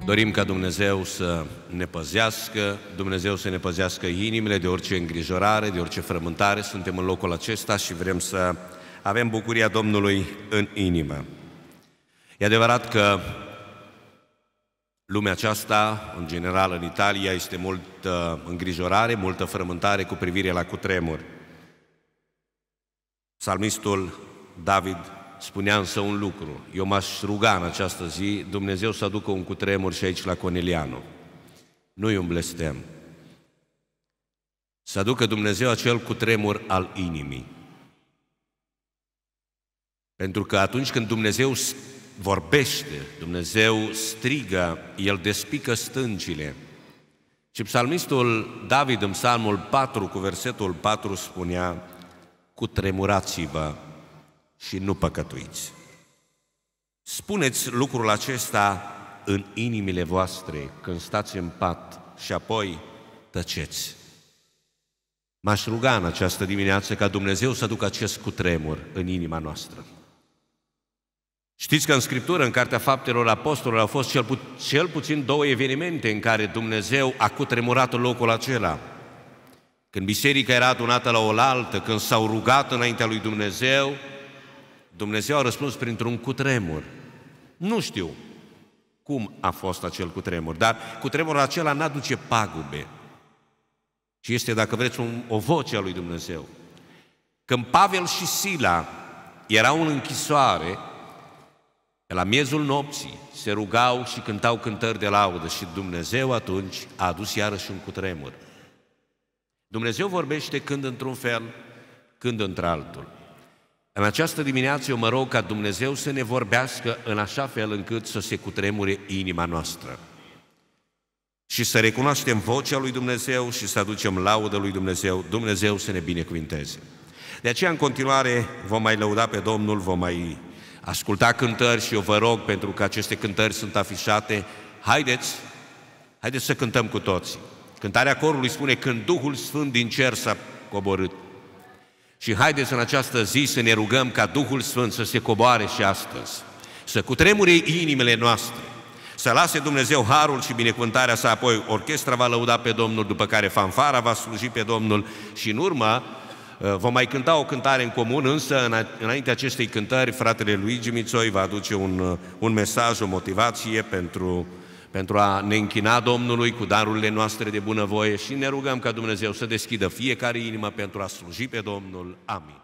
Dorim ca Dumnezeu să ne păzească, Dumnezeu să ne păzească inimile de orice îngrijorare, de orice frământare. Suntem în locul acesta și vrem să avem bucuria Domnului în inimă. E adevărat că lumea aceasta, în general în Italia, este multă îngrijorare, multă frământare cu privire la cutremur. Psalmistul David spunea însă un lucru: eu m-aș ruga în această zi Dumnezeu să aducă un cutremur și aici la Cornelianu. Nu-i un blestem. Să aducă Dumnezeu acel cutremur al inimii. Pentru că atunci când Dumnezeu vorbește, Dumnezeu strigă, El despică stâncile. Și psalmistul David în Psalmul 4 cu versetul 4 spunea: cutremurați-vă și nu păcătuiți. Spuneți lucrul acesta în inimile voastre când stați în pat și apoi tăceți. M-aș ruga în această dimineață ca Dumnezeu să aducă acest cutremur în inima noastră. Știți că în Scriptură, în Cartea Faptelor Apostolilor, au fost cel puțin două evenimente în care Dumnezeu a cutremurat locul acela. Când biserica era adunată la oaltă, când s-au rugat înaintea lui Dumnezeu, Dumnezeu a răspuns printr-un cutremur. Nu știu cum a fost acel cutremur, dar cutremurul acela n-aduce pagube, ci este, dacă vreți, o voce a lui Dumnezeu. Când Pavel și Sila erau în închisoare, la miezul nopții se rugau și cântau cântări de laudă și Dumnezeu atunci a adus iarăși un cutremur. Dumnezeu vorbește când într-un fel, când într-altul. În această dimineață eu mă rog ca Dumnezeu să ne vorbească în așa fel încât să se cutremure inima noastră și să recunoaștem vocea lui Dumnezeu și să aducem laudă lui Dumnezeu, Dumnezeu să ne binecuvinteze. De aceea, în continuare, vom mai lăuda pe Domnul, vom mai asculta cântări și eu vă rog, pentru că aceste cântări sunt afișate, haideți să cântăm cu toții. Cântarea corului spune: când Duhul Sfânt din cer s-a coborât. Și haideți în această zi să ne rugăm ca Duhul Sfânt să se coboare și astăzi, să cutremure inimile noastre, să lase Dumnezeu harul și binecuvântarea sa, apoi orchestra va lăuda pe Domnul, după care fanfara va sluji pe Domnul și în urmă vom mai cânta o cântare în comun, însă înainte acestei cântări, fratele Luigi Mițoi va aduce un mesaj, o motivație pentru a ne închina Domnului cu darurile noastre de bunăvoie și ne rugăm ca Dumnezeu să deschidă fiecare inimă pentru a sluji pe Domnul. Amin.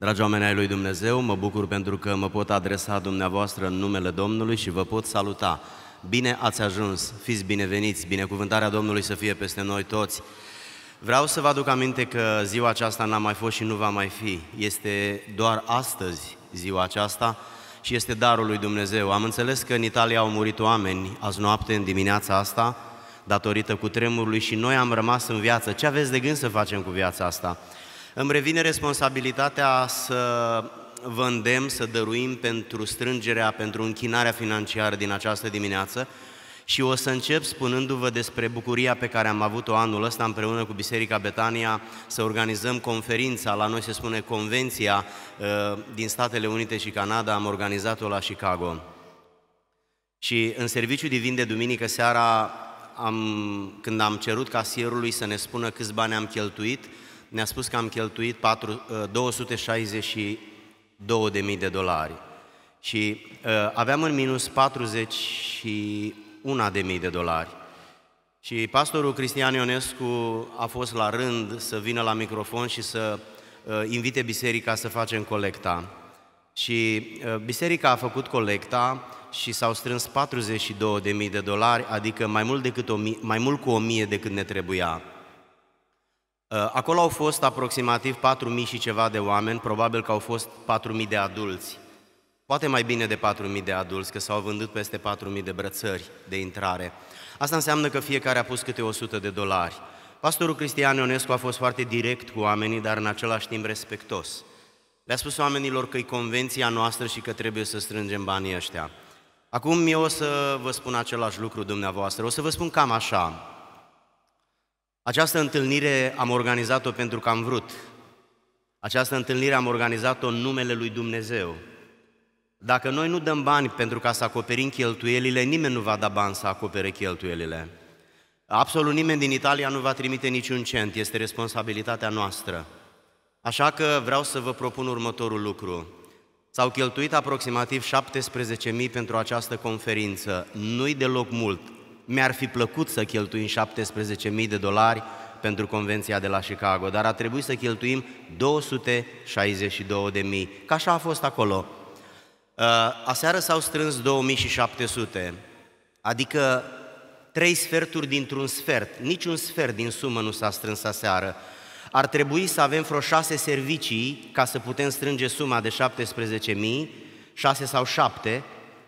Dragi oameni ai lui Dumnezeu, mă bucur pentru că mă pot adresa dumneavoastră în numele Domnului și vă pot saluta. Bine ați ajuns, fiți bineveniți, binecuvântarea Domnului să fie peste noi toți. Vreau să vă aduc aminte că ziua aceasta n-a mai fost și nu va mai fi. Este doar astăzi ziua aceasta și este darul lui Dumnezeu. Am înțeles că în Italia au murit oameni azi noapte, în dimineața asta, datorită cutremurului și noi am rămas în viață. Ce aveți de gând să facem cu viața asta? Îmi revine responsabilitatea să vă îndemn să dăruim pentru strângerea, pentru închinarea financiară din această dimineață și o să încep spunându-vă despre bucuria pe care am avut-o anul ăsta împreună cu Biserica Betania să organizăm conferința, la noi se spune convenția din Statele Unite și Canada, am organizat-o la Chicago. Și în serviciu divin de duminică seara, când am cerut casierului să ne spună câți bani am cheltuit, ne-a spus că am cheltuit $262.000 și aveam în minus $41.000. Și pastorul Cristian Ionescu a fost la rând să vină la microfon și să invite biserica să facem colecta. Și biserica a făcut colecta și s-au strâns $42.000, adică mai mult cu 1.000 decât ne trebuia. Acolo au fost aproximativ 4.000 și ceva de oameni, probabil că au fost 4.000 de adulți. Poate mai bine de 4.000 de adulți, că s-au vândut peste 4.000 de brățări de intrare. Asta înseamnă că fiecare a pus câte $100. Pastorul Cristian Ionescu a fost foarte direct cu oamenii, dar în același timp respectos. Le-a spus oamenilor că e convenția noastră și că trebuie să strângem banii ăștia. Acum eu o să vă spun același lucru dumneavoastră, o să vă spun cam așa. Această întâlnire am organizat-o pentru că am vrut. Această întâlnire am organizat-o în numele lui Dumnezeu. Dacă noi nu dăm bani pentru ca să acoperim cheltuielile, nimeni nu va da bani să acopere cheltuielile. Absolut nimeni din Italia nu va trimite niciun cent, este responsabilitatea noastră. Așa că vreau să vă propun următorul lucru. S-au cheltuit aproximativ $17.000 pentru această conferință. Nu-i deloc mult. Mi-ar fi plăcut să cheltuim $17.000 pentru convenția de la Chicago, dar a trebuit să cheltuim $262.000, că așa a fost acolo. Aseară s-au strâns 2.700, adică 3 sferturi dintr-un sfert, niciun sfert din sumă nu s-a strâns aseară. Ar trebui să avem vreo 6 servicii ca să putem strânge suma de $17.000, 6 sau 7,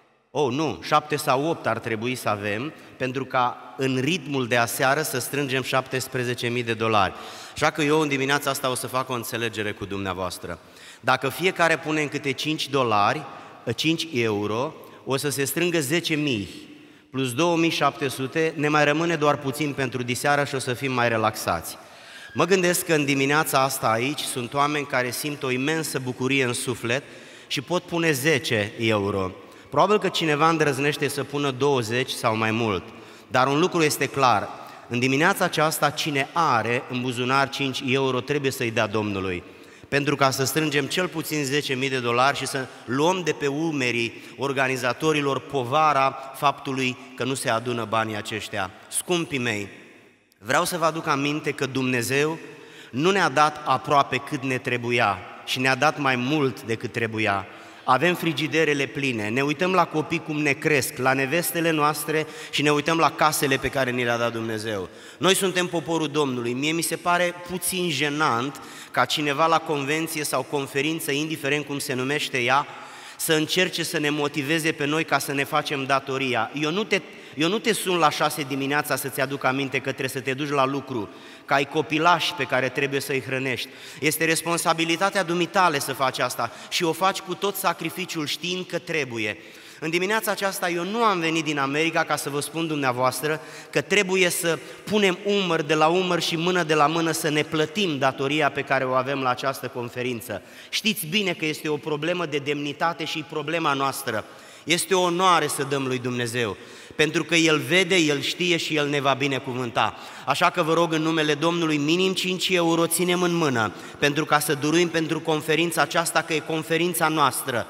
7 sau 8 ar trebui să avem, pentru ca în ritmul de aseară să strângem $17.000. Așa că eu în dimineața asta o să fac o înțelegere cu dumneavoastră. Dacă fiecare pune în câte $5, €5, o să se strângă 10.000 plus 2.700, ne mai rămâne doar puțin pentru diseară și o să fim mai relaxați. Mă gândesc că în dimineața asta aici sunt oameni care simt o imensă bucurie în suflet și pot pune €10. Probabil că cineva îndrăznește să pună 20 sau mai mult, dar un lucru este clar, în dimineața aceasta cine are în buzunar €5 trebuie să-i dea Domnului, pentru ca să strângem cel puțin $10.000 și să luăm de pe umerii organizatorilor povara faptului că nu se adună banii aceștia. Scumpii mei, vreau să vă aduc aminte că Dumnezeu nu ne-a dat aproape cât ne trebuia și ne-a dat mai mult decât trebuia. Avem frigiderele pline, ne uităm la copii cum ne cresc, la nevestele noastre și ne uităm la casele pe care ni le-a dat Dumnezeu. Noi suntem poporul Domnului. Mie mi se pare puțin jenant ca cineva la convenție sau conferință, indiferent cum se numește ea, să încerce să ne motiveze pe noi ca să ne facem datoria. Eu nu te sun la 6 dimineața să-ți aduc aminte că trebuie să te duci la lucru, că ai copilași pe care trebuie să-i hrănești. Este responsabilitatea dumitale să faci asta și o faci cu tot sacrificiul știind că trebuie. În dimineața aceasta eu nu am venit din America ca să vă spun dumneavoastră că trebuie să punem umăr de la umăr și mână de la mână să ne plătim datoria pe care o avem la această conferință. Știți bine că este o problemă de demnitate și problema noastră. Este o onoare să dăm lui Dumnezeu, pentru că El vede, El știe și El ne va binecuvânta. Așa că vă rog în numele Domnului, minim €5 ținem în mână, pentru ca să dăruim pentru conferința aceasta, că e conferința noastră.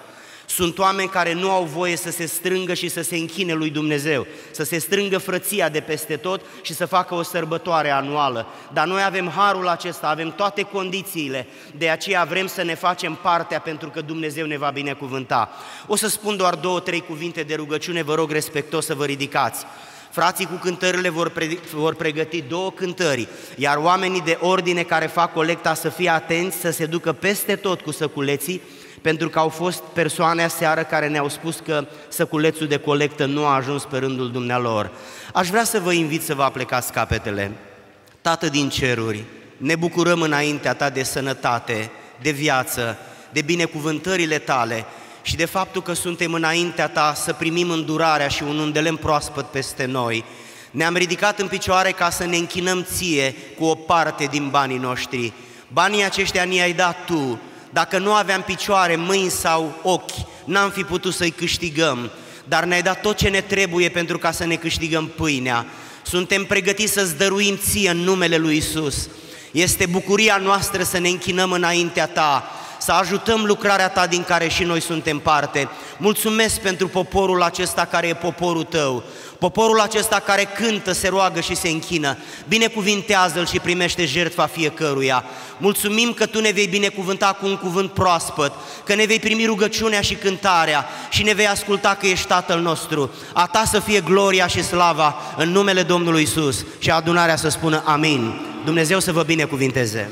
Sunt oameni care nu au voie să se strângă și să se închine lui Dumnezeu, să se strângă frăția de peste tot și să facă o sărbătoare anuală. Dar noi avem harul acesta, avem toate condițiile, de aceea vrem să ne facem partea pentru că Dumnezeu ne va binecuvânta. O să spun doar 2-3 cuvinte de rugăciune, vă rog respectos să vă ridicați. Frații cu cântările vor pregăti 2 cântări, iar oamenii de ordine care fac colecta să fie atenți, să se ducă peste tot cu săculeții, pentru că au fost persoane aseară care ne-au spus că săculețul de colectă nu a ajuns pe rândul dumnealor. Aș vrea să vă invit să vă aplecați capetele. Tată din ceruri, ne bucurăm înaintea Ta de sănătate, de viață, de binecuvântările Tale și de faptul că suntem înaintea Ta să primim îndurarea și un undelem proaspăt peste noi. Ne-am ridicat în picioare ca să ne închinăm Ție cu o parte din banii noștri. Banii aceștia ni-ai dat Tu. Dacă nu aveam picioare, mâini sau ochi, n-am fi putut să-i câștigăm, dar ne-ai dat tot ce ne trebuie pentru ca să ne câștigăm pâinea. Suntem pregătiți să-ți dăruim Ție în numele lui Iisus. Este bucuria noastră să ne închinăm înaintea Ta, să ajutăm lucrarea Ta din care și noi suntem parte. Mulțumesc pentru poporul acesta care e poporul Tău, poporul acesta care cântă, se roagă și se închină. Binecuvintează-l și primește jertfa fiecăruia. Mulțumim că Tu ne vei binecuvânta cu un cuvânt proaspăt, că ne vei primi rugăciunea și cântarea și ne vei asculta că ești Tatăl nostru. A Ta să fie gloria și slava în numele Domnului Iisus și adunarea să spună amin. Dumnezeu să vă binecuvinteze.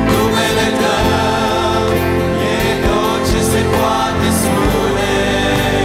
Poate spune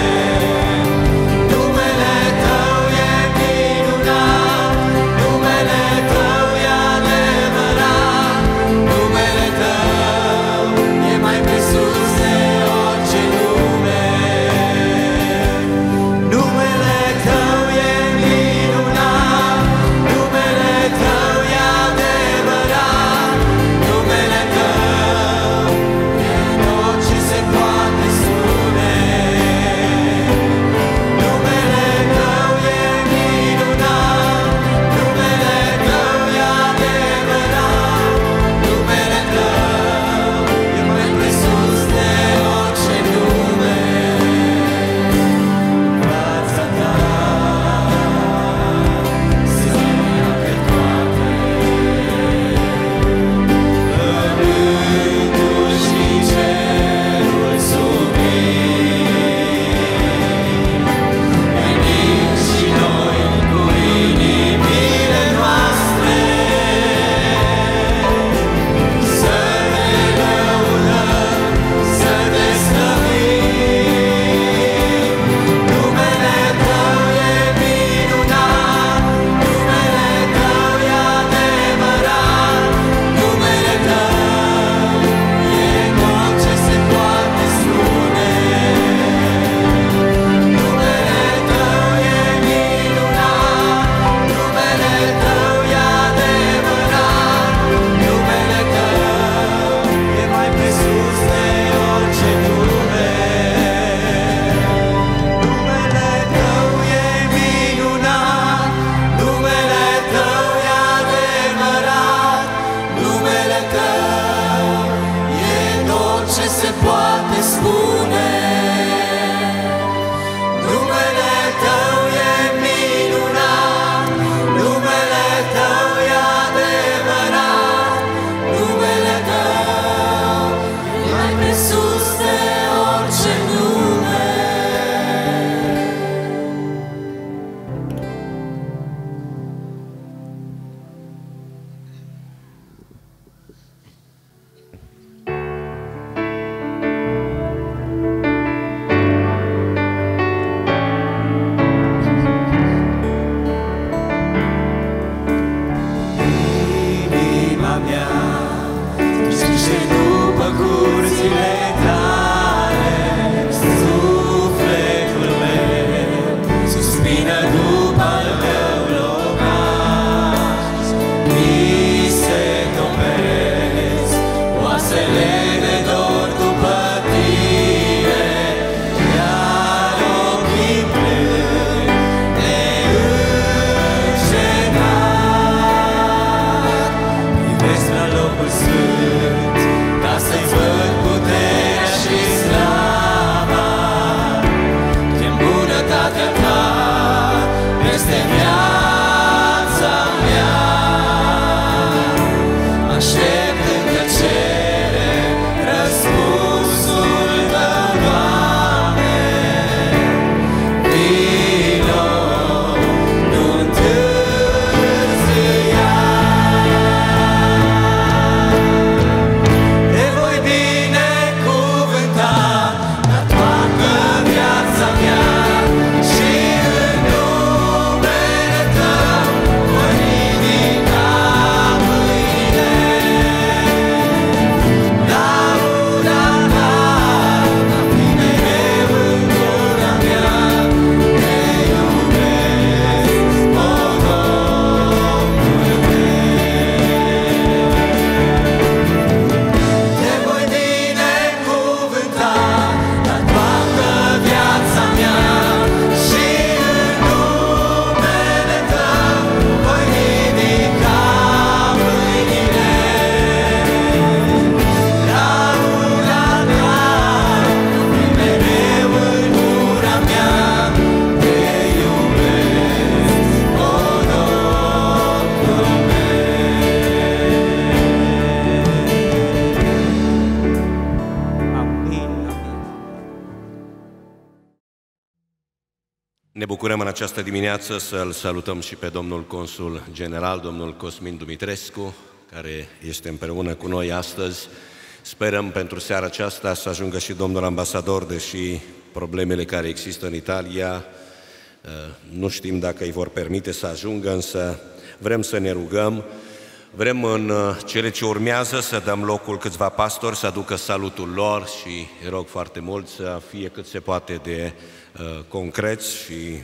Ne bucurăm în această dimineață să-l salutăm și pe domnul consul general, domnul Cosmin Dumitrescu, care este împreună cu noi astăzi. Sperăm pentru seara aceasta să ajungă și domnul ambasador, deși problemele care există în Italia, nu știm dacă îi vor permite să ajungă, însă vrem să ne rugăm. Vrem în cele ce urmează să dăm locul câțiva pastori să aducă salutul lor și îi rog foarte mult să fie cât se poate de concreți și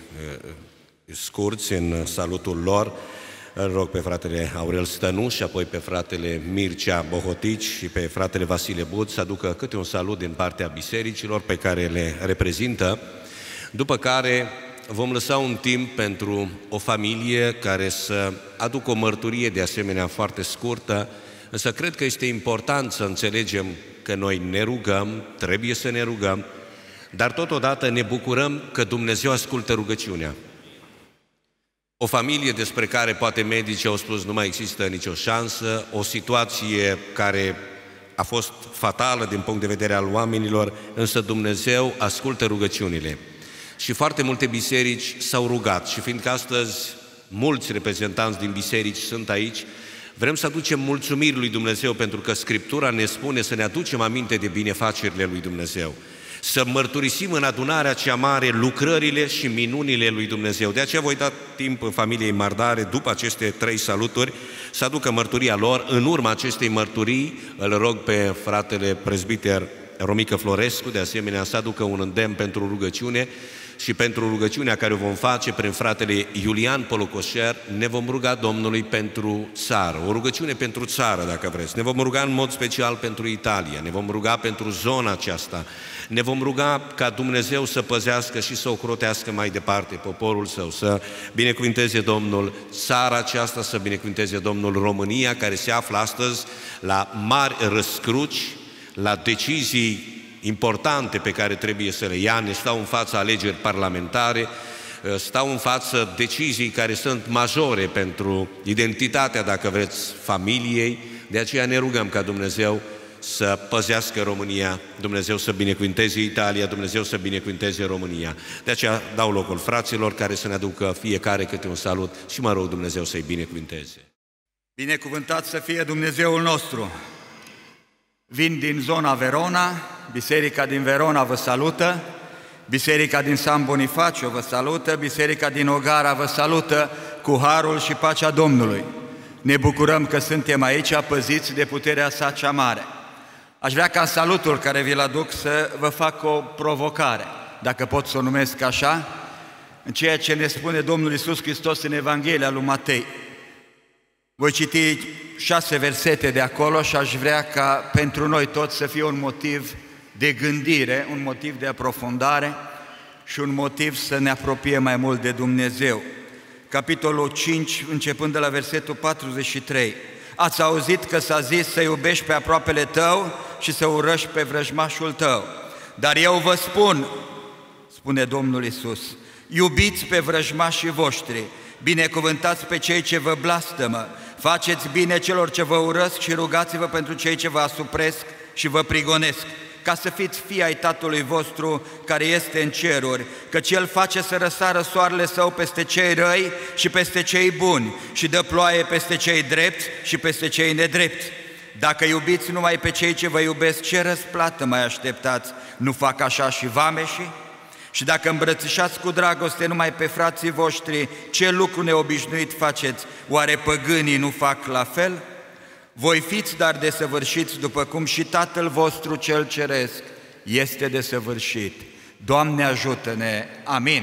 scurți în salutul lor. Îl rog pe fratele Aurel Stănu și apoi pe fratele Mircea Bohotici și pe fratele Vasile But să aducă câte un salut din partea bisericilor pe care le reprezintă, după care vom lăsa un timp pentru o familie care să aducă o mărturie de asemenea foarte scurtă, însă cred că este important să înțelegem că noi ne rugăm, trebuie să ne rugăm, dar totodată ne bucurăm că Dumnezeu ascultă rugăciunea. O familie despre care poate medicii au spus nu mai există nicio șansă, o situație care a fost fatală din punct de vedere al oamenilor, însă Dumnezeu ascultă rugăciunile. Și foarte multe biserici s-au rugat și fiindcă astăzi mulți reprezentanți din biserici sunt aici, vrem să aducem mulțumiri lui Dumnezeu pentru că Scriptura ne spune să ne aducem aminte de binefacerile lui Dumnezeu, să mărturisim în adunarea cea mare lucrările și minunile lui Dumnezeu. De aceea voi da timp familiei Mardare, după aceste 3 saluturi, să aducă mărturia lor. În urma acestei mărturii îl rog pe fratele prezbiter Romică Florescu, de asemenea, să aducă un îndemn pentru rugăciune și pentru rugăciunea care o vom face prin fratele Iulian Polocoșer, ne vom ruga Domnului pentru țară, o rugăciune pentru țară, dacă vreți. Ne vom ruga în mod special pentru Italia, ne vom ruga pentru zona aceasta, ne vom ruga ca Dumnezeu să păzească și să ocrotească mai departe poporul său, să binecuvinteze Domnul țara aceasta, să binecuvinteze Domnul România, care se află astăzi la mari răscruci, la decizii importante pe care trebuie să le ia. Ne stau în fața alegeri parlamentare, stau în față decizii care sunt majore pentru identitatea, dacă vreți, familiei. De aceea ne rugăm ca Dumnezeu să păzească România, Dumnezeu să binecuvinteze Italia, Dumnezeu să binecuvinteze România. De aceea dau locul fraților care să ne aducă fiecare câte un salut și mă rog Dumnezeu să-i binecuvinteze. Binecuvântat să fie Dumnezeul nostru! Vin din zona Verona, Biserica din Verona vă salută, Biserica din San Bonifacio vă salută, Biserica din Ogara vă salută cu harul și pacea Domnului. Ne bucurăm că suntem aici păziți de puterea sa cea mare. Aș vrea ca în salutul care vi-l aduc să vă fac o provocare, dacă pot să o numesc așa, în ceea ce ne spune Domnul Iisus Hristos în Evanghelia lui Matei. Voi citi 6 versete de acolo și aș vrea ca pentru noi toți să fie un motiv de gândire, un motiv de aprofundare și un motiv să ne apropiem mai mult de Dumnezeu. Capitolul 5, începând de la versetul 43. Ați auzit că s-a zis să iubești pe aproapele tău și să urăști pe vrăjmașul tău. Dar eu vă spun, spune Domnul Iisus, iubiți pe vrăjmașii voștri, binecuvântați pe cei ce vă blastămă, faceți bine celor ce vă urăsc și rugați-vă pentru cei ce vă asupresc și vă prigonesc, ca să fiți fii ai Tatălui vostru care este în ceruri, căci El face să răsară soarele Său peste cei răi și peste cei buni și dă ploaie peste cei drepți și peste cei nedrepți. Dacă iubiți numai pe cei ce vă iubesc, ce răsplată mai așteptați? Nu fac așa și vameșii? Și dacă îmbrățișați cu dragoste numai pe frații voștri, ce lucru neobișnuit faceți? Oare păgânii nu fac la fel? Voi fiți dar desăvârșiți după cum și Tatăl vostru cel ceresc este desăvârșit. Doamne ajută-ne! Amin!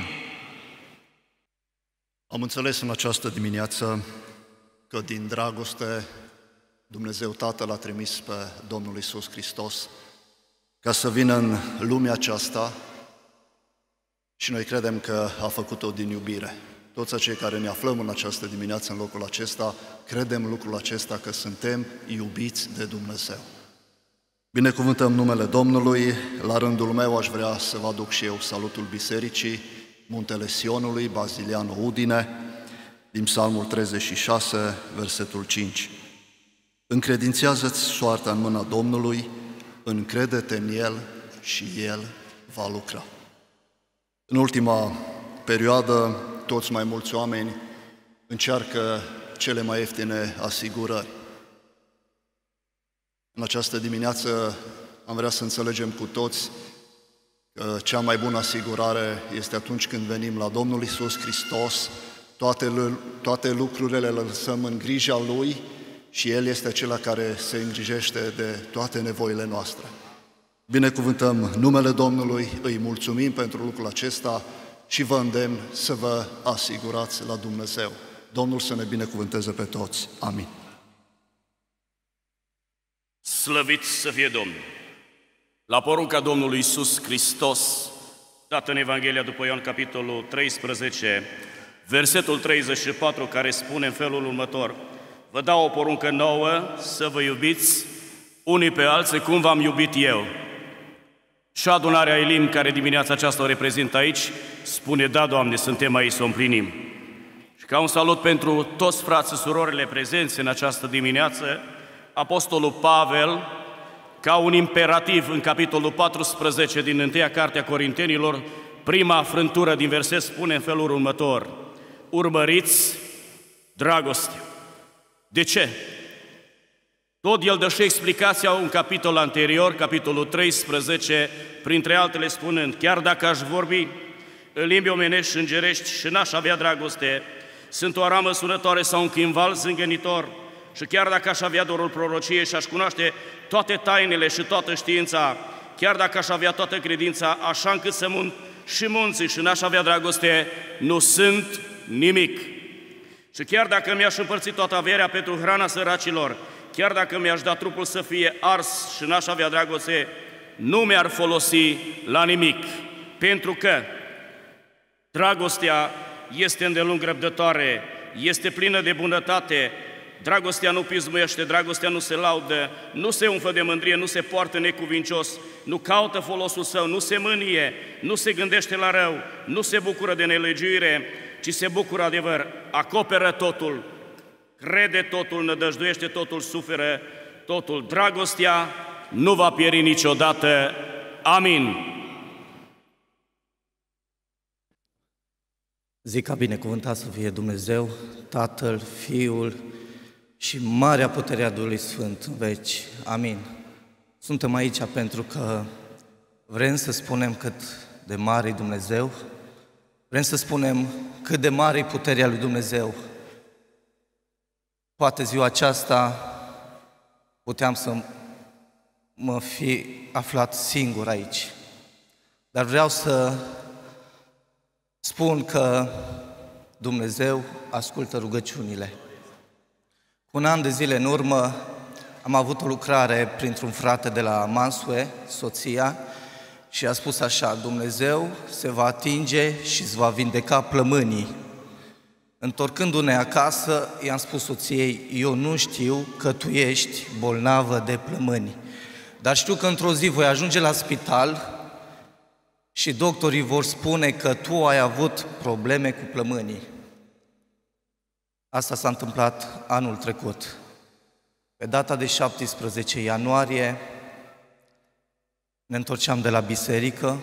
Am înțeles în această dimineață că din dragoste Dumnezeu Tatăl a trimis pe Domnul Iisus Hristos ca să vină în lumea aceasta și noi credem că a făcut-o din iubire. Toți acei care ne aflăm în această dimineață în locul acesta, credem lucrul acesta că suntem iubiți de Dumnezeu. Binecuvântăm numele Domnului. La rândul meu aș vrea să vă aduc și eu salutul Bisericii Muntele Sionului, Baziliano Udine, din Psalmul 36, versetul 5. Încredințează-ți soarta în mâna Domnului, încrede-te în El și El va lucra. În ultima perioadă, toți mai mulți oameni încearcă cele mai ieftine asigurări. În această dimineață am vrea să înțelegem cu toți că cea mai bună asigurare este atunci când venim la Domnul Iisus Hristos, toate lucrurile le lăsăm în grija Lui și El este acela care se îngrijește de toate nevoile noastre. Binecuvântăm numele Domnului, îi mulțumim pentru lucrul acesta și vă îndemn să vă asigurați la Dumnezeu. Domnul să ne binecuvânteze pe toți. Amin. Slăvit să fie Domnul! La porunca Domnului Iisus Hristos, dată în Evanghelia după Ioan, capitolul 13, versetul 34, care spune în felul următor: vă dau o poruncă nouă, să vă iubiți unii pe alții cum v-am iubit eu. Și adunarea Elim, care dimineața aceasta o reprezintă aici, spune: da, Doamne, suntem aici să o împlinim. Și ca un salut pentru toți frații și surorile prezenți în această dimineață, Apostolul Pavel, ca un imperativ în capitolul 14 din 1 Cartea Corintenilor, prima frântură din verset spune în felul următor: urmăriți dragostea. De ce? Tot el dă și explicația un capitol anterior, capitolul 13, printre altele spunând: chiar dacă aș vorbi în limbi omenești și îngerești și n-aș avea dragoste, sunt o ramă sunătoare sau un chimval zângănitor, și chiar dacă aș avea dorul prorociei și aș cunoaște toate tainele și toată știința, chiar dacă aș avea toată credința, așa încât să munt și munții și n-aș avea dragoste, nu sunt nimic. Și chiar dacă mi-aș împărți toată averea pentru hrana săracilor, chiar dacă mi-aș da trupul să fie ars și n-aș avea dragoste, nu mi-ar folosi la nimic, pentru că dragostea este îndelung răbdătoare, este plină de bunătate, dragostea nu pismuiește, dragostea nu se laudă, nu se umflă de mândrie, nu se poartă necuvincios, nu caută folosul său, nu se mânie, nu se gândește la rău, nu se bucură de nelegiuire, ci se bucură adevăr, acoperă totul, crede totul, nădăjduiește totul, suferă totul. Dragostea nu va pieri niciodată. Amin. Zic ca binecuvântat să fie Dumnezeu, Tatăl, Fiul și marea putere a Duhului Sfânt în veci. Amin. Suntem aici pentru că vrem să spunem cât de mare e Dumnezeu, vrem să spunem cât de mare e puterea lui Dumnezeu. Poate ziua aceasta puteam să mă fi aflat singur aici, dar vreau să spun că Dumnezeu ascultă rugăciunile. Cu un an de zile în urmă am avut o lucrare printr-un frate de la Mansue, soția, și a spus așa: Dumnezeu se va atinge și îți va vindeca plămânii. Întorcându-ne acasă, i-am spus soției: eu nu știu că tu ești bolnavă de plămâni, dar știu că într-o zi voi ajunge la spital și doctorii vor spune că tu ai avut probleme cu plămânii. Asta s-a întâmplat anul trecut. Pe data de 17 ianuarie ne întorceam de la biserică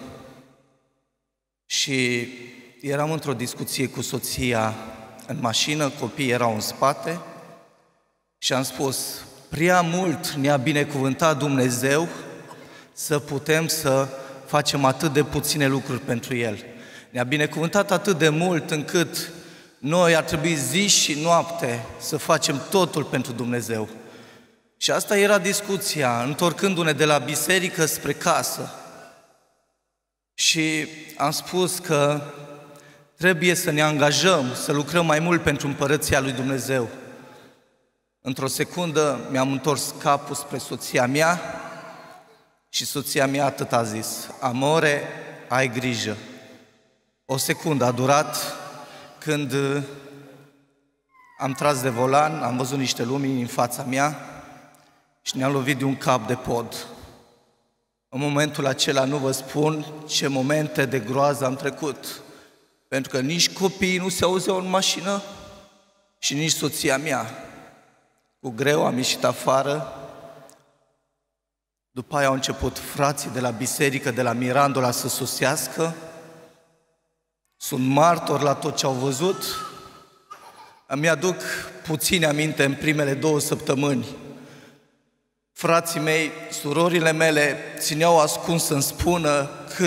și eram într-o discuție cu soția în mașină, copiii erau în spate și am spus: prea mult ne-a binecuvântat Dumnezeu să putem să facem atât de puține lucruri pentru El. Ne-a binecuvântat atât de mult încât noi ar trebui zi și noapte să facem totul pentru Dumnezeu. Și asta era discuția, întorcându-ne de la biserică spre casă. Și am spus că trebuie să ne angajăm, să lucrăm mai mult pentru împărăția lui Dumnezeu. Într-o secundă mi-am întors capul spre soția mea și soția mea atât a zis: amore, ai grijă. O secundă a durat când am tras de volan, am văzut niște lumini în fața mea și ne-am lovit de un cap de pod. În momentul acela nu vă spun ce momente de groază am trecut, pentru că nici copiii nu se auzeau în mașină și nici soția mea. Cu greu am ieșit afară. După aia au început frații de la biserică, de la Mirandola, să sosească. sunt martor la tot ce au văzut. Îmi aduc puține aminte în primele 2 săptămâni. Frații mei, surorile mele țineau ascuns să-mi spună cât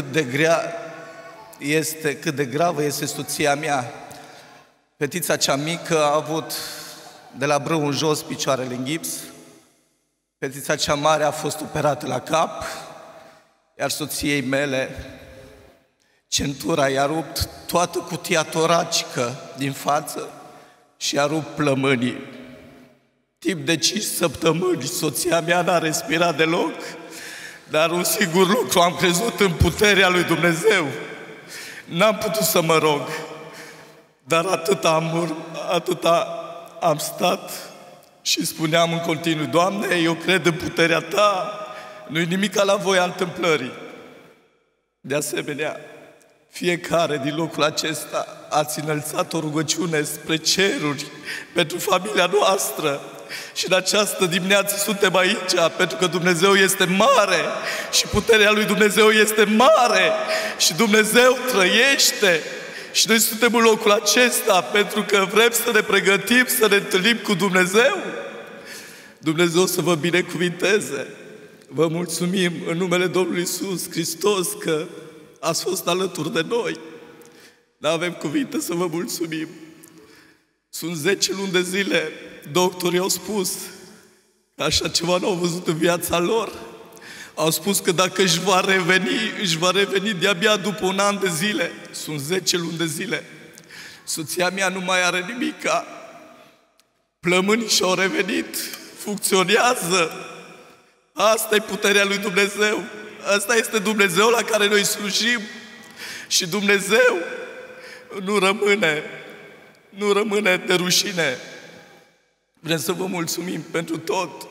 de gravă este soția mea. Fetița cea mică a avut de la brâu în jos picioarele în gips, fetița cea mare a fost operată la cap, iar soției mele centura i-a rupt toată cutia toracică din față și i-a rupt plămânii. Timp de 5 săptămâni soția mea n-a respirat deloc, dar un singur lucru, am crezut în puterea lui Dumnezeu. N-am putut să mă rog, dar atâta am stat și spuneam în continuu: Doamne, eu cred în puterea Ta, nu-i nimic la voia întâmplării. De asemenea, fiecare din locul acesta ați înălțat o rugăciune spre ceruri pentru familia noastră. Și în această dimineață suntem aici pentru că Dumnezeu este mare și puterea lui Dumnezeu este mare și Dumnezeu trăiește. Și noi suntem în locul acesta pentru că vrem să ne pregătim, să ne întâlnim cu Dumnezeu. Dumnezeu să vă binecuvinteze. Vă mulțumim în numele Domnului Iisus Hristos că ați fost alături de noi. N-avem cuvinte să vă mulțumim. Sunt 10 luni de zile, doctorii au spus că așa ceva nu au văzut în viața lor. Au spus că dacă își va reveni de-abia după 1 an de zile. Sunt 10 luni de zile. Soția mea nu mai are nimica. Plămânii și-au revenit. Funcționează. Asta e puterea lui Dumnezeu. Asta este Dumnezeu la care noi slujim. Și Dumnezeu nu rămâne de rușine. Vrem să vă mulțumim pentru tot.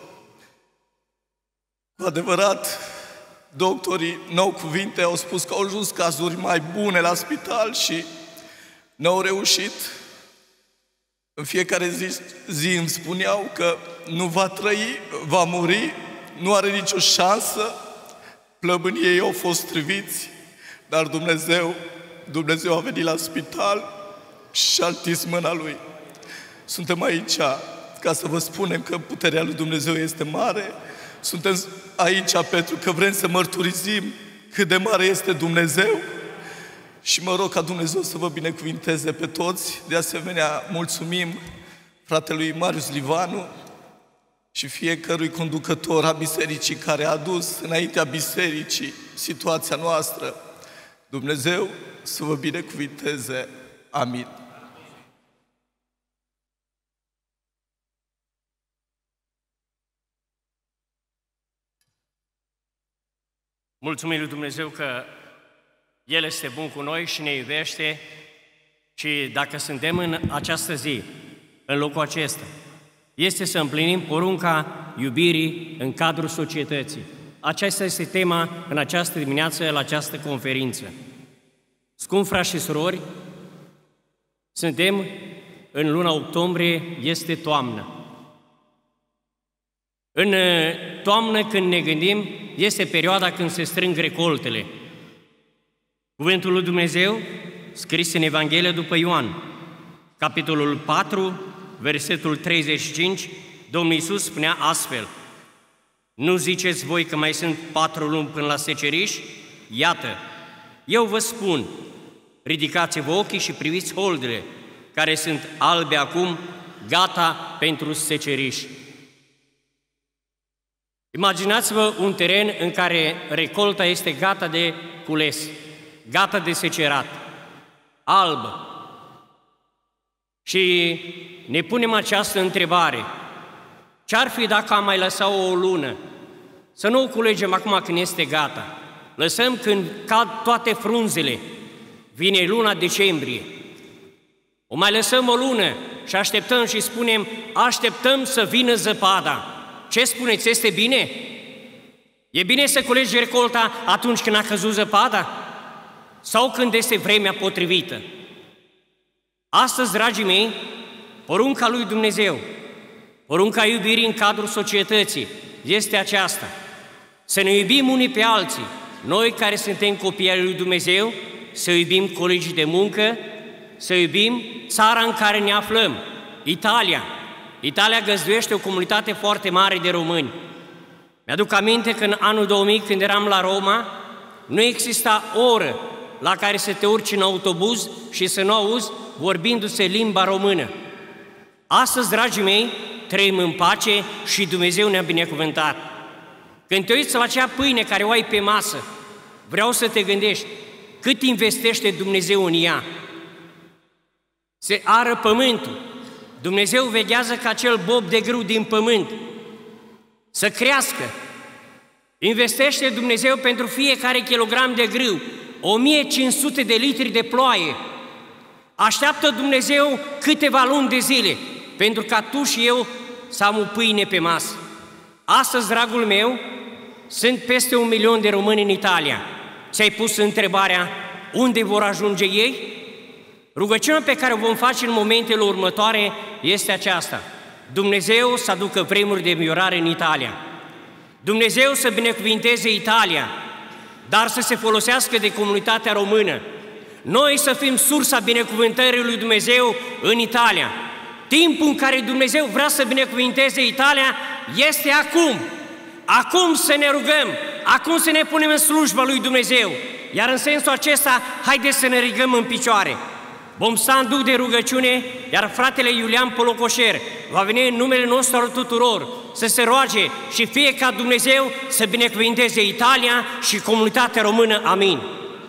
Cu adevărat, doctorii n-au cuvinte, au spus că au ajuns cazuri mai bune la spital și n-au reușit. În fiecare zi îmi spuneau că nu va trăi, va muri, nu are nicio șansă. Plămânii ei au fost striviți, dar Dumnezeu a venit la spital și a întins mâna Lui. Suntem aici ca să vă spunem că puterea lui Dumnezeu este mare. Suntem aici pentru că vrem să mărturisim cât de mare este Dumnezeu și mă rog ca Dumnezeu să vă binecuvinteze pe toți. De asemenea, mulțumim fratelui Marius Livanu și fiecărui conducător a bisericii care a adus înaintea bisericii situația noastră. Dumnezeu să vă binecuvinteze. Amin. Mulțumim lui Dumnezeu că El este bun cu noi și ne iubește și dacă suntem în această zi, în locul acesta, este să împlinim porunca iubirii în cadrul societății. Aceasta este tema în această dimineață, la această conferință. Scumpi frați și surori, suntem în luna octombrie, este toamnă. În toamnă, când ne gândim, este perioada când se strâng recoltele. Cuvântul lui Dumnezeu, scris în Evanghelia după Ioan, capitolul 4, versetul 35, Domnul Iisus spunea astfel: Nu ziceți voi că mai sunt 4 luni până la seceriș? Iată, eu vă spun, ridicați-vă ochii și priviți holdele, care sunt albe acum, gata pentru seceriș. Imaginați-vă un teren în care recolta este gata de cules, gata de secerat, albă. Și ne punem această întrebare: ce-ar fi dacă am mai lăsat o lună? Să nu o culegem acum când este gata. Lăsăm când cad toate frunzele. Vine luna decembrie. O mai lăsăm o lună și așteptăm și spunem: așteptăm să vină zăpada. Ce spuneți, este bine? E bine să culegi recolta atunci când a căzut zăpada? Sau când este vremea potrivită? Astăzi, dragii mei, porunca lui Dumnezeu, porunca iubirii în cadrul societății, este aceasta: să ne iubim unii pe alții, noi care suntem copii ai lui Dumnezeu, să iubim colegii de muncă, să iubim țara în care ne aflăm, Italia. Italia găzduiește o comunitate foarte mare de români. Mi-aduc aminte că în anul 2000, când eram la Roma, nu exista o oră la care să te urci în autobuz și să nu auzi vorbindu-se limba română. Astăzi, dragii mei, trăim în pace și Dumnezeu ne-a binecuvântat. Când te uiți la acea pâine care o ai pe masă, vreau să te gândești cât investește Dumnezeu în ea. Se ară pământul. Dumnezeu veghează ca acel bob de grâu din pământ să crească. Investește Dumnezeu pentru fiecare kilogram de grâu 1500 de litri de ploaie. Așteaptă Dumnezeu câteva luni de zile pentru ca tu și eu să am o pâine pe masă. Astăzi, dragul meu, sunt peste 1 milion de români în Italia. Ți-ai pus întrebarea unde vor ajunge ei? Rugăciunea pe care o vom face în momentele următoare este aceasta: Dumnezeu să aducă vremuri de înviorare în Italia. Dumnezeu să binecuvinteze Italia, dar să se folosească de comunitatea română. Noi să fim sursa binecuvântării lui Dumnezeu în Italia. Timpul în care Dumnezeu vrea să binecuvinteze Italia este acum. Acum să ne rugăm, acum să ne punem în slujba lui Dumnezeu. Iar în sensul acesta, haideți să ne ridicăm în picioare. Vom sta în duh de rugăciune, iar fratele Iulian Polocoșer va veni în numele nostru al tuturor să se roage și fie ca Dumnezeu să binecuvinteze Italia și comunitatea română. Amin.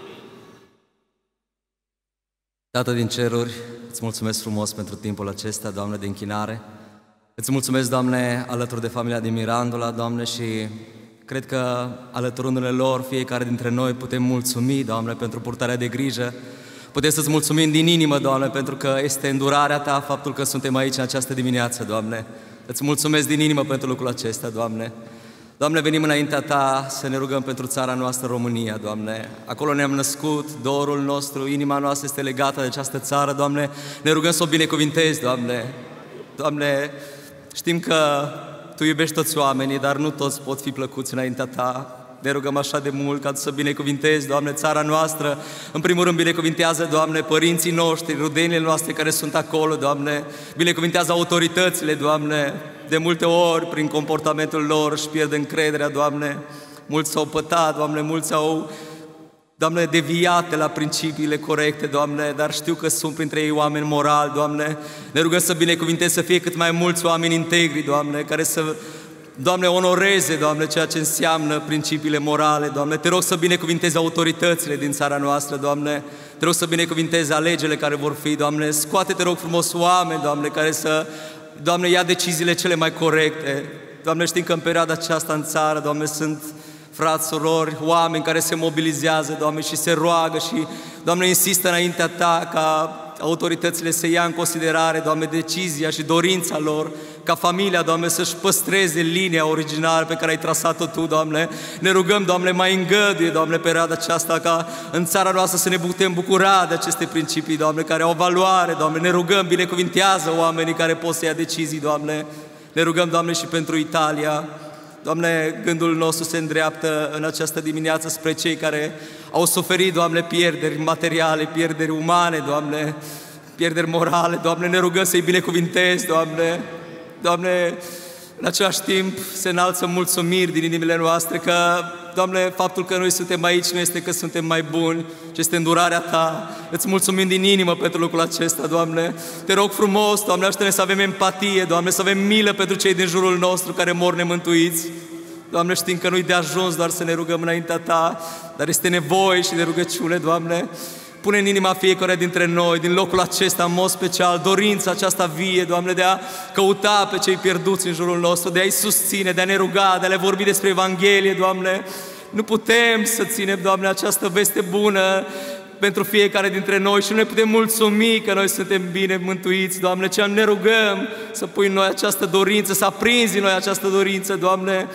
Tată din ceruri, îți mulțumesc frumos pentru timpul acesta, Doamne, de închinare. Îți mulțumesc, Doamne, alături de familia din Mirandola, Doamne, și cred că alăturându-ne lor, fiecare dintre noi putem mulțumi, Doamne, pentru purtarea de grijă. Putem să-ți mulțumim din inimă, Doamne, pentru că este îndurarea Ta faptul că suntem aici în această dimineață, Doamne. Îți mulțumesc din inimă pentru lucrul acesta, Doamne. Doamne, venim înaintea Ta să ne rugăm pentru țara noastră, România, Doamne. Acolo ne-am născut, dorul nostru, inima noastră este legată de această țară, Doamne. Ne rugăm să o binecuvintezi, Doamne. Doamne, știm că Tu iubești toți oamenii, dar nu toți pot fi plăcuți înaintea Ta. Ne rugăm așa de mult ca să binecuvintezi, Doamne, țara noastră. În primul rând, binecuvintează, Doamne, părinții noștri, rudenile noastre care sunt acolo, Doamne. Binecuvintează autoritățile, Doamne. De multe ori, prin comportamentul lor, își pierd încrederea, Doamne. Mulți s-au pătat, Doamne, mulți au, Doamne, deviate la principiile corecte, Doamne, dar știu că sunt printre ei oameni morali, Doamne. Ne rugăm să binecuvintezi, să fie cât mai mulți oameni integri, Doamne, care să, Doamne, onoreze, Doamne, ceea ce înseamnă principiile morale, Doamne. Te rog să binecuvintezi autoritățile din țara noastră, Doamne. Te rog să binecuvintezi alegerile care vor fi, Doamne. Scoate, te rog frumos, oameni, Doamne, care să, Doamne, ia deciziile cele mai corecte. Doamne, știm că în perioada aceasta în țară, Doamne, sunt frați, surori, oameni care se mobilizează, Doamne, și se roagă și, Doamne, insistă înaintea Ta ca autoritățile să ia în considerare, Doamne, decizia și dorința lor, ca familia, Doamne, să-și păstreze linia originală pe care ai trasat-o Tu, Doamne. Ne rugăm, Doamne, mai îngăduie, Doamne, perioada aceasta ca în țara noastră să ne putem bucura de aceste principii, Doamne, care au valoare, Doamne. Ne rugăm, binecuvintează oamenii care pot să ia decizii, Doamne. Ne rugăm, Doamne, și pentru Italia. Doamne, gândul nostru se îndreaptă în această dimineață spre cei care au suferit, Doamne, pierderi materiale, pierderi umane, Doamne, pierderi morale, Doamne, ne rugăm să-i binecuvintezi, Doamne. Doamne, în același timp se înalță mulțumiri din inimile noastre că, Doamne, faptul că noi suntem aici nu este că suntem mai buni, ci este îndurarea Ta. Îți mulțumim din inimă pentru lucrul acesta, Doamne. Te rog frumos, Doamne, ajută-ne să avem empatie, Doamne, să avem milă pentru cei din jurul nostru care mor nemântuiți. Doamne, știm că nu-i de ajuns doar să ne rugăm înaintea Ta, dar este nevoie și de rugăciune, Doamne. Pune în inima fiecare dintre noi, din locul acesta, în mod special, dorința aceasta vie, Doamne, de a căuta pe cei pierduți în jurul nostru, de a-i susține, de a ne ruga, de a le vorbi despre Evanghelie, Doamne. Nu putem să ținem, Doamne, această veste bună pentru fiecare dintre noi și nu ne putem mulțumi că noi suntem bine mântuiți, Doamne, ci ne rugăm să pui în noi această dorință, să aprinzi în noi această dorință, Doamne,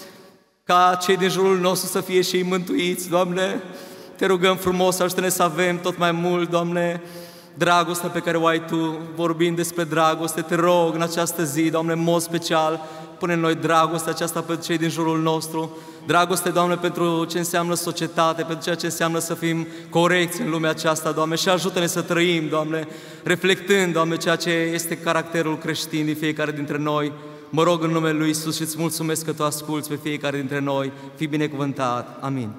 ca cei din jurul nostru să fie și ei mântuiți, Doamne. Te rugăm frumos, ajută-ne să avem tot mai mult, Doamne, dragostea pe care o ai Tu, vorbind despre dragoste, Te rog în această zi, Doamne, în mod special, pune în noi dragostea aceasta pentru cei din jurul nostru, dragoste, Doamne, pentru ce înseamnă societate, pentru ceea ce înseamnă să fim corecți în lumea aceasta, Doamne, și ajută-ne să trăim, Doamne, reflectând, Doamne, ceea ce este caracterul creștin din fiecare dintre noi. Mă rog în numele Lui Iisus și îți mulțumesc că Tu asculți pe fiecare dintre noi. Fii binecuvântat. Amin.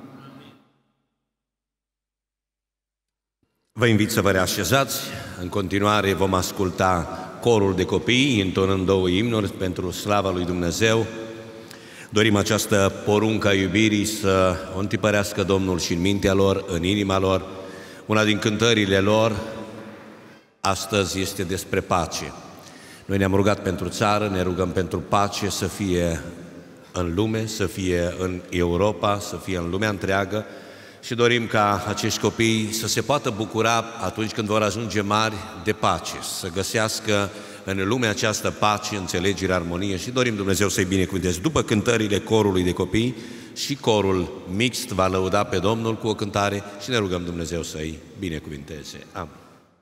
Vă invit să vă reașezați. În continuare vom asculta corul de copii, intonând 2 imnuri pentru slava lui Dumnezeu. Dorim această poruncă a iubirii să o întipărească Domnul și în mintea lor, în inima lor. Una din cântările lor astăzi este despre pace. Noi ne-am rugat pentru țară, ne rugăm pentru pace să fie în lume, să fie în Europa, să fie în lumea întreagă și dorim ca acești copii să se poată bucura atunci când vor ajunge mari de pace, să găsească în lumea această pace, înțelegere, armonie și dorim Dumnezeu să-i binecuvânteze. După cântările corului de copii și corul mixt va lăuda pe Domnul cu o cântare și ne rugăm Dumnezeu să-i binecuvânteze. Amin.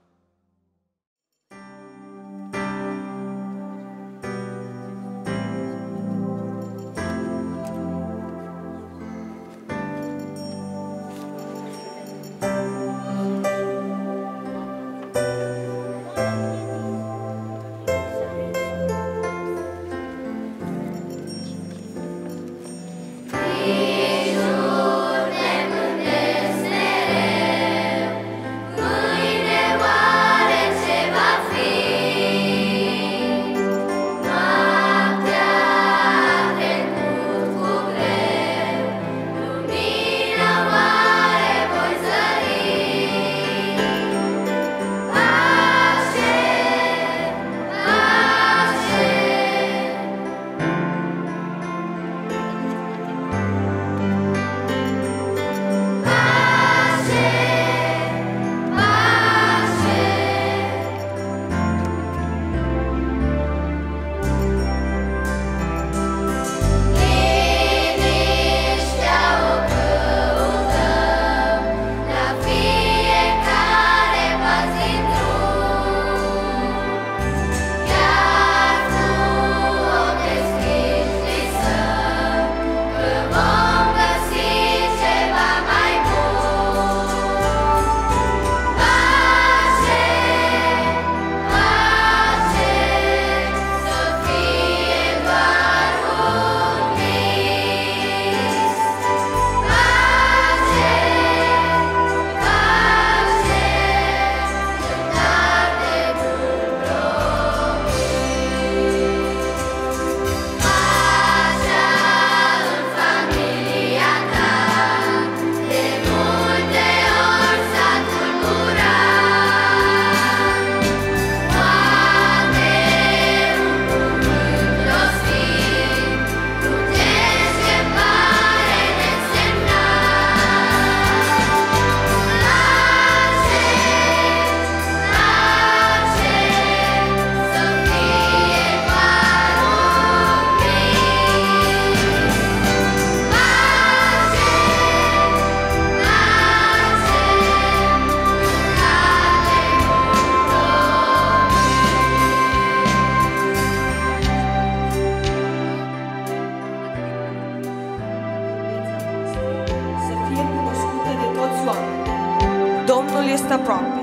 este aproape.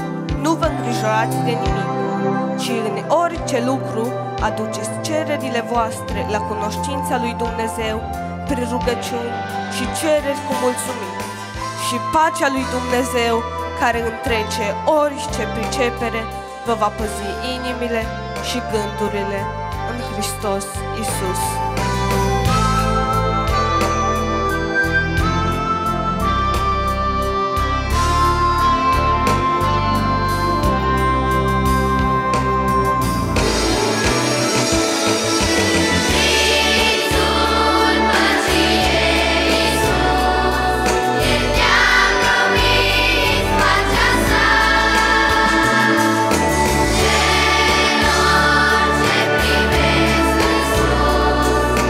Nu vă îngrijorați de nimic, ci în orice lucru aduceți cererile voastre la cunoștința lui Dumnezeu prin rugăciuni și cereri cu mulțumire. Și pacea lui Dumnezeu, care întrece orice pricepere, vă va păzi inimile și gândurile în Hristos Iisus. Celor ce privesc în sus,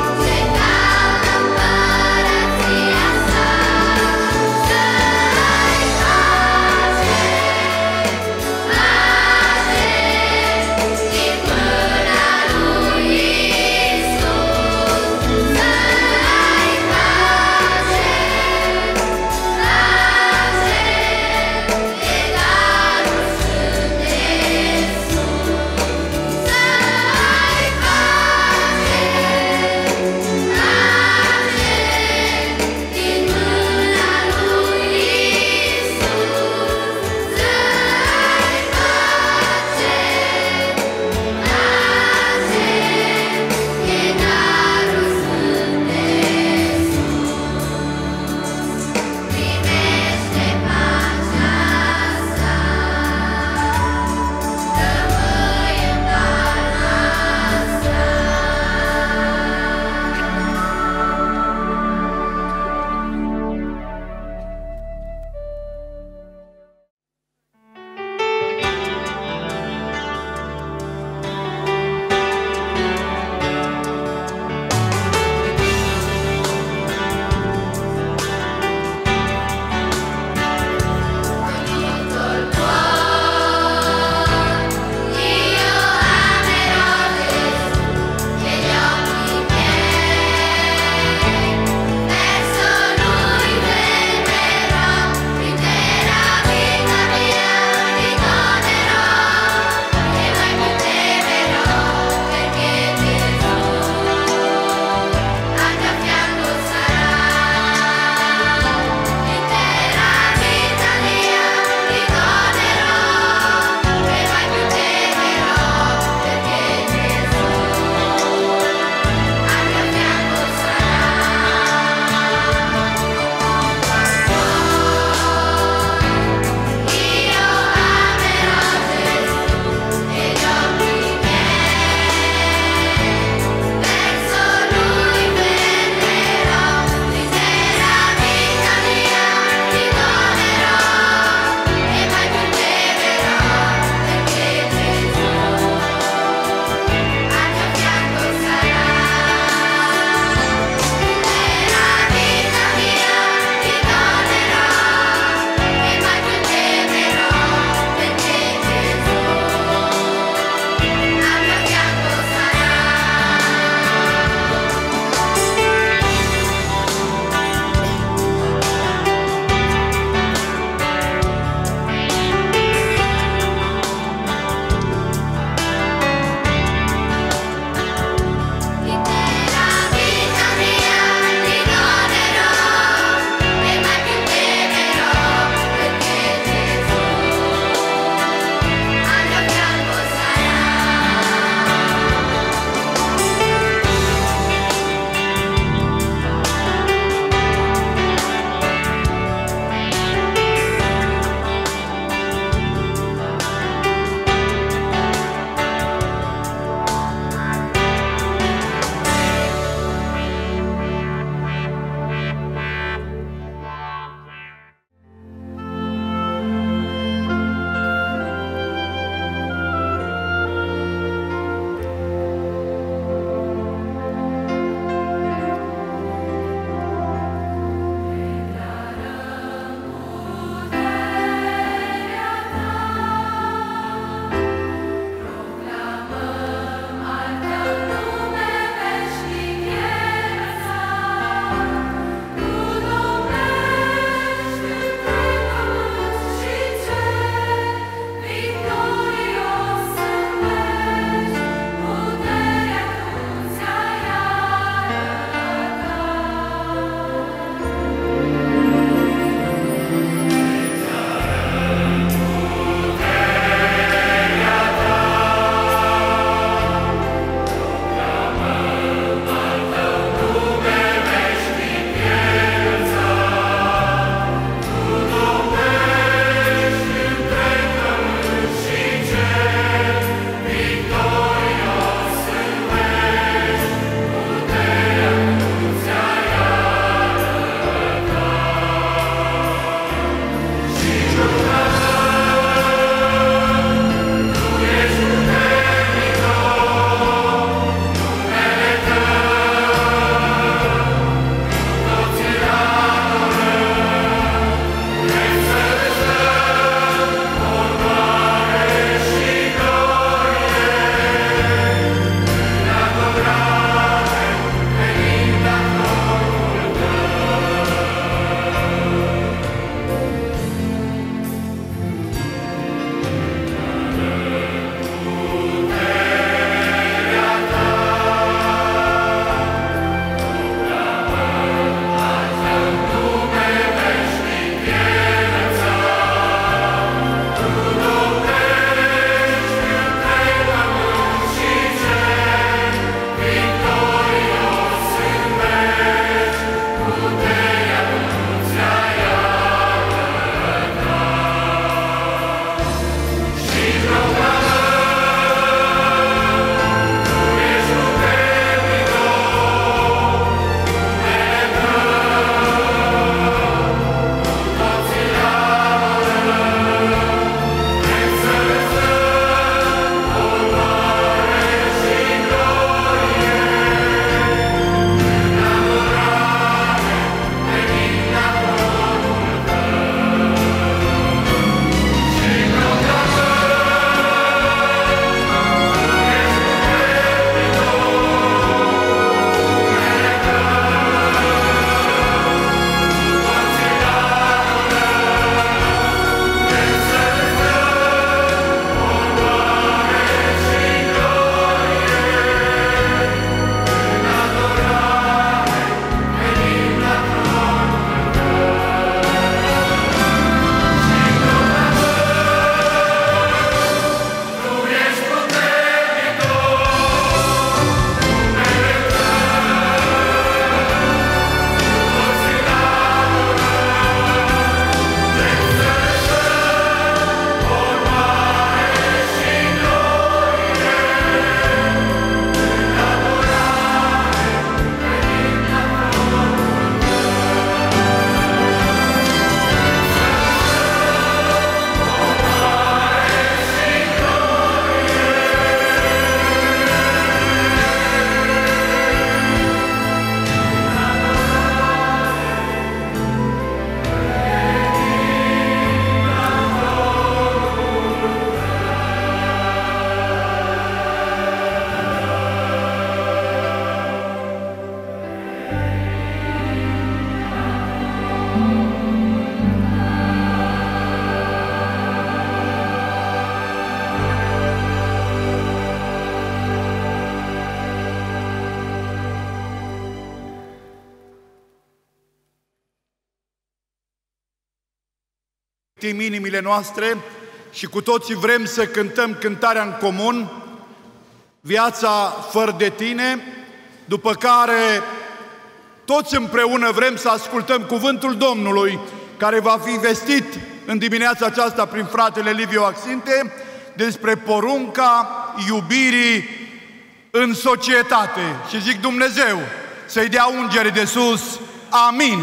deschidem inimile noastre și cu toții vrem să cântăm cântarea în comun, Viața fără de tine, după care toți împreună vrem să ascultăm cuvântul Domnului, care va fi vestit în dimineața aceasta prin fratele Liviu Axinte despre porunca iubirii în societate. Și zic Dumnezeu să-i dea ungere de sus. Amin.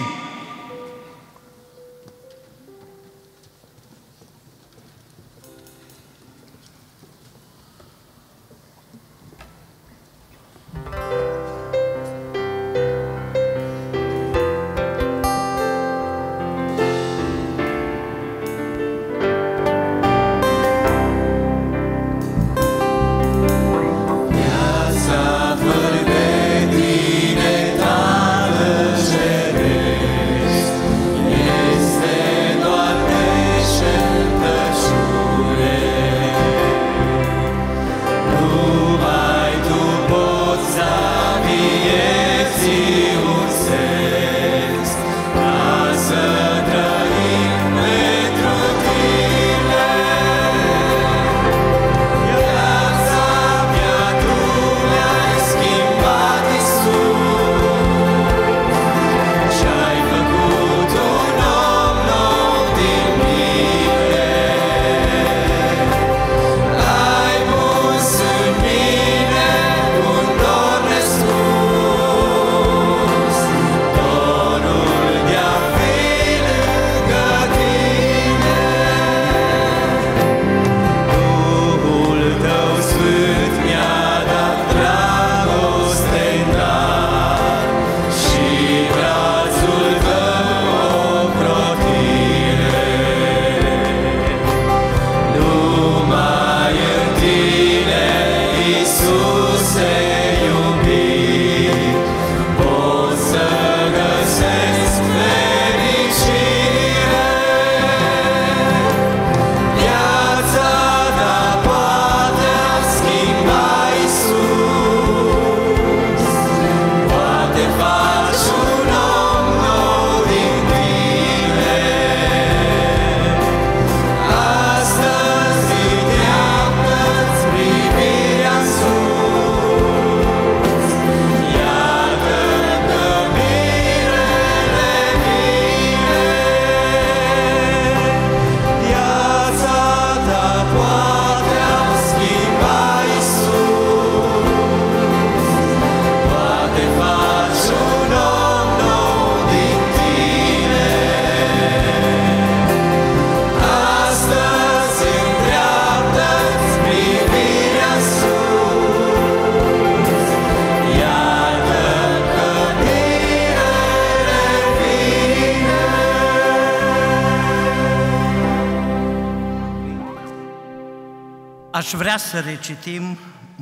Aș vrea să recitim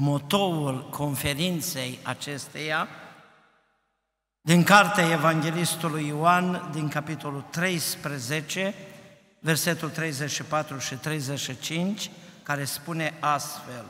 motoul conferinței acesteia din cartea Evanghelistului Ioan, din capitolul 13, versetul 34 și 35, care spune astfel: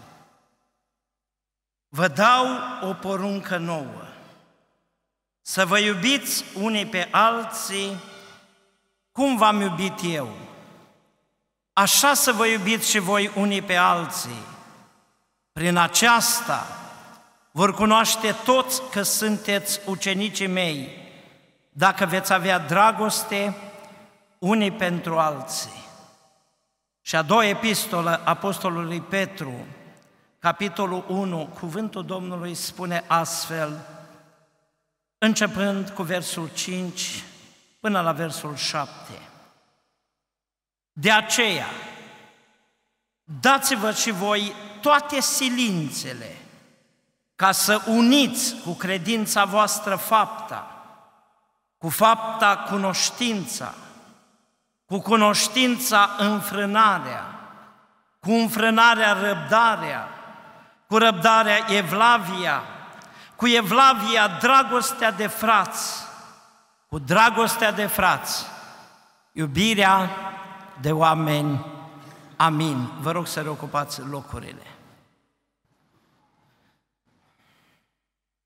Vă dau o poruncă nouă, să vă iubiți unii pe alții cum v-am iubit eu. Așa să vă iubiți și voi unii pe alții. Prin aceasta vor cunoaște toți că sunteți ucenicii mei, dacă veți avea dragoste unii pentru alții. Și a doua epistolă apostolului Petru, capitolul 1, cuvântul Domnului spune astfel, începând cu versul 5 până la versul 7. De aceea, dați-vă și voi toate silințele, ca să uniți cu credința voastră fapta, cu fapta cunoștința, cu cunoștința înfrânarea, cu înfrânarea răbdarea, cu răbdarea evlavia, cu evlavia dragostea de frați, cu dragostea de frați, iubirea de oameni. Amin. Vă rog să reocupați locurile.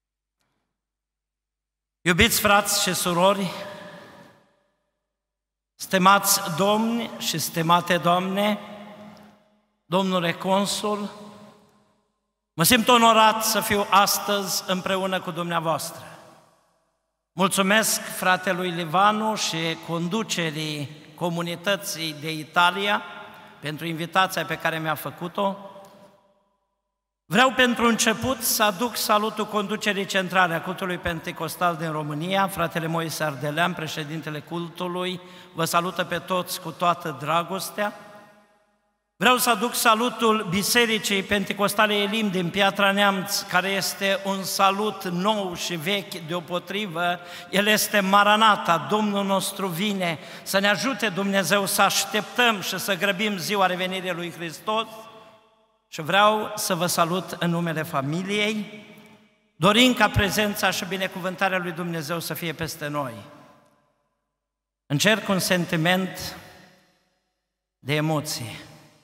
Iubiți frați și surori, Stimați domni și stimate doamne, domnule consul, mă simt onorat să fiu astăzi împreună cu dumneavoastră. Mulțumesc fratelui Livanu și conducerii comunității de Italia pentru invitația pe care mi-a făcut-o. Vreau pentru început să aduc salutul conducerii centrale a cultului Pentecostal din România, fratele Moise Ardelean, președintele cultului, vă salută pe toți cu toată dragostea. Vreau să aduc salutul Bisericii Pentecostale Elim din Piatra Neamț, care este un salut nou și vechi deopotrivă. El este Maranata, Domnul nostru vine, să ne ajute Dumnezeu să așteptăm și să grăbim ziua revenirii lui Hristos. Și vreau să vă salut în numele familiei, dorind ca prezența și binecuvântarea lui Dumnezeu să fie peste noi. Încerc un sentiment de emoție.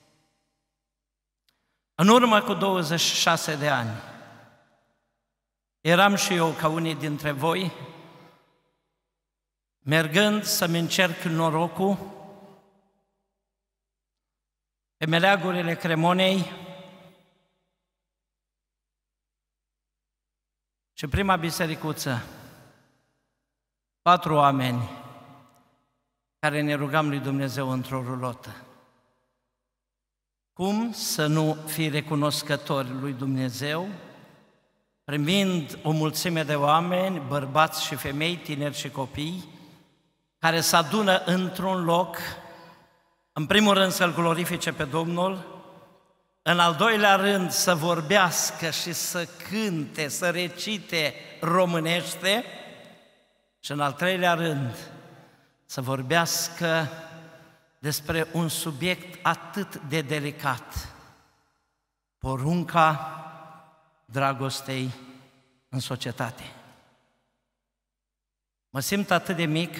În urmă cu 26 de ani, eram și eu ca unii dintre voi, mergând să-mi încerc norocul pe meleagurile Cremonei și prima bisericuță, 4 oameni care ne rugam lui Dumnezeu într-o rulotă. Cum să nu fii recunoscători lui Dumnezeu, primind o mulțime de oameni, bărbați și femei, tineri și copii, care se adună într-un loc, în primul rând să-L glorifice pe Domnul, în al doilea rând să vorbească și să cânte, să recite românește și în al treilea rând să vorbească despre un subiect atât de delicat, porunca dragostei în societate. Mă simt atât de mic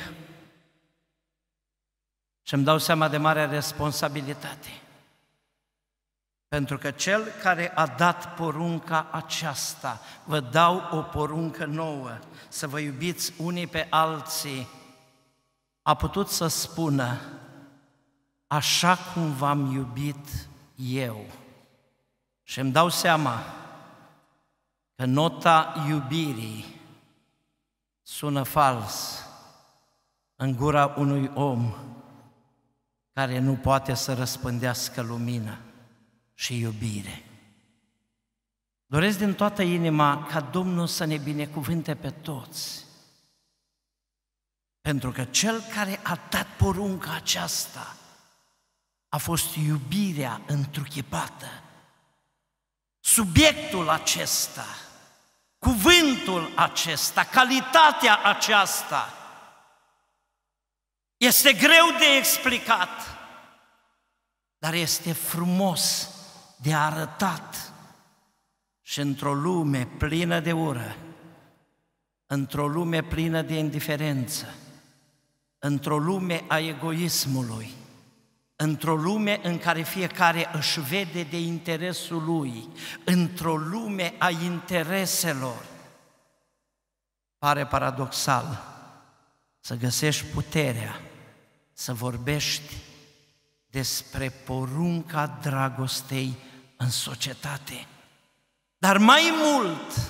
și îmi dau seama de marea responsabilitate, pentru că Cel care a dat porunca aceasta, vă dau o poruncă nouă, să vă iubiți unii pe alții, a putut să spună: așa cum v-am iubit eu. Și îmi dau seama că nota iubirii sună fals în gura unui om care nu poate să răspândească lumină și iubire. Doresc din toată inima ca Domnul să ne binecuvânte pe toți, pentru că Cel care a dat porunca aceasta a fost iubirea întruchipată. Subiectul acesta, cuvântul acesta, calitatea aceasta este greu de explicat, dar este frumos de arătat. Și într-o lume plină de ură, într-o lume plină de indiferență, într-o lume a egoismului, într-o lume în care fiecare își vede de interesul lui, într-o lume a intereselor, pare paradoxal să găsești puterea să vorbești despre porunca dragostei în societate. Dar mai mult,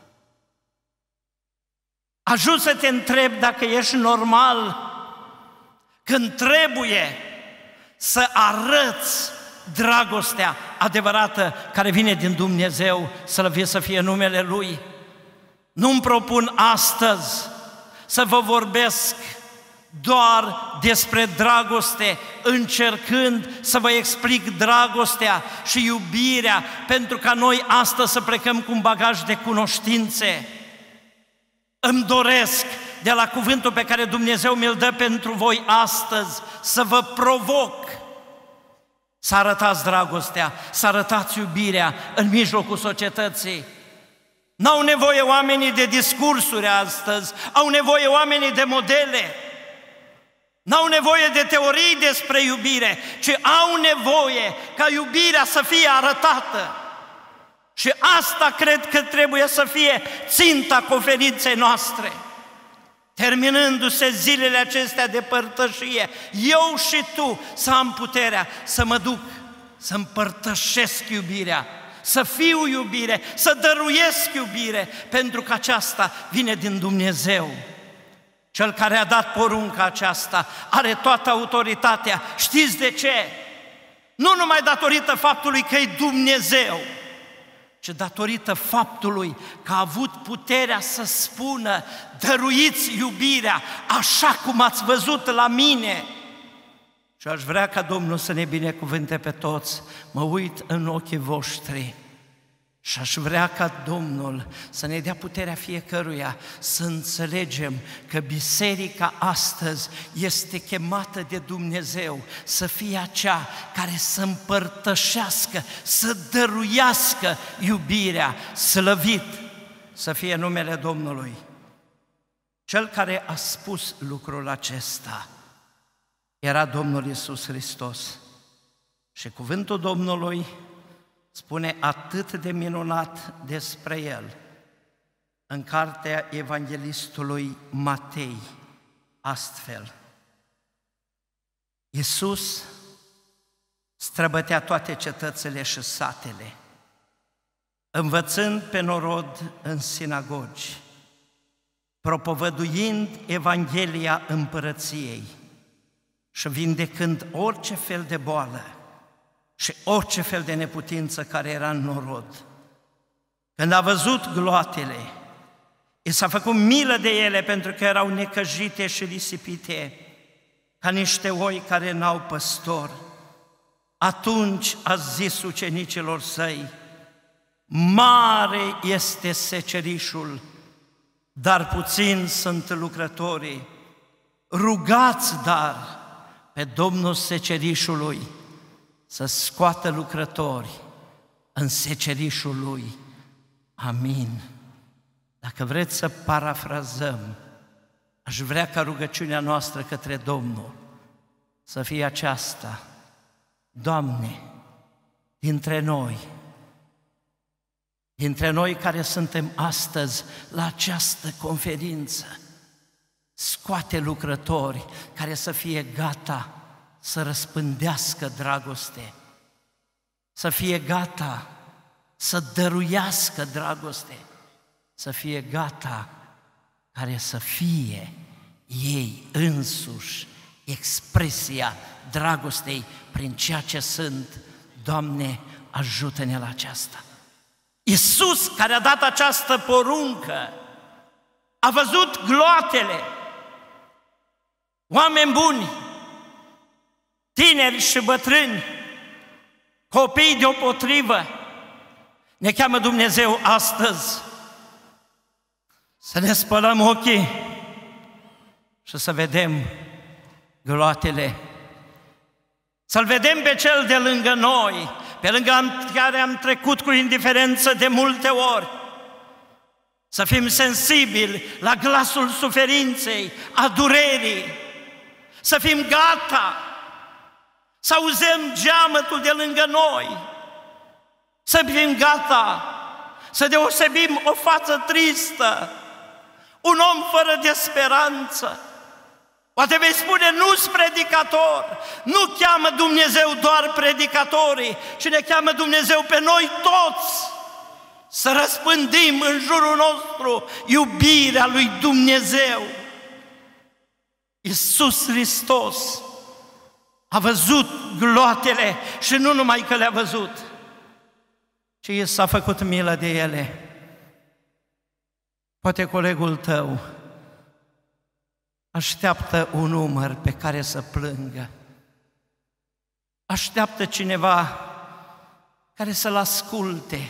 ajung să te întreb dacă ești normal când trebuie să arăți dragostea adevărată care vine din Dumnezeu, slăvit să fie numele Lui. Nu-mi propun astăzi să vă vorbesc doar despre dragoste, încercând să vă explic dragostea și iubirea, pentru ca noi astăzi să plecăm cu un bagaj de cunoștințe. Îmi doresc, de la cuvântul pe care Dumnezeu mi-l dă pentru voi astăzi, să vă provoc să arătați dragostea, să arătați iubirea în mijlocul societății. N-au nevoie oamenii de discursuri astăzi, au nevoie oamenii de modele. N-au nevoie de teorii despre iubire, ci au nevoie ca iubirea să fie arătată. Și asta cred că trebuie să fie ținta conferinței noastre. terminându-se zilele acestea de părtășie, eu și tu să am puterea să mă duc, să împărtășesc iubirea, să fiu iubire, să dăruiesc iubire, pentru că aceasta vine din Dumnezeu. Cel care a dat porunca aceasta are toată autoritatea. Știți de ce? Nu numai datorită faptului că e Dumnezeu, ci datorită faptului că a avut puterea să spună: dăruiți iubirea așa cum ați văzut la mine. Și aș vrea ca Domnul să ne binecuvânte pe toți. Mă uit în ochii voștri și aș vrea ca Domnul să ne dea puterea fiecăruia să înțelegem că biserica astăzi este chemată de Dumnezeu să fie acea care să împărtășească, să dăruiască iubirea, slăvit să fie numele Domnului. Cel care a spus lucrul acesta era Domnul Iisus Hristos. Și cuvântul Domnului spune atât de minunat despre El în cartea evanghelistului Matei, astfel: Iisus străbătea toate cetățile și satele, învățând pe norod în sinagogi, propovăduind Evanghelia Împărăției și vindecând orice fel de boală și orice fel de neputință care era în norod. Când a văzut gloatele, i s-a făcut milă de ele pentru că erau necăjite și risipite, ca niște oi care n-au păstor. Atunci a zis ucenicilor săi: mare este secerișul, dar puțini sunt lucrătorii. Rugați dar pe Domnul secerișului să scoată lucrători în secerișul lui. Amin. Dacă vreți să parafrazăm, aș vrea ca rugăciunea noastră către Domnul să fie aceasta: Doamne, dintre noi care suntem astăzi la această conferință, scoate lucrători care să fie gata să răspândească dragoste, să fie gata să dăruiască dragoste, să fie gata care să fie ei însuși expresia dragostei prin ceea ce sunt. Doamne, ajută-ne la aceasta. Iisus, care a dat această poruncă, a văzut gloatele, oameni buni, tineri și bătrâni, copii deopotrivă. Ne cheamă Dumnezeu astăzi să ne spălăm ochii și să vedem gloatele, să-L vedem pe Cel de lângă noi, pe lângă care am trecut cu indiferență de multe ori, să fim sensibili la glasul suferinței, a durerii, să fim gata să auzim geamătul de lângă noi, să fim gata să deosebim o față tristă, un om fără de speranță. Poate vei spune: nu-s predicator, nu cheamă Dumnezeu doar predicatorii, ci ne cheamă Dumnezeu pe noi toți să răspândim în jurul nostru iubirea lui Dumnezeu. Iisus Hristos a văzut gloatele și nu numai că le-a văzut, ci i s-a făcut milă de ele. Poate colegul tău așteaptă un umăr pe care să plângă, așteaptă cineva care să-l asculte.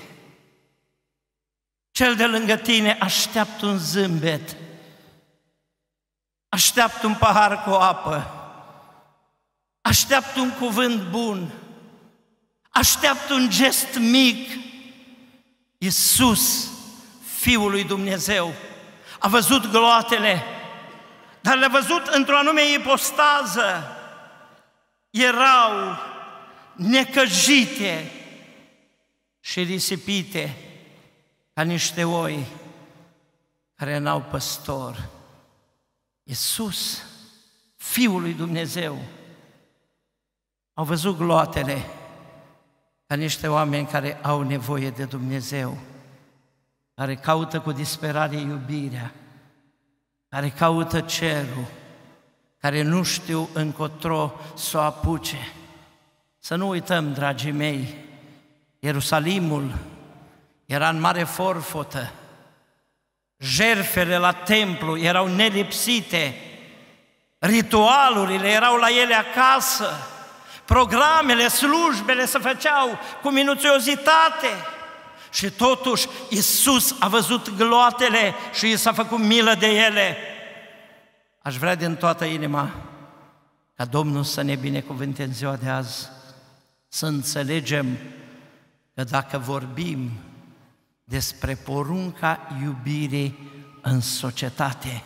Cel de lângă tine așteaptă un zâmbet, așteaptă un pahar cu apă, așteaptă un cuvânt bun, așteaptă un gest mic. Iisus, Fiul lui Dumnezeu, a văzut gloatele, dar le-a văzut într-o anume ipostază. Erau necăjite și risipite ca niște oi care n-au păstor. Iisus, Fiul lui Dumnezeu, au văzut gloatele ca niște oameni care au nevoie de Dumnezeu, care caută cu disperare iubirea, care caută cerul, care nu știu încotro să o apuce. Să nu uităm, dragii mei, Ierusalimul era în mare forfotă, jertfele la templu erau nelipsite, ritualurile erau la ele acasă, programele, slujbele se făceau cu minuțiozitate și totuși Iisus a văzut gloatele și i s-a făcut milă de ele. Aș vrea din toată inima ca Domnul să ne binecuvânteze în ziua de azi, să înțelegem că dacă vorbim despre porunca iubirii în societate,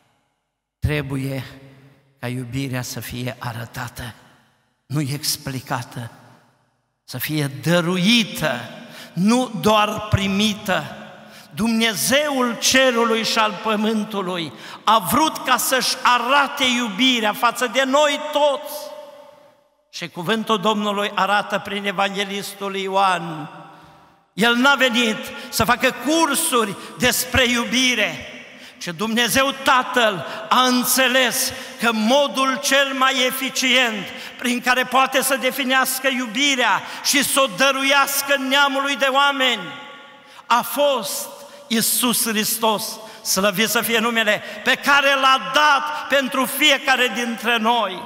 trebuie ca iubirea să fie arătată, nu explicată, să fie dăruită, nu doar primită. Dumnezeul cerului și al pământului a vrut ca să-și arate iubirea față de noi toți. Și cuvântul Domnului arată prin evanghelistul Ioan. El n-a venit să facă cursuri despre iubire, ci Dumnezeu Tatăl a înțeles că modul cel mai eficient prin care poate să definească iubirea și să o dăruiască neamului de oameni a fost Iisus Hristos, slăvit să fie numele, pe care l-a dat pentru fiecare dintre noi.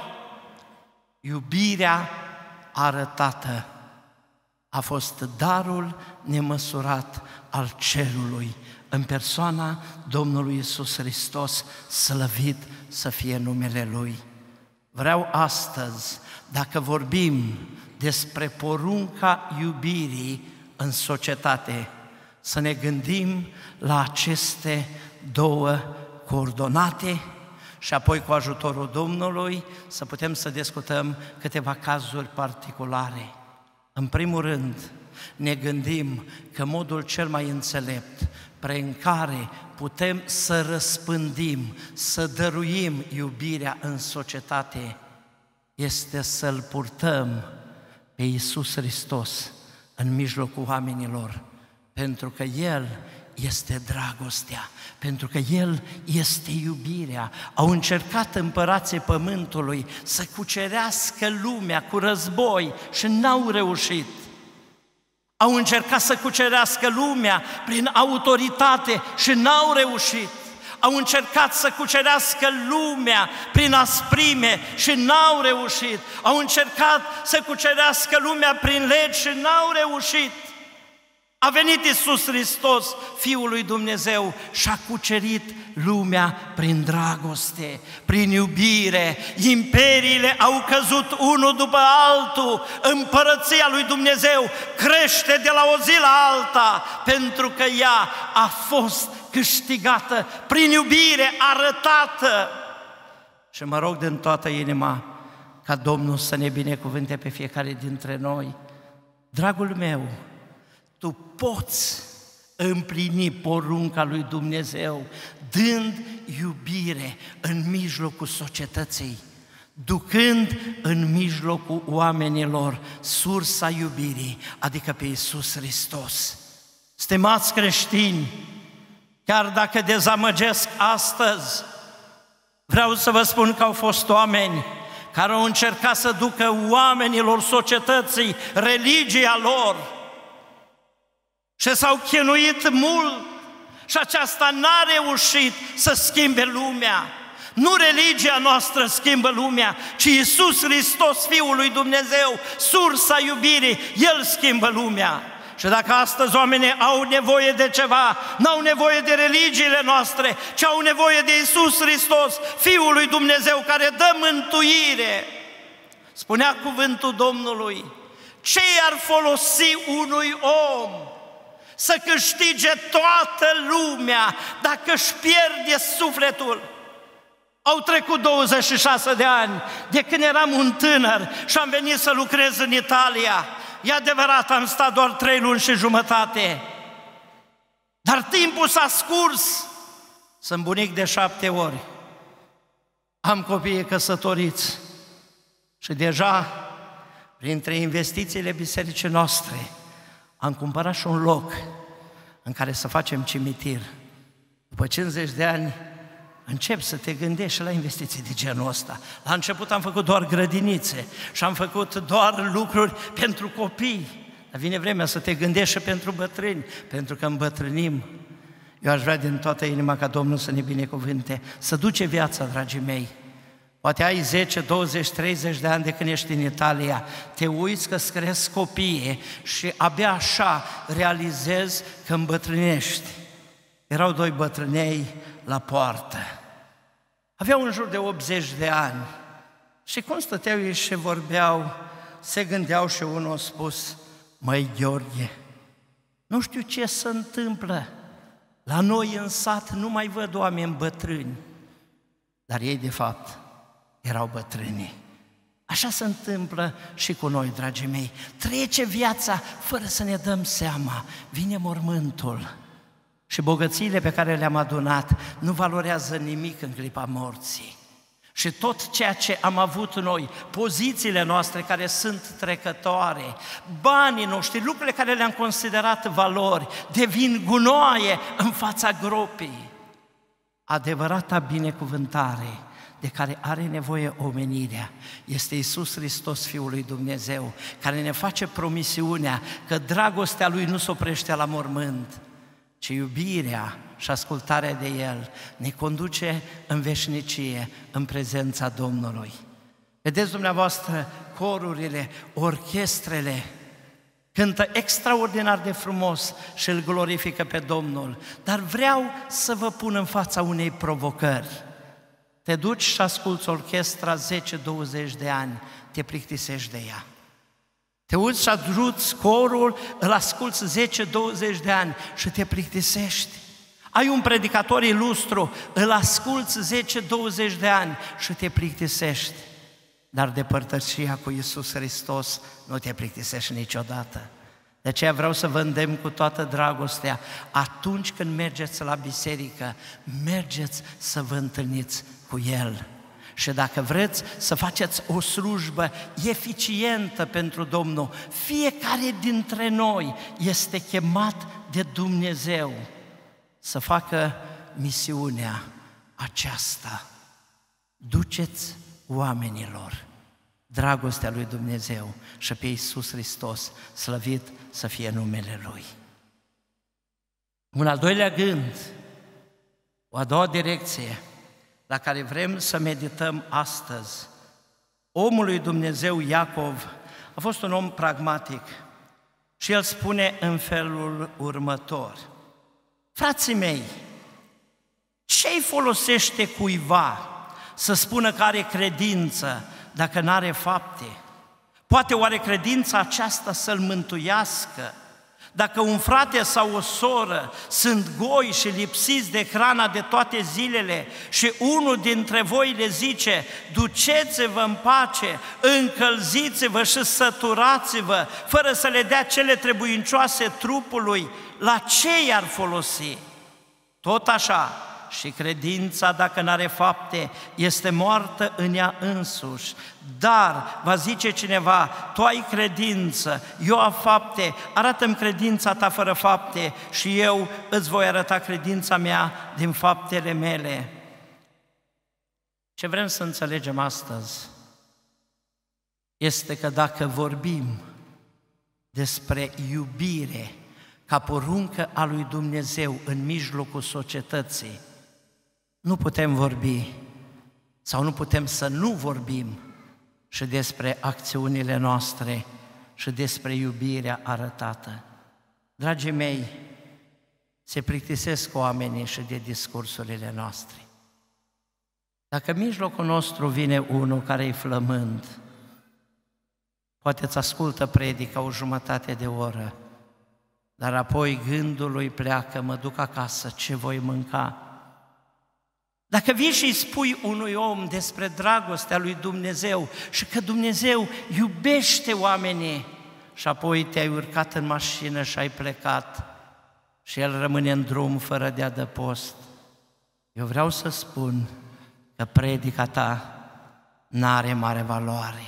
Iubirea arătată a fost darul nemăsurat al cerului în persoana Domnului Iisus Hristos, slăvit să fie numele Lui. Vreau astăzi, dacă vorbim despre porunca iubirii în societate, să ne gândim la aceste două coordonate și apoi cu ajutorul Domnului să putem să discutăm câteva cazuri particulare. În primul rând, ne gândim că modul cel mai înțelept prin care putem să răspândim, să dăruim iubirea în societate este să-L purtăm pe Iisus Hristos în mijlocul oamenilor, pentru că El este dragostea, pentru că El este iubirea. Au încercat împărații pământului să cucerească lumea cu război și n-au reușit. Au încercat să cucerească lumea prin autoritate și n-au reușit. Au încercat să cucerească lumea prin asprime și n-au reușit. Au încercat să cucerească lumea prin legi și n-au reușit. A venit Iisus Hristos, Fiul lui Dumnezeu, și a cucerit lumea prin dragoste, prin iubire. Imperiile au căzut unul după altul, împărăția lui Dumnezeu crește de la o zi la alta, pentru că ea a fost câștigată prin iubire arătată. Și mă rog din toată inima ca Domnul să ne binecuvânte pe fiecare dintre noi. Dragul meu, tu poți împlini porunca lui Dumnezeu dând iubire în mijlocul societății, ducând în mijlocul oamenilor sursa iubirii, adică pe Iisus Hristos. Stimați creștini, chiar dacă dezamăgesc astăzi, vreau să vă spun că au fost oameni care au încercat să ducă oamenilor societății religia lor, și s-au chinuit mult și aceasta n-a reușit să schimbe lumea. Nu religia noastră schimbă lumea, ci Iisus Hristos, Fiul lui Dumnezeu, sursa iubirii, El schimbă lumea. Și dacă astăzi oamenii au nevoie de ceva, n-au nevoie de religiile noastre, ci au nevoie de Iisus Hristos, Fiul lui Dumnezeu, care dă mântuire. Spunea cuvântul Domnului: ce i-ar folosi unui om să câștige toată lumea dacă își pierde sufletul? Au trecut 26 de ani de când eram un tânăr și am venit să lucrez în Italia. E adevărat, am stat doar 3 luni și jumătate, dar timpul s-a scurs. Sunt bunic de 7 ori am copii căsătoriți și deja, printre investițiile bisericii noastre, am cumpărat și un loc în care să facem cimitir. După 50 de ani, încep să te gândești și la investiții de genul ăsta. La început am făcut doar grădinițe și am făcut doar lucruri pentru copii. Dar vine vremea să te gândești și pentru bătrâni, pentru că îmbătrânim. Eu aș vrea din toată inima ca Domnul să ne binecuvânte, să duce viața, dragii mei. Poate ai 10, 20, 30 de ani de când ești în Italia, te uiți că-ți cresc copiii și abia așa realizezi că îmbătrânești. Erau 2 bătrânei la poartă. Aveau în jur de 80 de ani. Și cum stăteau ei și vorbeau, se gândeau și unul a spus: măi, Gheorghe, nu știu ce se întâmplă. La noi în sat nu mai văd oameni bătrâni. Dar ei, de fapt, erau bătrâni. Așa se întâmplă și cu noi, dragii mei. Trece viața fără să ne dăm seama. Vine mormântul și bogățiile pe care le-am adunat nu valorează nimic în clipa morții. Și tot ceea ce am avut noi, pozițiile noastre care sunt trecătoare, banii noștri, lucrurile care le-am considerat valori, devin gunoaie în fața gropii. Adevărata binecuvântare de care are nevoie omenirea este Iisus Hristos, Fiul lui Dumnezeu, care ne face promisiunea că dragostea Lui nu se oprește la mormânt, ci iubirea și ascultarea de El ne conduce în veșnicie, în prezența Domnului. Vedeți dumneavoastră, corurile, orchestrele cântă extraordinar de frumos și îl glorifică pe Domnul, dar vreau să vă pun în fața unei provocări. Te duci și asculți orchestra 10-20 de ani, te plictisești de ea. Te uiți și ajuți corul, îl asculți 10-20 de ani și te plictisești. Ai un predicator ilustru, îl asculți 10-20 de ani și te plictisești. Dar de părtășia cu Iisus Hristos nu te plictisești niciodată. De aceea vreau să vă îndemn cu toată dragostea, atunci când mergeți la biserică, mergeți să vă întâlniți cu El. Și dacă vreți să faceți o slujbă eficientă pentru Domnul, fiecare dintre noi este chemat de Dumnezeu să facă misiunea aceasta. Duceți oamenilor dragostea lui Dumnezeu și pe Iisus Hristos, slăvit să fie numele Lui. Un al doilea gând, o a doua direcție la care vrem să medităm astăzi. Omul lui Dumnezeu Iacov a fost un om pragmatic și el spune în felul următor: frații mei, ce-i folosește cuiva să spună că are credință dacă n-are fapte? Poate oare credința aceasta să-l mântuiască? Dacă un frate sau o soră sunt goi și lipsiți de hrana de toate zilele și unul dintre voi le zice: duceți-vă în pace, încălziți-vă și săturați-vă, fără să le dea cele trebuincioase trupului, la ce i-ar folosi? Tot așa, și credința, dacă n-are fapte, este moartă în ea însuși. Dar, va zice cineva, tu ai credință, eu am fapte, arată-mi credința ta fără fapte și eu îți voi arăta credința mea din faptele mele. Ce vrem să înțelegem astăzi este că dacă vorbim despre iubire ca poruncă a lui Dumnezeu în mijlocul societății, nu putem vorbi sau nu putem să nu vorbim și despre acțiunile noastre și despre iubirea arătată. Dragii mei, se plictisesc oamenii și de discursurile noastre. Dacă în mijlocul nostru vine unul care e flămând, poate îți ascultă predica o jumătate de oră, dar apoi gândul lui pleacă: mă duc acasă, ce voi mânca? Dacă vii și îi spui unui om despre dragostea lui Dumnezeu și că Dumnezeu iubește oamenii și apoi te-ai urcat în mașină și ai plecat și el rămâne în drum fără de adăpost, eu vreau să spun că predica ta n-are mare valoare.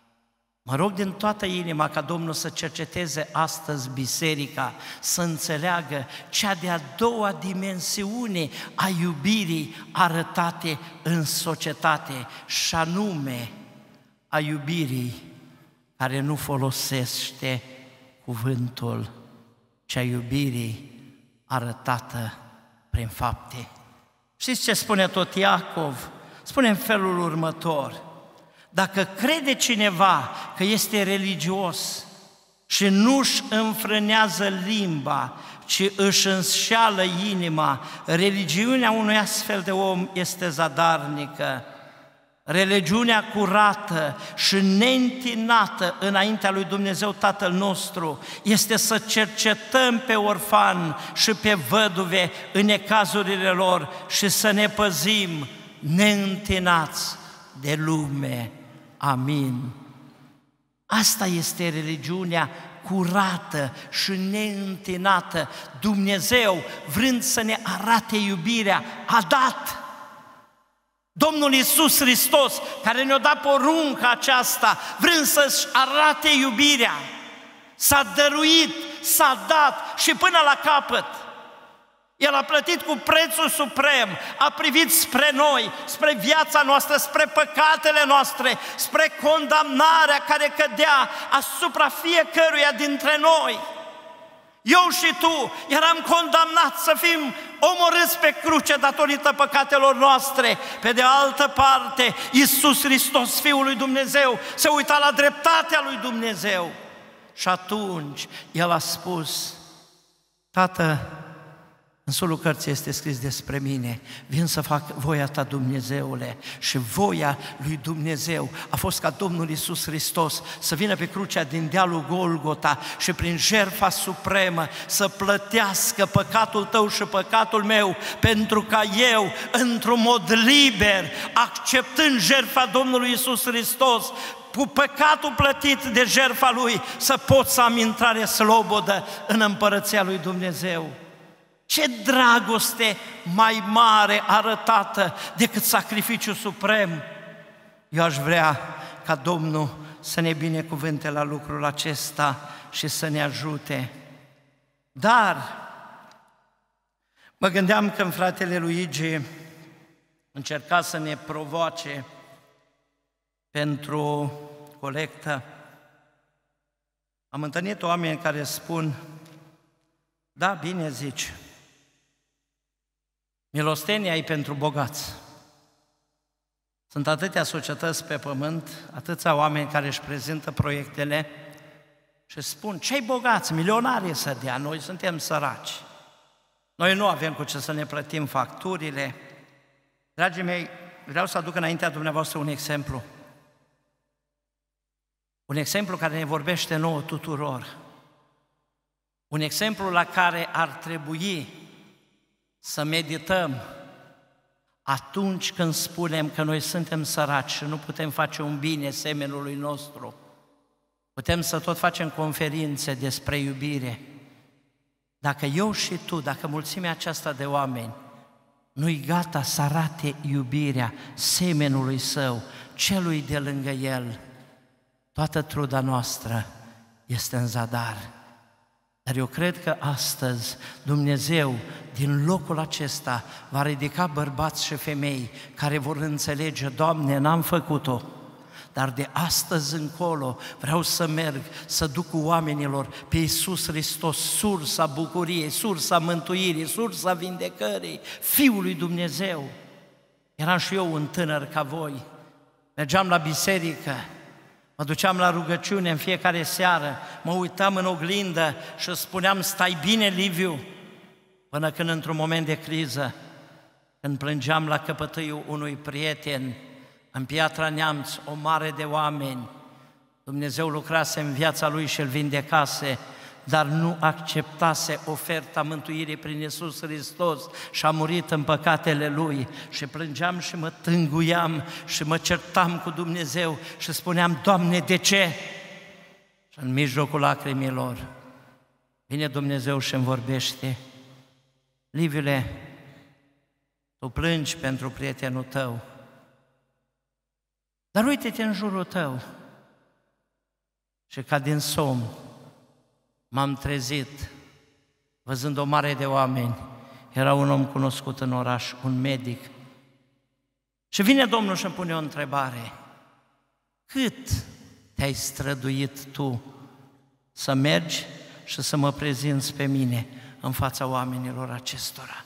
Mă rog din toată inima ca Domnul să cerceteze astăzi biserica, să înțeleagă cea de-a doua dimensiune a iubirii arătate în societate, și anume a iubirii care nu folosește cuvântul, ci a iubirii arătată prin fapte. Știți ce spune tot Iacov? Spune în felul următor: dacă crede cineva că este religios și nu-și înfrânează limba, ci își înșeală inima, religiunea unui astfel de om este zadarnică. Religiunea curată și neîntinată înaintea lui Dumnezeu Tatăl nostru este să cercetăm pe orfan și pe văduve în necazurile lor și să ne păzim neîntinați de lume. Amin. Asta este religiunea curată și neîntinată. Dumnezeu, vrând să ne arate iubirea, a dat. Domnul Iisus Hristos, care ne-a dat porunca aceasta, vrând să-și arate iubirea, s-a dăruit, s-a dat și până la capăt. El a plătit cu prețul suprem, a privit spre noi, spre viața noastră, spre păcatele noastre, spre condamnarea care cădea asupra fiecăruia dintre noi. Eu și tu eram condamnați să fim omorâți pe cruce datorită păcatelor noastre. Pe de altă parte, Iisus Hristos, Fiul lui Dumnezeu, se uita la dreptatea lui Dumnezeu. Și atunci El a spus: Tată, în solul cărții este scris despre mine, vin să fac voia ta, Dumnezeule. Și voia lui Dumnezeu a fost ca Domnul Iisus Hristos să vină pe crucea din dealul Golgota și prin jertfa supremă să plătească păcatul tău și păcatul meu, pentru ca eu, într-un mod liber, acceptând jertfa Domnului Iisus Hristos, cu păcatul plătit de jertfa Lui, să pot să am intrare slobodă în împărăția lui Dumnezeu. Ce dragoste mai mare arătată decât sacrificiul suprem! Eu aș vrea ca Domnul să ne binecuvânte la lucrul acesta și să ne ajute. Dar mă gândeam când fratele Luigi încerca să ne provoace pentru colectă. Am întâlnit oameni care spun: da, bine zici, milostenia e pentru bogați. Sunt atâtea societăți pe pământ, atâția oameni care își prezintă proiectele și spun: cei bogați, milionari să dea, noi suntem săraci. Noi nu avem cu ce să ne plătim facturile. Dragii mei, vreau să aduc înaintea dumneavoastră un exemplu. Un exemplu care ne vorbește nouă tuturor. Un exemplu la care ar trebui să medităm atunci când spunem că noi suntem săraci și nu putem face un bine semenului nostru. Putem să tot facem conferințe despre iubire. Dacă eu și tu, dacă mulțimea aceasta de oameni nu-i gata să arate iubirea semenului său, celui de lângă el, toată truda noastră este în zadar. Dar eu cred că astăzi Dumnezeu, din locul acesta, va ridica bărbați și femei care vor înțelege: Doamne, n-am făcut-o, dar de astăzi încolo vreau să merg, să duc cu oamenilor pe Iisus Hristos, sursa bucuriei, sursa mântuirii, sursa vindecării, Fiul lui Dumnezeu. Eram și eu un tânăr ca voi, mergeam la biserică, mă duceam la rugăciune în fiecare seară, mă uitam în oglindă și spuneam: stai bine, Liviu, până când într-un moment de criză, când plângeam la căpătâiul unui prieten, în Piatra Neamț, o mare de oameni, Dumnezeu lucrase în viața lui și îl vindecase, dar nu acceptase oferta mântuirii prin Iisus Hristos și a murit în păcatele lui. Și plângeam și mă tânguiam și mă certam cu Dumnezeu și spuneam: Doamne, de ce? Și în mijlocul lacrimilor vine Dumnezeu și îmi vorbește: Liviule, tu plângi pentru prietenul tău, Dar uite-te în jurul tău și ca din somn m-am trezit văzând o mare de oameni. Era un om cunoscut în oraș, un medic. Și vine Domnul și îmi pune o întrebare. Cât te-ai străduit tu să mergi și să mă prezinți pe mine în fața oamenilor acestora?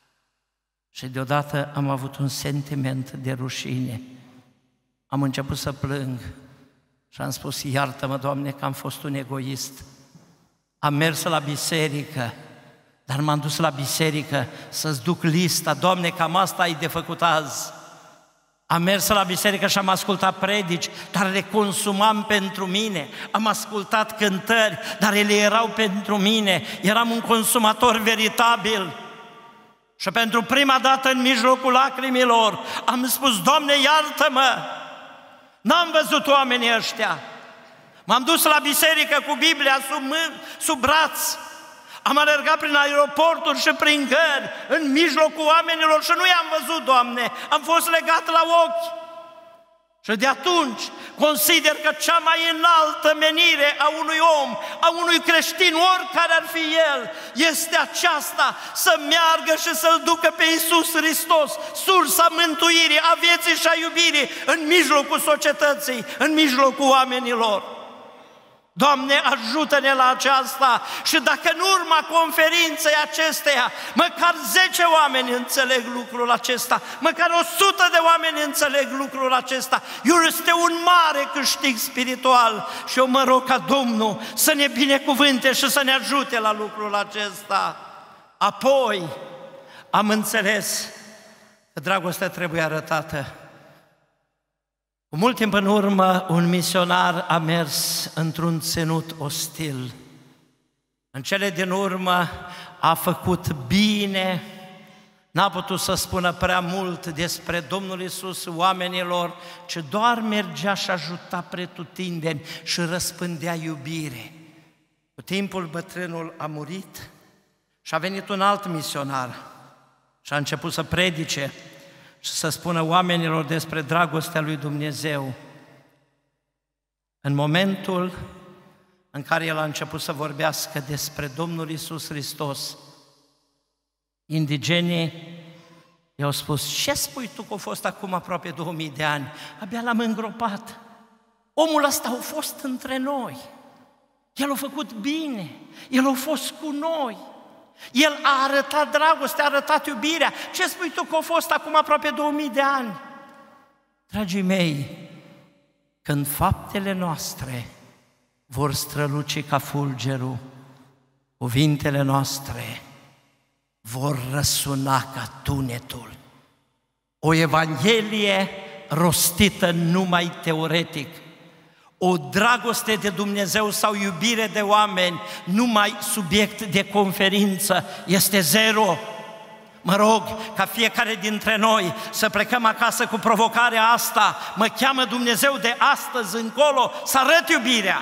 Și deodată am avut un sentiment de rușine. Am început să plâng și am spus, iartă-mă, Doamne, că am fost un egoist. Am mers la biserică, dar m-am dus la biserică să-ți duc lista. Doamne, cam asta ai de făcut azi. Am mers la biserică și am ascultat predici, dar le consumam pentru mine. Am ascultat cântări, dar ele erau pentru mine. Eram un consumator veritabil. Și pentru prima dată în mijlocul lacrimilor am spus, Doamne, iartă-mă! N-am văzut oamenii ăștia. M-am dus la biserică cu Biblia sub braț. Am alergat prin aeroporturi și prin gări, în mijlocul oamenilor și nu i-am văzut, Doamne, am fost legat la ochi. Și de atunci consider că cea mai înaltă menire a unui om, a unui creștin, oricare ar fi el, este aceasta, să meargă și să-L ducă pe Iisus Hristos, sursa mântuirii, a vieții și a iubirii, în mijlocul societății, în mijlocul oamenilor. Doamne, ajută-ne la aceasta și dacă în urma conferinței acesteia măcar 10 oameni înțeleg lucrul acesta, măcar 100 de oameni înțeleg lucrul acesta, este un mare câștig spiritual și eu mă rog ca Domnul să ne binecuvânte și să ne ajute la lucrul acesta. Apoi am înțeles că dragostea trebuie arătată. Cu mult timp în urmă, un misionar a mers într-un ținut ostil. În cele din urmă a făcut bine, n-a putut să spună prea mult despre Domnul Iisus oamenilor, ci doar mergea și ajuta pretutindeni și răspândea iubire. Cu timpul bătrânul a murit și a venit un alt misionar și a început să predice și să spună oamenilor despre dragostea lui Dumnezeu. În momentul în care el a început să vorbească despre Domnul Iisus Hristos, indigenii i-au spus, ce spui tu că a fost acum aproape 2000 de ani? Abia l-am îngropat. Omul ăsta a fost între noi. El a făcut bine. El a fost cu noi. El a arătat dragoste, a arătat iubirea. Ce spui tu că a fost acum aproape 2000 de ani? Dragii mei, când faptele noastre vor străluci ca fulgerul, cuvintele noastre vor răsuna ca tunetul. O evanghelie rostită numai teoretic, o dragoste de Dumnezeu sau iubire de oameni numai subiect de conferință este zero. Mă rog ca fiecare dintre noi să plecăm acasă cu provocarea asta. Mă cheamă Dumnezeu de astăzi încolo să arăt iubirea,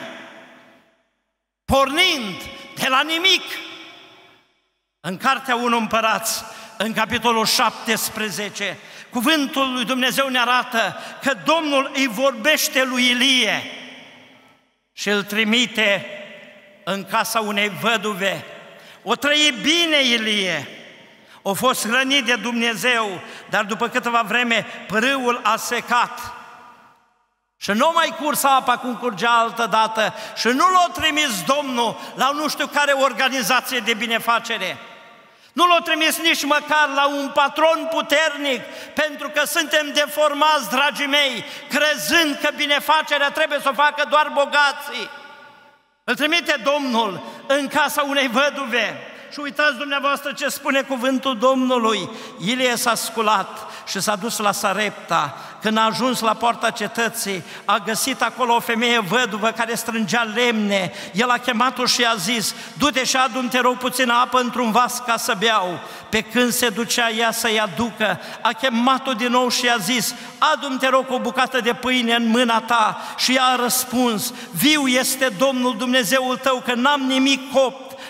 pornind de la nimic. În Cartea 1 Împărați, în capitolul 17, cuvântul lui Dumnezeu ne arată că Domnul îi vorbește lui Ilie și îl trimite în casa unei văduve. O trăie bine Ilie, a fost hrănit de Dumnezeu, dar după câteva vreme pârâul a secat și nu mai cursa apa cum curgea altă dată și nu l-a trimis Domnul la nu știu care organizație de binefacere. Nu l-a trimis nici măcar la un patron puternic, pentru că suntem deformați, dragii mei, crezând că binefacerea trebuie să o facă doar bogații. Îl trimite Domnul în casa unei văduve. Și uitați dumneavoastră ce spune cuvântul Domnului. Ilie s-a sculat și s-a dus la Sarepta. Când a ajuns la poarta cetății, a găsit acolo o femeie văduvă care strângea lemne. El a chemat-o și a zis, du-te și adu-mi, te rog, puțină apă într-un vas ca să beau. Pe când se ducea ea să-i aducă, a chemat-o din nou și a zis, adu-mi, te rog, o bucată de pâine în mâna ta. Și ea a răspuns, viu este Domnul Dumnezeul tău, că n-am nimic copt,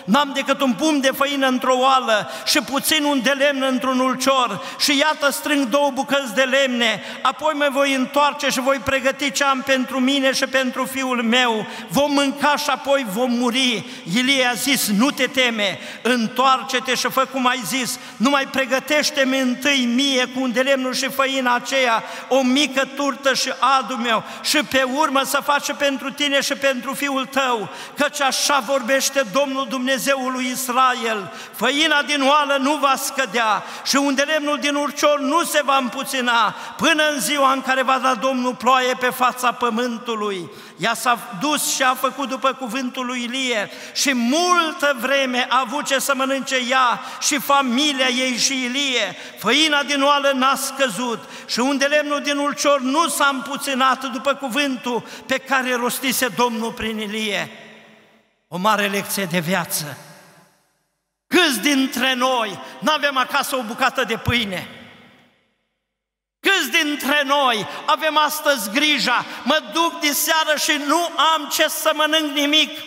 N-am decât un pumn de făină într-o oală și puțin un de lemn într-un ulcior și iată strâng 2 bucăți de lemne, apoi mă voi întoarce și voi pregăti ce am pentru mine și pentru fiul meu. Vom mânca și apoi vom muri. Ilie a zis, nu te teme, întoarce-te și fă cum ai zis, numai pregătește-mi întâi mie cu un de lemnul și făina aceea o mică turtă și adul meu și pe urmă să faci și pentru tine și pentru fiul tău, căci așa vorbește Domnul Dumnezeul lui Israel, făina din oală nu va scădea și un de lemnul din urcior nu se va împuțina până în ziua în care va da Domnul ploaie pe fața pământului. Ea s-a dus și a făcut după cuvântul lui Ilie și multă vreme a avut ce să mănânce ea și familia ei și Ilie. Făina din oală n-a scăzut și un de lemnul din ulcior nu s-a împuținat după cuvântul pe care rostise Domnul prin Ilie. O mare lecție de viață. Câți dintre noi n-avem acasă o bucată de pâine? Câți dintre noi avem astăzi grija, mă duc diseară și nu am ce să mănânc nimic?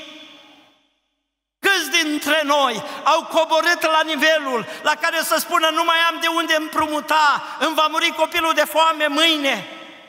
Câți dintre noi au coborât la nivelul la care să spună nu mai am de unde împrumuta, îmi va muri copilul de foame mâine?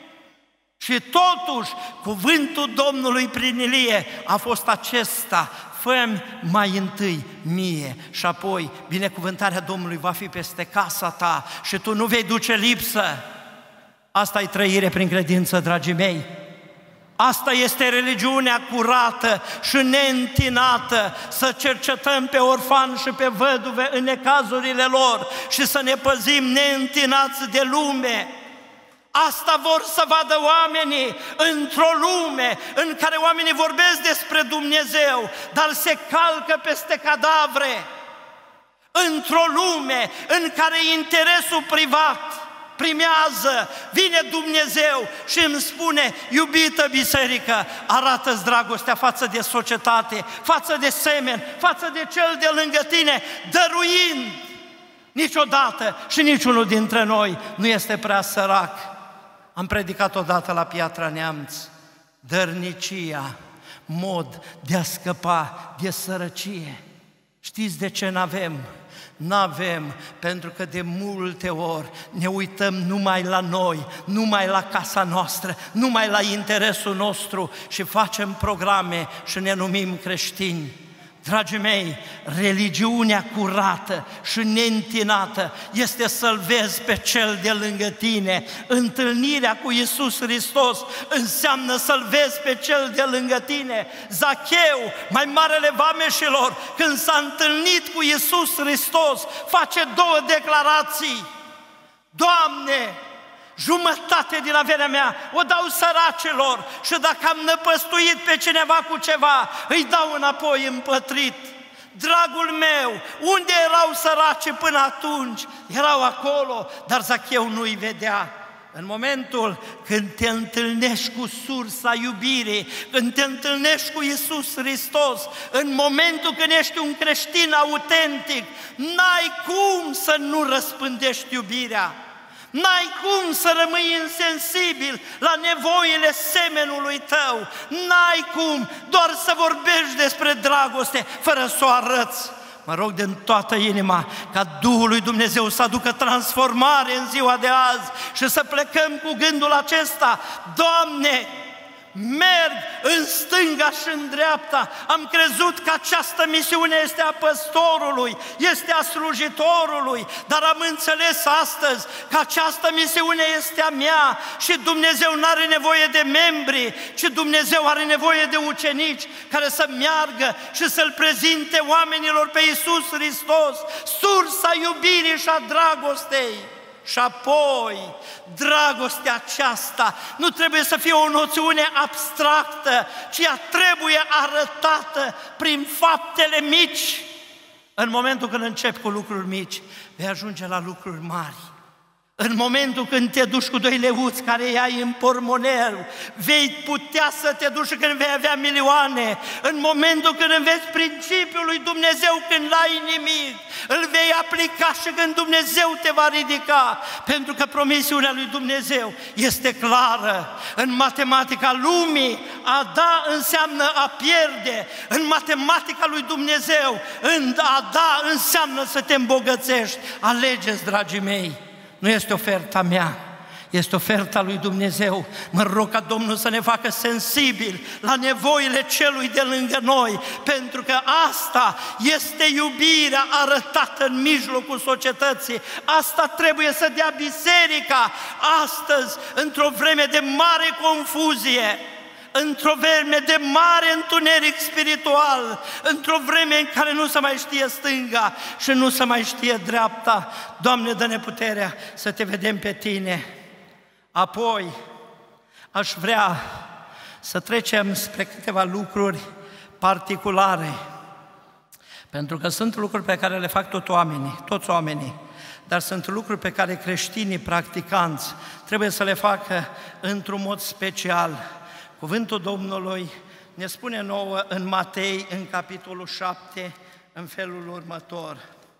Și totuși, cuvântul Domnului prin Ilie a fost acesta, fă-mi mai întâi mie și apoi binecuvântarea Domnului va fi peste casa ta și tu nu vei duce lipsă. Asta e trăire prin credință, dragii mei. Asta este religiunea curată și neîntinată, să cercetăm pe orfani și pe văduve în necazurile lor și să ne păzim neîntinați de lume. Asta vor să vadă oamenii într-o lume în care oamenii vorbesc despre Dumnezeu, dar se calcă peste cadavre. Într-o lume în care interesul privat primează, vine Dumnezeu și îmi spune, iubită biserică, arată-ți dragostea față de societate, față de semeni, față de cel de lângă tine, dăruind. Niciodată și niciunul dintre noi nu este prea sărac. Am predicat odată la Piatra Neamț, dărnicia, mod de a scăpa de sărăcie. Știți de ce n-avem? N-avem, pentru că de multe ori ne uităm numai la noi, numai la casa noastră, numai la interesul nostru și facem programe și ne numim creștini. Dragii mei, religiunea curată și neîntinată este să-L vezi pe Cel de lângă tine. Întâlnirea cu Iisus Hristos înseamnă să-L vezi pe Cel de lângă tine. Zacheu, mai marele vameșilor, când s-a întâlnit cu Iisus Hristos, face 2 declarații. Doamne, jumătate din averea mea o dau săracilor și dacă am năpăstuit pe cineva cu ceva, îi dau înapoi împătrit. Dragul meu, unde erau săracii până atunci? Erau acolo, dar Zacheu nu-i vedea. În momentul când te întâlnești cu sursa iubirii, când te întâlnești cu Iisus Hristos, în momentul când ești un creștin autentic, n-ai cum să nu răspândești iubirea. N-ai cum să rămâi insensibil la nevoile semenului tău. N-ai cum doar să vorbești despre dragoste fără să o arăți. Mă rog din toată inima ca Duhul lui Dumnezeu să aducă transformare în ziua de azi și să plecăm cu gândul acesta. Doamne, merg în stânga și în dreapta. Am crezut că această misiune este a păstorului, este a slujitorului, dar am înțeles astăzi că această misiune este a mea și Dumnezeu nu are nevoie de membri, ci Dumnezeu are nevoie de ucenici care să meargă și să-L prezinte oamenilor pe Iisus Hristos, sursa iubirii și a dragostei. Și apoi, dragostea aceasta nu trebuie să fie o noțiune abstractă, ci ea trebuie arătată prin faptele mici. În momentul când începi cu lucruri mici, vei ajunge la lucruri mari. În momentul când te duci cu 2 leuți care îi ai în pormonel, vei putea să te duci când vei avea milioane. În momentul când înveți principiul lui Dumnezeu când n-ai nimic, îl vei aplica și când Dumnezeu te va ridica. Pentru că promisiunea lui Dumnezeu este clară. În matematica lumii, a da înseamnă a pierde. În matematica lui Dumnezeu, a da înseamnă să te îmbogățești. Alegeți, dragii mei! Nu este oferta mea, este oferta lui Dumnezeu. Mă rog ca Domnul să ne facă sensibili la nevoile celui de lângă noi, pentru că asta este iubirea arătată în mijlocul societății. Asta trebuie să dea biserica astăzi, într-o vreme de mare confuzie, într-o vreme de mare întuneric spiritual, într-o vreme în care nu se mai știe stânga și nu se mai știe dreapta. Doamne, dă-ne puterea să te vedem pe Tine. Apoi, aș vrea să trecem spre câteva lucruri particulare, pentru că sunt lucruri pe care le fac toți oamenii, dar sunt lucruri pe care creștinii practicanți trebuie să le facă într-un mod special. Cuvântul Domnului ne spune nouă în Matei, în capitolul 7, în felul următor.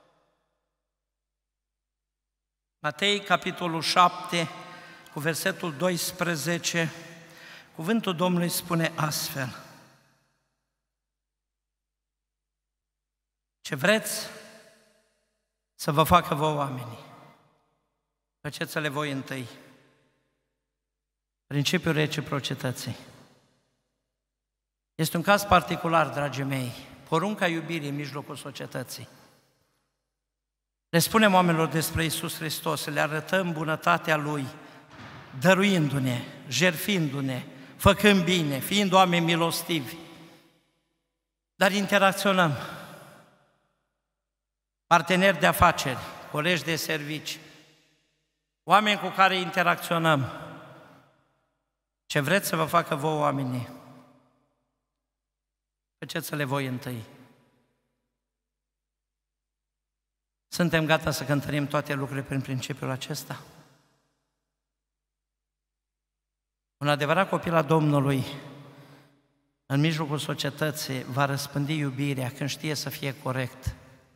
Matei, capitolul 7, cu versetul 12, cuvântul Domnului spune astfel: ce vreți să vă facă vouă oamenii, faceți-le voi întâi. Principiul reciprocității. Este un caz particular, dragii mei, porunca iubirii în mijlocul societății. Le spunem oamenilor despre Iisus Hristos, le arătăm bunătatea Lui, dăruindu-ne, jertfindu-ne, făcând bine, fiind oameni milostivi. Dar interacționăm. Parteneri de afaceri, colegi de servici, oameni cu care interacționăm. Ce vreți să vă facă vouă oamenii, faceți-le voi întâi. Suntem gata să cântărim toate lucrurile prin principiul acesta? Un adevărat copil al Domnului în mijlocul societății va răspândi iubirea când știe să fie corect.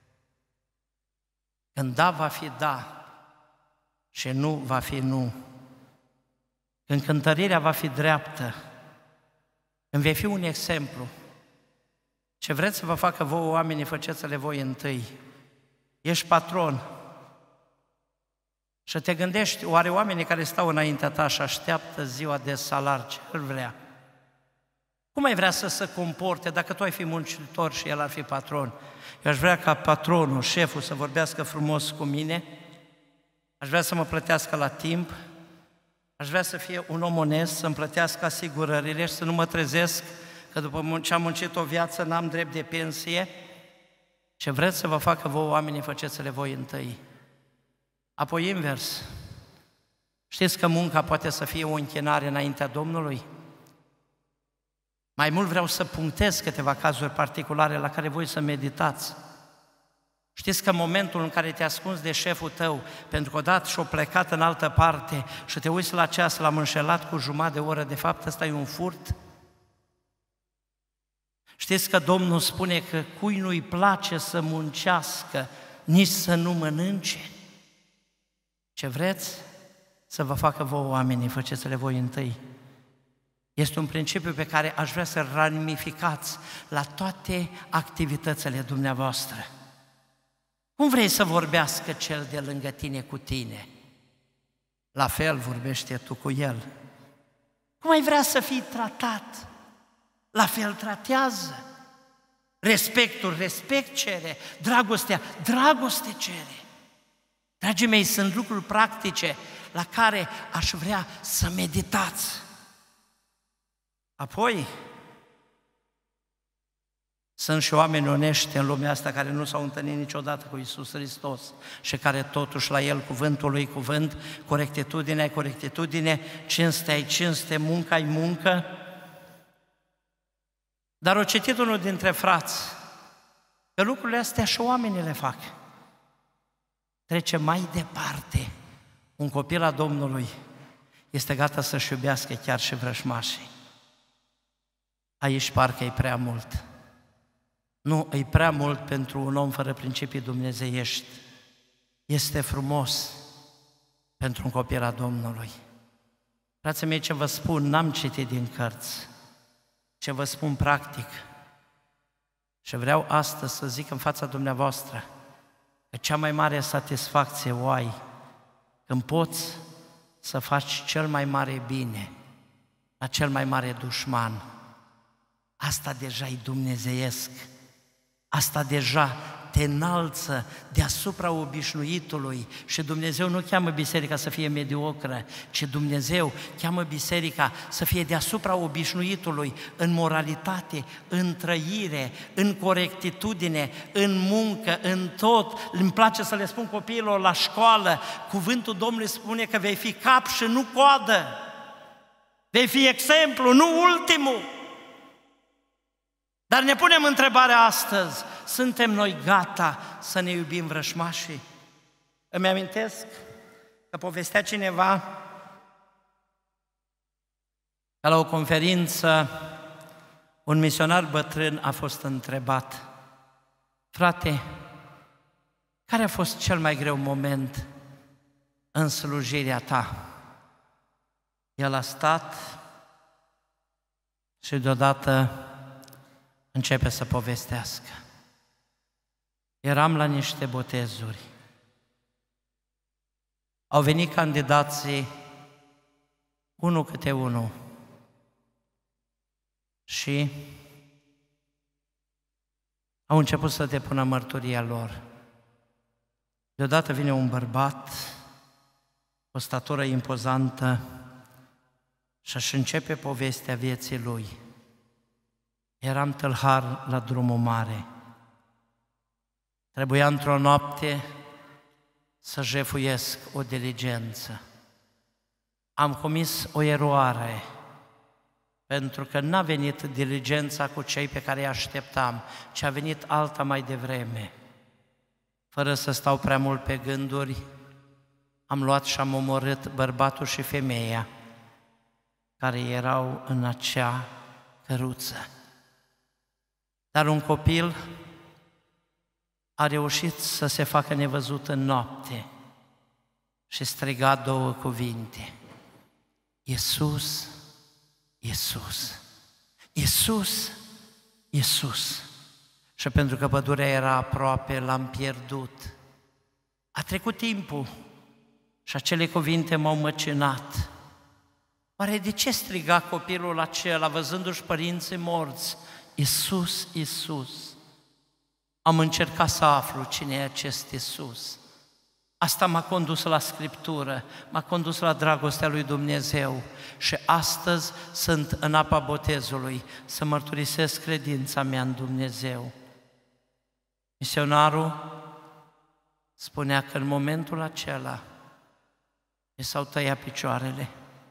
Când da va fi da și nu va fi nu. Când cântărirea va fi dreaptă, când vei fi un exemplu. Ce vreți să vă facă vouă oamenii, faceți-le voi întâi. Ești patron și te gândești, oare oamenii care stau înaintea ta și așteaptă ziua de salar, ce îl vrea? Cum ai vrea să se comporte dacă tu ai fi muncitor și el ar fi patron? Eu aș vrea ca patronul, șeful, să vorbească frumos cu mine, aș vrea să mă plătească la timp, aș vrea să fie un om onest, să-mi plătească asigurările și să nu mă trezesc că după ce am muncit o viață n-am drept de pensie. Ce vreți să vă facă vouă oamenii, faceți-le voi întâi. Apoi invers. Știți că munca poate să fie o închinare înaintea Domnului? Mai mult vreau să punctez câteva cazuri particulare la care voi să meditați. Știți că în momentul în care te ascunzi de șeful tău, pentru că odată și-o plecat în altă parte și te uiți la ceas, l-am înșelat cu jumătate de oră, de fapt ăsta e un furt? Știți că Domnul spune că cui nu-i place să muncească, nici să nu mănânce? Ce vreți să vă facă vouă oamenii, faceți-le voi întâi. Este un principiu pe care aș vrea să-l ramificați la toate activitățile dumneavoastră. Cum vrei să vorbească cel de lângă tine cu tine? La fel vorbește tu cu el. Cum ai vrea să fii tratat? La fel tratează. Respectul, respect cere. Dragostea, dragoste cere. Dragii mei, sunt lucruri practice la care aș vrea să meditați. Apoi, sunt și oameni onești în lumea asta care nu s-au întâlnit niciodată cu Iisus Hristos și care totuși la El cuvântul lui cuvânt, corectitudinea e corectitudine, cinstea e cinste, munca e muncă. Dar o citit unul dintre frați că lucrurile astea și oamenii le fac. Trece mai departe Un copil al Domnului este gata să-și iubească chiar și vrăjmașii. Aici parcă e prea mult. Nu, e prea mult pentru un om fără principii dumnezeiești. Este frumos pentru un copil al Domnului. Frații mei, ce vă spun, n-am citit din cărți, ce vă spun practic. Și vreau astăzi să zic în fața dumneavoastră că cea mai mare satisfacție o ai când poți să faci cel mai mare bine la cel mai mare dușman. Asta deja e dumnezeiesc. Asta deja te înalță deasupra obișnuitului și Dumnezeu nu cheamă biserica să fie mediocră, ci Dumnezeu cheamă biserica să fie deasupra obișnuitului în moralitate, în trăire, în corectitudine, în muncă, în tot. Îmi place să le spun copiilor la școală, cuvântul Domnului spune că vei fi cap și nu coadă, vei fi exemplu, nu ultimul. Dar ne punem întrebarea astăzi, suntem noi gata să ne iubim vrăjmașii? Îmi amintesc că povestea cineva că la o conferință un misionar bătrân a fost întrebat: frate, care a fost cel mai greu moment în slujirea ta? El a stat și deodată începe să povestească. Eram la niște botezuri. Au venit candidații, unul câte unul, și au început să depună mărturia lor. Deodată vine un bărbat, o statură impozantă, și își începe povestea vieții lui. Eram tâlhar la drumul mare. Trebuia într-o noapte să jefuiesc o diligență. Am comis o eroare, pentru că n-a venit diligența cu cei pe care îi așteptam, ci a venit alta mai devreme. Fără să stau prea mult pe gânduri, am luat și am omorât bărbatul și femeia care erau în acea căruță. Dar un copil a reușit să se facă nevăzut în noapte și striga două cuvinte: Iisus, Iisus, Iisus, Iisus. Și pentru că pădurea era aproape, l-am pierdut. A trecut timpul și acele cuvinte m-au măcinat. Oare de ce striga copilul acela, văzându-și părinții morți: Iisus, Iisus? Am încercat să aflu cine e acest Iisus. Asta m-a condus la Scriptură, m-a condus la dragostea lui Dumnezeu și astăzi sunt în apa botezului să mărturisesc credința mea în Dumnezeu. Misionarul spunea că în momentul acela mi s-au tăiat picioarele.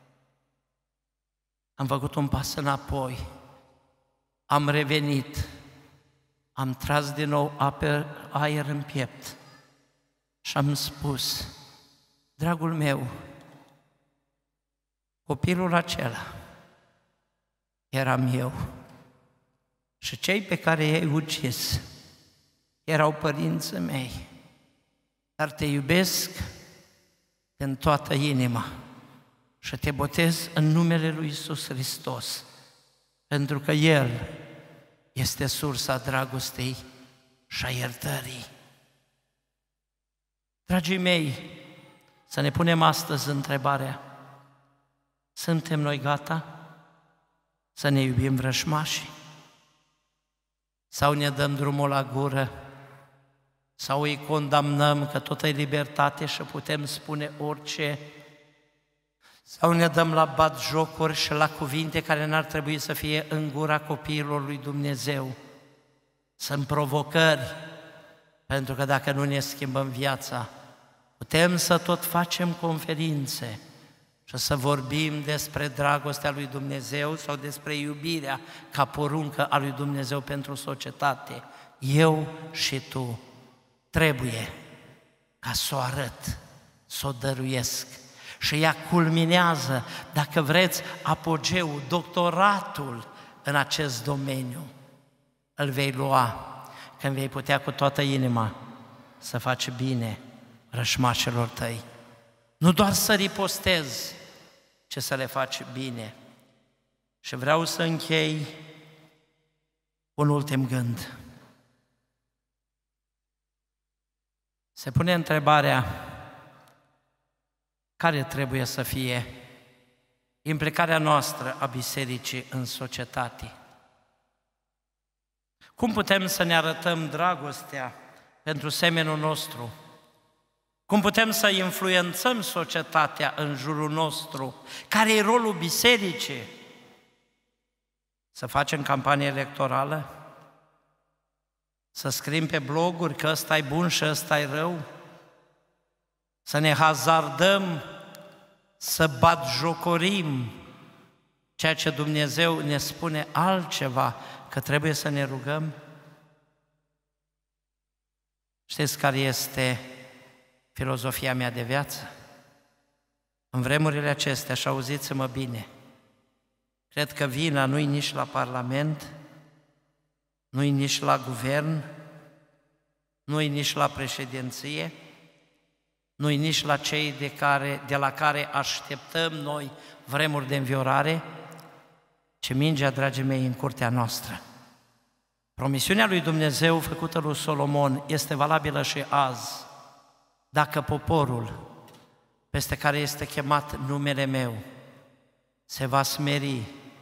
Am făcut un pas înapoi, am revenit, am tras din nou aer în piept și am spus: dragul meu, copilul acela eram eu și cei pe care i-ai ucis erau părinții mei, dar te iubesc în toată inima și te botez în numele lui Iisus Hristos, pentru că El este sursa dragostei și a iertării. Dragii mei, să ne punem astăzi întrebarea: suntem noi gata să ne iubim vrăjmașii? Sau ne dăm drumul la gură? Sau îi condamnăm că tot e libertate și putem spune orice? Sau ne dăm la batjocuri și la cuvinte care n-ar trebui să fie în gura copiilor lui Dumnezeu? Sunt provocări, pentru că dacă nu ne schimbăm viața, putem să tot facem conferințe și să vorbim despre dragostea lui Dumnezeu sau despre iubirea ca poruncă a lui Dumnezeu pentru societate. Eu și tu trebuie ca să o arăt, s-o dăruiesc. Și ea culminează, dacă vreți, apogeul, doctoratul în acest domeniu. Îl vei lua când vei putea cu toată inima să faci bine rășmașilor tăi. Nu doar să ripostezi, ci să le faci bine. Și vreau să închei un ultim gând. Se pune întrebarea, care trebuie să fie implicarea noastră a bisericii în societate? Cum putem să ne arătăm dragostea pentru semenul nostru? Cum putem să influențăm societatea în jurul nostru? Care e rolul bisericii? Să facem campanie electorală? Să scriem pe bloguri că ăsta e bun și ăsta e rău? Să ne hazardăm, să batjocorim ceea ce Dumnezeu ne spune altceva, că trebuie să ne rugăm? Știți care este filozofia mea de viață? În vremurile acestea, și auziți-mă bine, cred că vina nu-i nici la Parlament, nu-i nici la guvern, nu-i nici la președinție, nu-i nici la cei de la care așteptăm noi vremuri de înviorare, ci mingea, dragii mei, în curtea noastră. Promisiunea lui Dumnezeu făcută lui Solomon este valabilă și azi. Dacă poporul peste care este chemat numele meu se va smeri,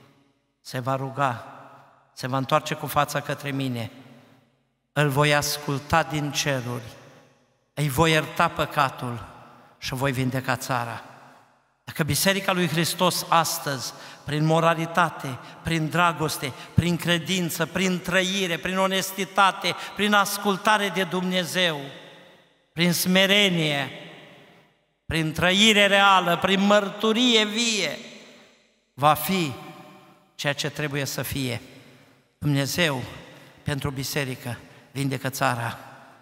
se va ruga, se va întoarce cu fața către mine, îl voi asculta din ceruri, îi voi ierta păcatul și voi vindeca țara. Dacă Biserica lui Hristos astăzi, prin moralitate, prin dragoste, prin credință, prin trăire, prin onestitate, prin ascultare de Dumnezeu, prin smerenie, prin trăire reală, prin mărturie vie, va fi ceea ce trebuie să fie. Dumnezeu, pentru biserică, vindecă țara.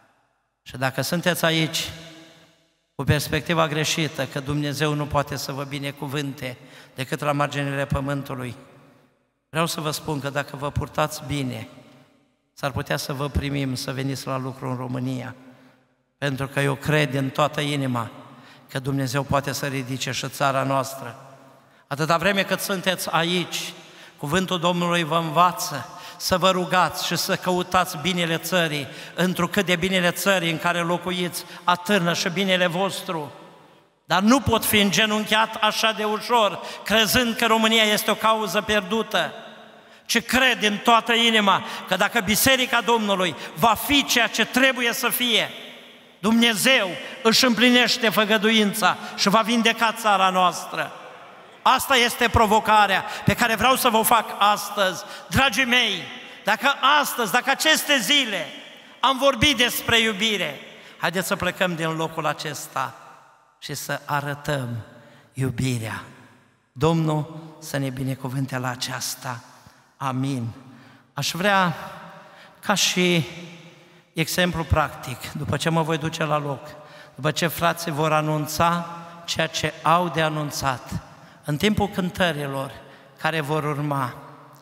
Și dacă sunteți aici cu perspectiva greșită că Dumnezeu nu poate să vă binecuvânte decât la marginile pământului, vreau să vă spun că dacă vă purtați bine, s-ar putea să vă primim să veniți la lucru în România, pentru că eu cred în toată inima că Dumnezeu poate să ridice și țara noastră. Atâta vreme cât sunteți aici, cuvântul Domnului vă învață să vă rugați și să căutați binele țării, întrucât de binele țării în care locuiți atârnă și binele vostru. Dar nu pot fi îngenunchiat așa de ușor, crezând că România este o cauză pierdută, ci cred în toată inima că dacă Biserica Domnului va fi ceea ce trebuie să fie, Dumnezeu își împlinește făgăduința și va vindeca țara noastră. Asta este provocarea pe care vreau să vă fac astăzi. Dragii mei, dacă astăzi, dacă aceste zile am vorbit despre iubire, haideți să plecăm din locul acesta și să arătăm iubirea. Domnul să ne binecuvânte la aceasta. Amin. Aș vrea ca și exemplu practic, după ce mă voi duce la loc, după ce frații vor anunța ceea ce au de anunțat, în timpul cântărilor care vor urma,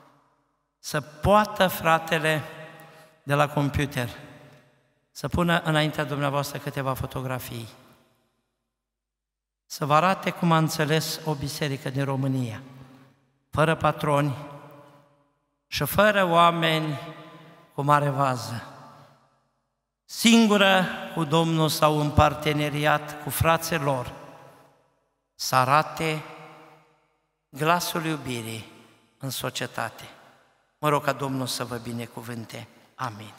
să poată fratele de la computer să pună înaintea dumneavoastră câteva fotografii, să vă arate cum a înțeles o biserică din România, fără patroni și fără oameni cu mare vază, singură cu Domnul sau în parteneriat cu frații lor, să arate glasul iubirii în societate. Mă rog ca Domnul să vă binecuvânte. Amin.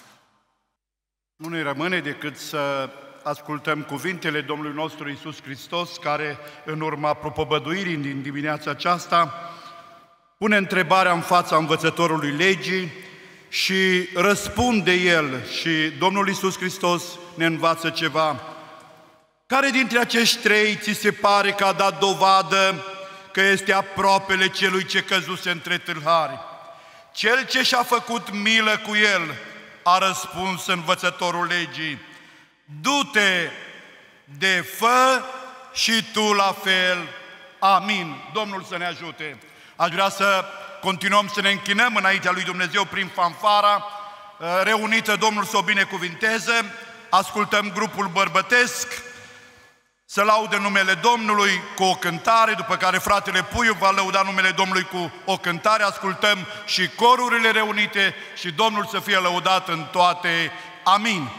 Nu ne rămâne decât să ascultăm cuvintele Domnului nostru Iisus Hristos, care, în urma propovăduirii din dimineața aceasta, pune întrebarea în fața învățătorului legii și răspunde el, și Domnul Iisus Hristos ne învață ceva. Care dintre acești trei ți se pare că a dat dovadă că este aproapele celui ce căzuse între tâlhari? Cel ce și-a făcut milă cu el, a răspuns învățătorul legii: du-te de fă și tu la fel. Amin. Domnul să ne ajute. Aș vrea să continuăm să ne închinăm înaintea lui Dumnezeu prin fanfara reunită. Domnul să o binecuvinteze. Ascultăm grupul bărbătesc să laude numele Domnului cu o cântare, după care fratele Puiu va lăuda numele Domnului cu o cântare. Ascultăm și corurile reunite și Domnul să fie lăudat în toate. Amin.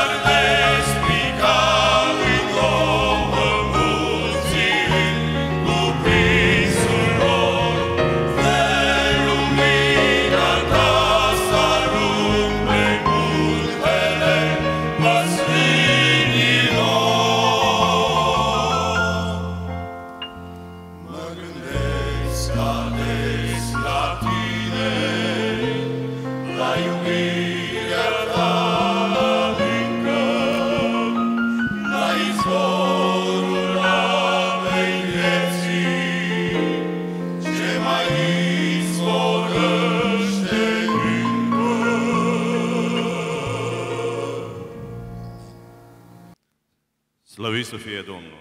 Slăvit să fie Domnul!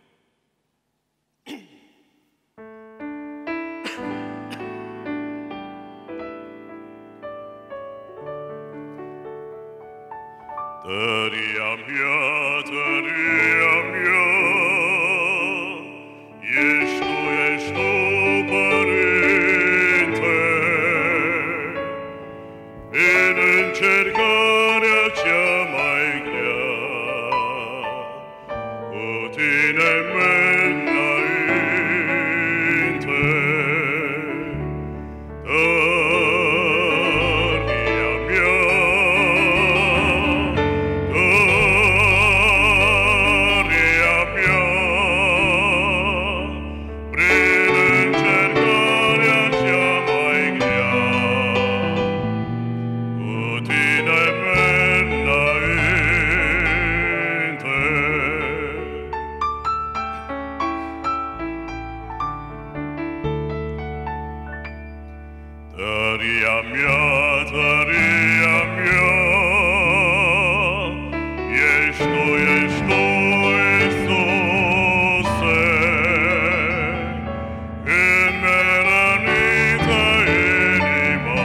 Tăria mea, ești tu, Părinte, în încercarea cea mai grea, cu tine merg înainte. Tăria mea, prin încercarea cea mai grea, cu tine merg înainte. Tăria mea, ești tu, Iisuse, când rănită inima,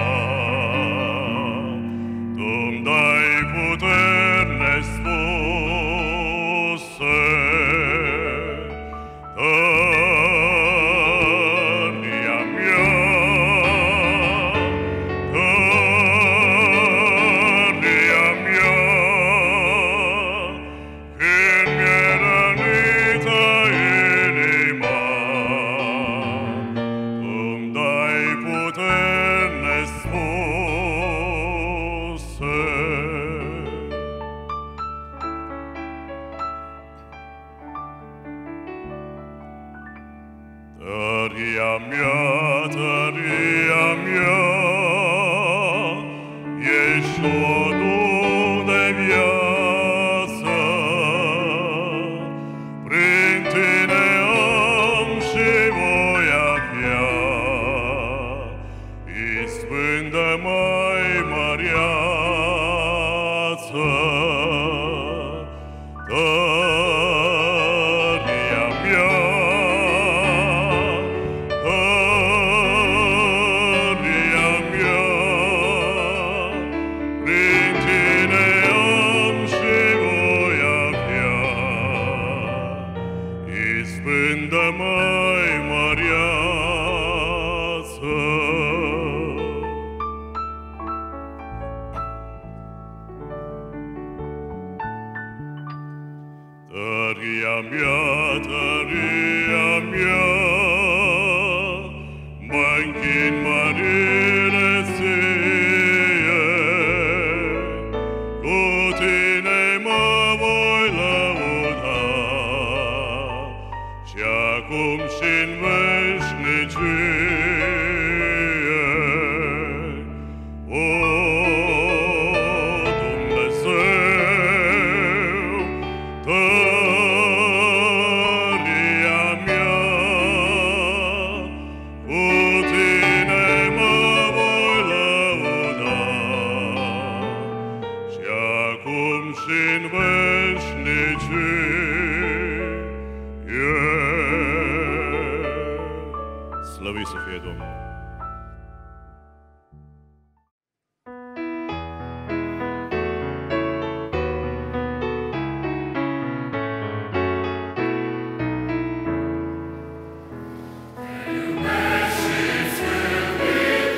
Tu-mi dai puteri nespuse. Tăria mea, când mi-e rănită inima, Tu-mi dai puteri nespuse. Tăria mea, ești tu o drum de viață, prin tine am și voi avea izbândă mai măreață. Tăria mea, prin tine am și voi avea izbândă mai măreață. Tăria mea, mă-nchin mărire ție, cu tine mă voi lăuda, și acum și-n veșnicie. O Dumnezeu, tăria mea, cu tine mă voi lăuda, și acum și-n veșnicie. Slăvit să fie Domnul!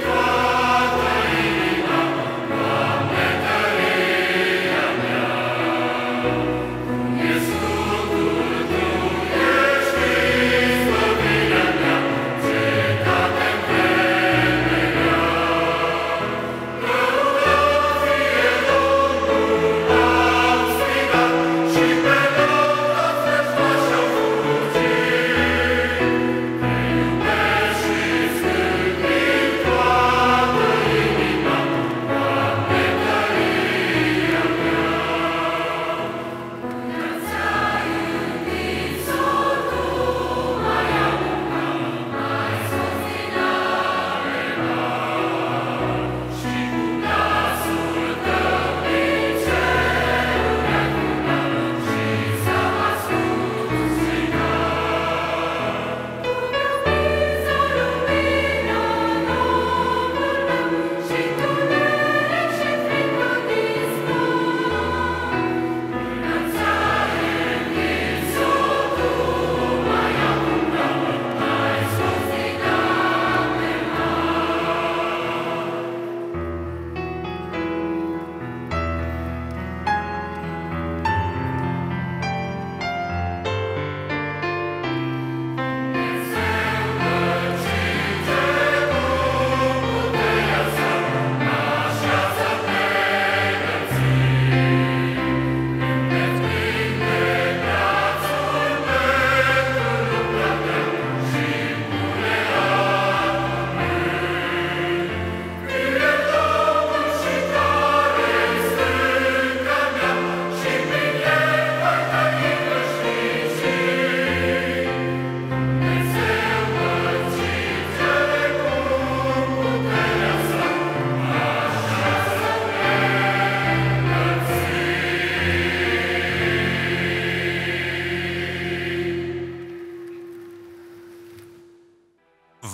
Tăria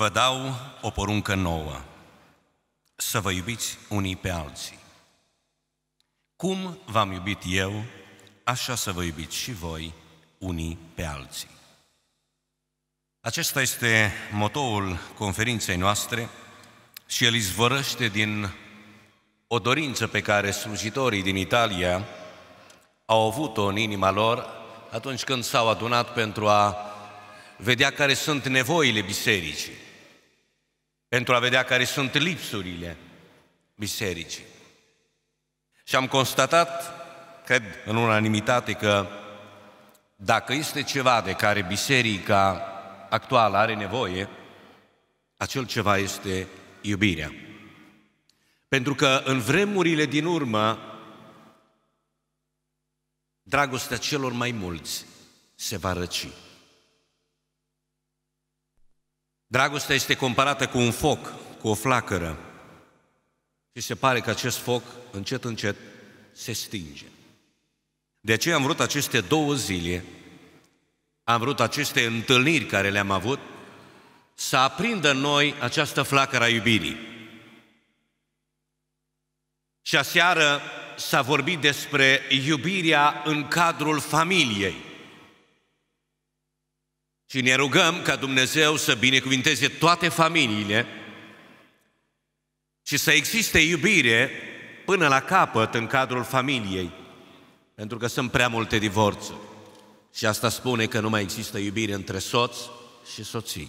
Vă dau o poruncă nouă, să vă iubiți unii pe alții. Cum v-am iubit eu, așa să vă iubiți și voi unii pe alții. Acesta este motoul conferinței noastre și el izvorăște din o dorință pe care slujitorii din Italia au avut-o în inima lor atunci când s-au adunat pentru a vedea care sunt nevoile bisericii, pentru a vedea care sunt lipsurile bisericii. Și am constatat, cred în unanimitate, că dacă este ceva de care biserica actuală are nevoie, acel ceva este iubirea. Pentru că în vremurile din urmă, dragostea celor mai mulți se va răci. Dragostea este comparată cu un foc, cu o flacără. Și se pare că acest foc, încet, încet, se stinge. De aceea am vrut aceste 2 zile, am vrut aceste întâlniri care le-am avut, să aprindă în noi această flacără a iubirii. Și aseară s-a vorbit despre iubirea în cadrul familiei. Și ne rugăm ca Dumnezeu să binecuvinteze toate familiile și să existe iubire până la capăt în cadrul familiei, pentru că sunt prea multe divorțuri. Și asta spune că nu mai există iubire între soț și soții.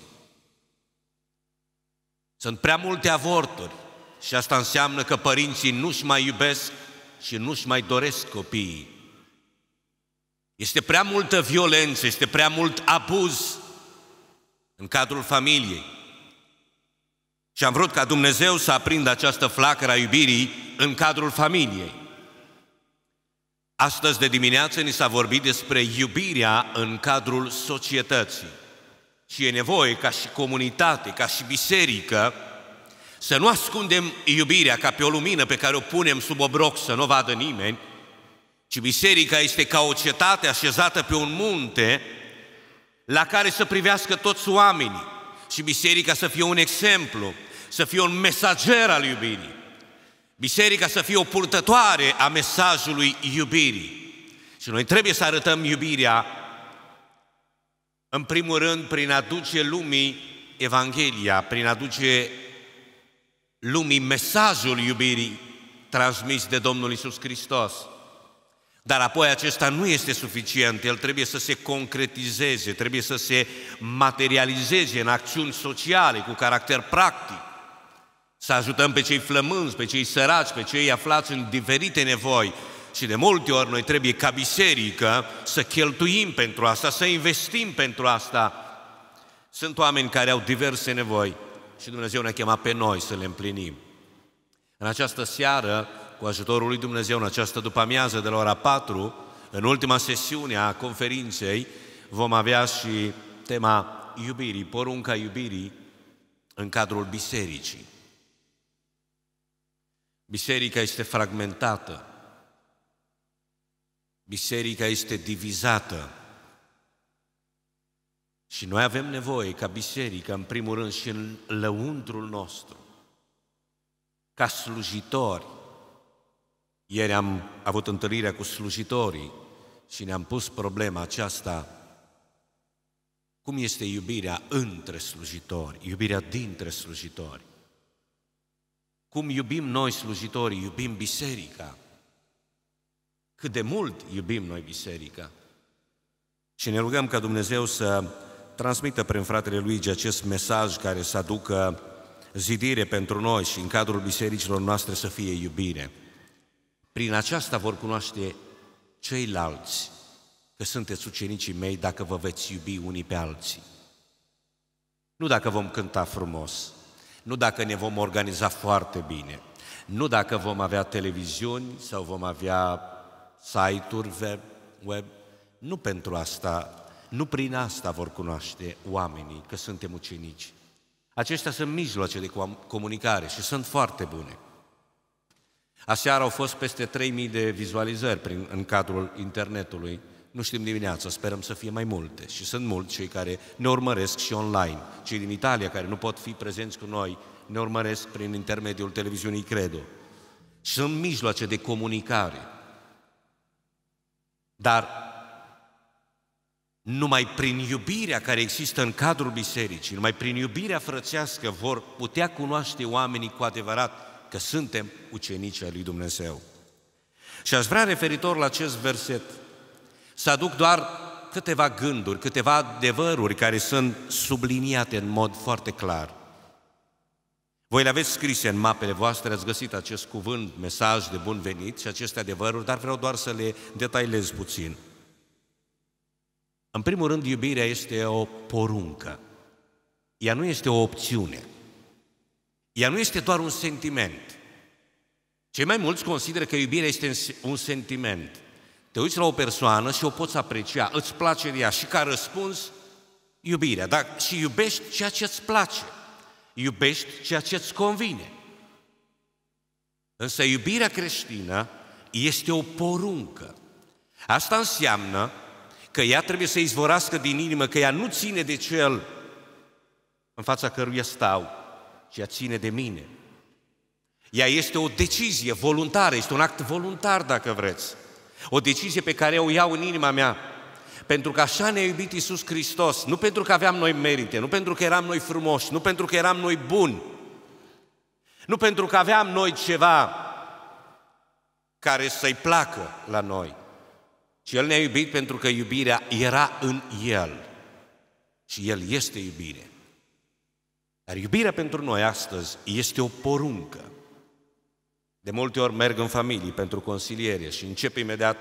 Sunt prea multe avorturi și asta înseamnă că părinții nu-și mai iubesc și nu-și mai doresc copiii. Este prea multă violență, este prea mult abuz în cadrul familiei. Și am vrut ca Dumnezeu să aprindă această flacără a iubirii în cadrul familiei. Astăzi de dimineață ni s-a vorbit despre iubirea în cadrul societății. Și e nevoie ca și comunitate, ca și biserică, să nu ascundem iubirea ca pe o lumină pe care o punem sub obroc să nu o vadă nimeni, ci biserica este ca o cetate așezată pe un munte la care să privească toți oamenii și biserica să fie un exemplu, să fie un mesager al iubirii. Biserica să fie o purtătoare a mesajului iubirii. Și noi trebuie să arătăm iubirea, în primul rând, prin a aduce lumii Evanghelia, prin a aduce lumii mesajul iubirii transmis de Domnul Iisus Hristos. Dar apoi acesta nu este suficient, el trebuie să se concretizeze, trebuie să se materializeze în acțiuni sociale cu caracter practic. Să ajutăm pe cei flămânzi, pe cei săraci, pe cei aflați în diferite nevoi. Și de multe ori noi trebuie ca biserică să cheltuim pentru asta, să investim pentru asta. Sunt oameni care au diverse nevoi și Dumnezeu ne-a chemat pe noi să le împlinim. În această seară, cu ajutorul lui Dumnezeu, în această după-amiază de la ora 4, în ultima sesiune a conferinței, vom avea și tema iubirii, porunca iubirii în cadrul bisericii. Biserica este fragmentată, biserica este divizată și noi avem nevoie ca biserică, în primul rând și în lăuntrul nostru, ca slujitori. Ieri am avut întâlnirea cu slujitorii și ne-am pus problema aceasta: cum este iubirea între slujitori, iubirea dintre slujitori? Cum iubim noi slujitorii, iubim biserica? Cât de mult iubim noi biserica? Și ne rugăm ca Dumnezeu să transmită prin fratele Luigi acest mesaj care să aducă zidire pentru noi și în cadrul bisericilor noastre să fie iubire. Prin aceasta vor cunoaște ceilalți că sunteți ucenicii mei dacă vă veți iubi unii pe alții. Nu dacă vom cânta frumos, nu dacă ne vom organiza foarte bine, nu dacă vom avea televiziuni sau vom avea site-uri web, nu pentru asta, nu prin asta vor cunoaște oamenii că suntem ucenici. Acestea sunt mijloace de comunicare și sunt foarte bune. Aseară au fost peste 3.000 de vizualizări în cadrul internetului Nu știm dimineața, sperăm să fie mai multe. Și sunt mulți cei care ne urmăresc și online. Cei din Italia care nu pot fi prezenți cu noi ne urmăresc prin intermediul televiziunii Credo. Și sunt mijloace de comunicare. Dar numai prin iubirea care există în cadrul bisericii, numai prin iubirea frățească vor putea cunoaște oamenii cu adevărat că suntem ucenici ai lui Dumnezeu. Și aș vrea, referitor la acest verset, să aduc doar câteva gânduri, câteva adevăruri care sunt subliniate în mod foarte clar. Voi le aveți scrise în mapele voastre, ați găsit acest cuvânt, mesaj de bun venit și aceste adevăruri, dar vreau doar să le detaliez puțin. În primul rând, iubirea este o poruncă. Ea nu este o opțiune. Ea nu este doar un sentiment. Cei mai mulți consideră că iubirea este un sentiment. Te uiți la o persoană și o poți aprecia, îți place de ea și ca răspuns, iubirea. Dar și iubești ceea ce îți place. Iubești ceea ce îți convine. Însă iubirea creștină este o poruncă. Asta înseamnă că ea trebuie să izvorască din inimă, că ea nu ține de cel în fața căruia stau, ci ea ține de mine. Ea este o decizie voluntară, este un act voluntar, dacă vreți. O decizie pe care o iau în inima mea, pentru că așa ne-a iubit Iisus Hristos, nu pentru că aveam noi merite, nu pentru că eram noi frumoși, nu pentru că eram noi buni, nu pentru că aveam noi ceva care să-i placă la noi, ci El ne-a iubit pentru că iubirea era în El și El este iubire. Dar iubirea pentru noi astăzi este o poruncă. De multe ori merg în familii pentru consiliere și încep imediat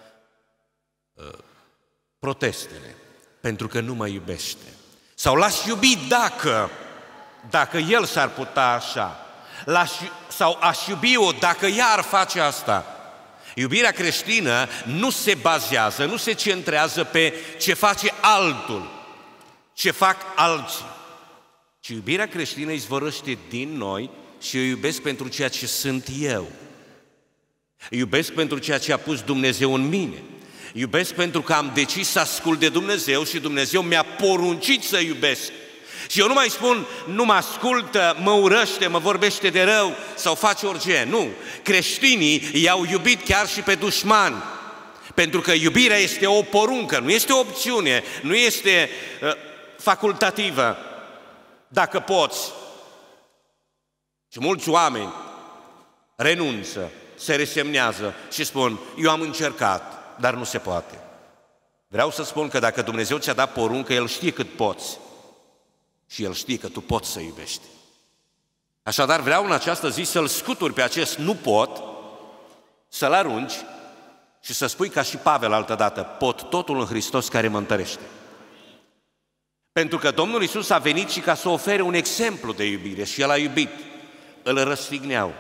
protestele, pentru că nu mă iubește. Sau l-aș iubi dacă el s-ar putea așa. Sau aș iubi-o dacă ea ar face asta. Iubirea creștină nu se bazează, nu se centrează pe ce face altul, ce fac alții, ci iubirea creștină izvorăște din noi și eu iubesc pentru ceea ce sunt eu. Iubesc pentru ceea ce a pus Dumnezeu în mine. Iubesc pentru că am decis să ascult de Dumnezeu și Dumnezeu mi-a poruncit să iubesc. Și eu nu mai spun, nu mă ascultă, mă urăște, mă vorbește de rău sau face orice. Nu, creștinii i-au iubit chiar și pe dușmani. Pentru că iubirea este o poruncă, nu este o opțiune, nu este facultativă, dacă poți. Și mulți oameni renunță, se resemnează și spun, eu am încercat, dar nu se poate. Vreau să spun că dacă Dumnezeu ți-a dat poruncă, El știe cât poți și El știe că tu poți să iubești. Așadar vreau în această zi să-L scuturi pe acest nu pot, să-L arunci și să spui ca și Pavel altădată, pot totul în Hristos care mă întărește. Pentru că Domnul Iisus a venit și ca să ofere un exemplu de iubire și El a iubit. Îl răstigneau.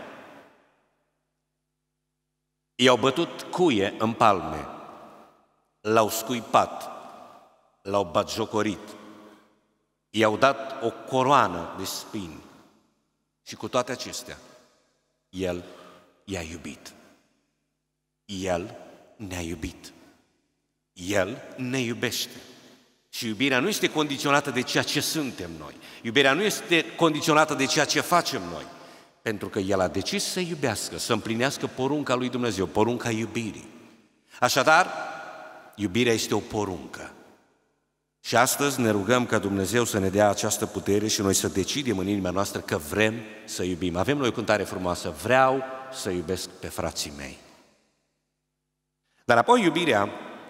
I-au bătut cuie în palme, l-au scuipat, l-au batjocorit, i-au dat o coroană de spini și cu toate acestea, El i-a iubit. El ne-a iubit. El ne iubește. Și iubirea nu este condiționată de ceea ce suntem noi. Iubirea nu este condiționată de ceea ce facem noi. Pentru că El a decis să iubească, să împlinească porunca lui Dumnezeu, porunca iubirii. Așadar, iubirea este o poruncă. Și astăzi ne rugăm ca Dumnezeu să ne dea această putere și noi să decidem în inima noastră că vrem să iubim. Avem noi o cântare frumoasă, vreau să iubesc pe frații mei. Dar apoi iubirea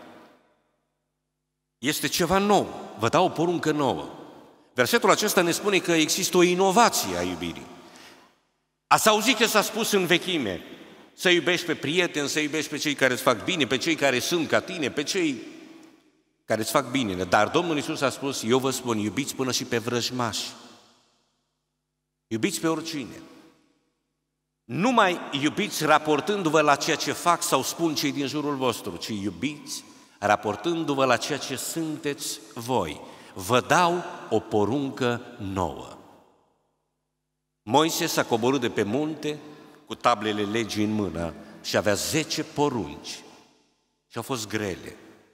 este ceva nou, vă dau o poruncă nouă. Versetul acesta ne spune că există o inovație a iubirii. Ați auzit că s-a spus în vechime, să iubești pe prieteni, să iubești pe cei care îți fac bine, pe cei care sunt ca tine, pe cei care îți fac binele. Dar Domnul Iisus a spus, eu vă spun, iubiți până și pe vrăjmași. Iubiți pe oricine. Nu mai iubiți raportându-vă la ceea ce fac sau spun cei din jurul vostru, ci iubiți raportându-vă la ceea ce sunteți voi. Vă dau o poruncă nouă. Moise s-a coborât de pe munte cu tablele legii în mână și avea 10 porunci și au fost grele.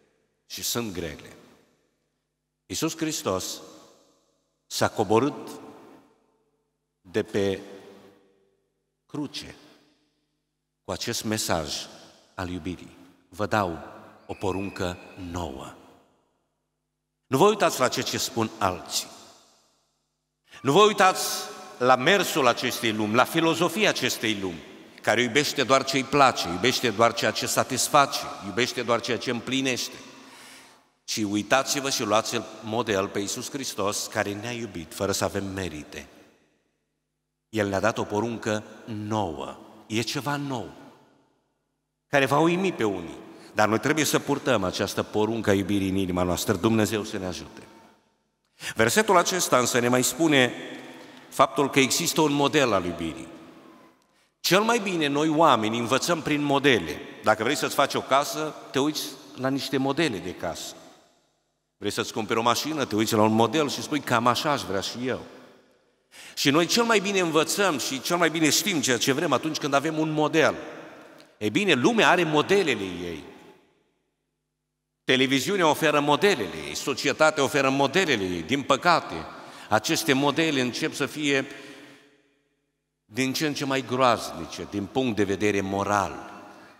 și sunt grele. Iisus Hristos s-a coborât de pe cruce cu acest mesaj al iubirii. Vă dau o poruncă nouă. Nu vă uitați la ceea ce spun alții. Nu vă uitați la mersul acestei lumi, la filozofia acestei lumi, care iubește doar ce îi place, iubește doar ceea ce satisface, iubește doar ceea ce împlinește. Ci uitați-vă și luați model pe Iisus Hristos, care ne-a iubit fără să avem merite. El ne-a dat o poruncă nouă. E ceva nou, care va uimi pe unii. Dar noi trebuie să purtăm această poruncă a iubirii în inima noastră. Dumnezeu să ne ajute. Versetul acesta însă ne mai spune faptul că există un model al iubirii. Cel mai bine noi oamenii învățăm prin modele. Dacă vrei să-ți faci o casă, te uiți la niște modele de casă. Vrei să-ți cumperi o mașină, te uiți la un model și spui cam așa aș vrea și eu. Și noi cel mai bine învățăm și cel mai bine știm ceea ce vrem atunci când avem un model. Ei bine, lumea are modelele ei. Televiziunea oferă modelele ei, societatea oferă modelele ei. Din păcate, aceste modele încep să fie din ce în ce mai groaznice, din punct de vedere moral.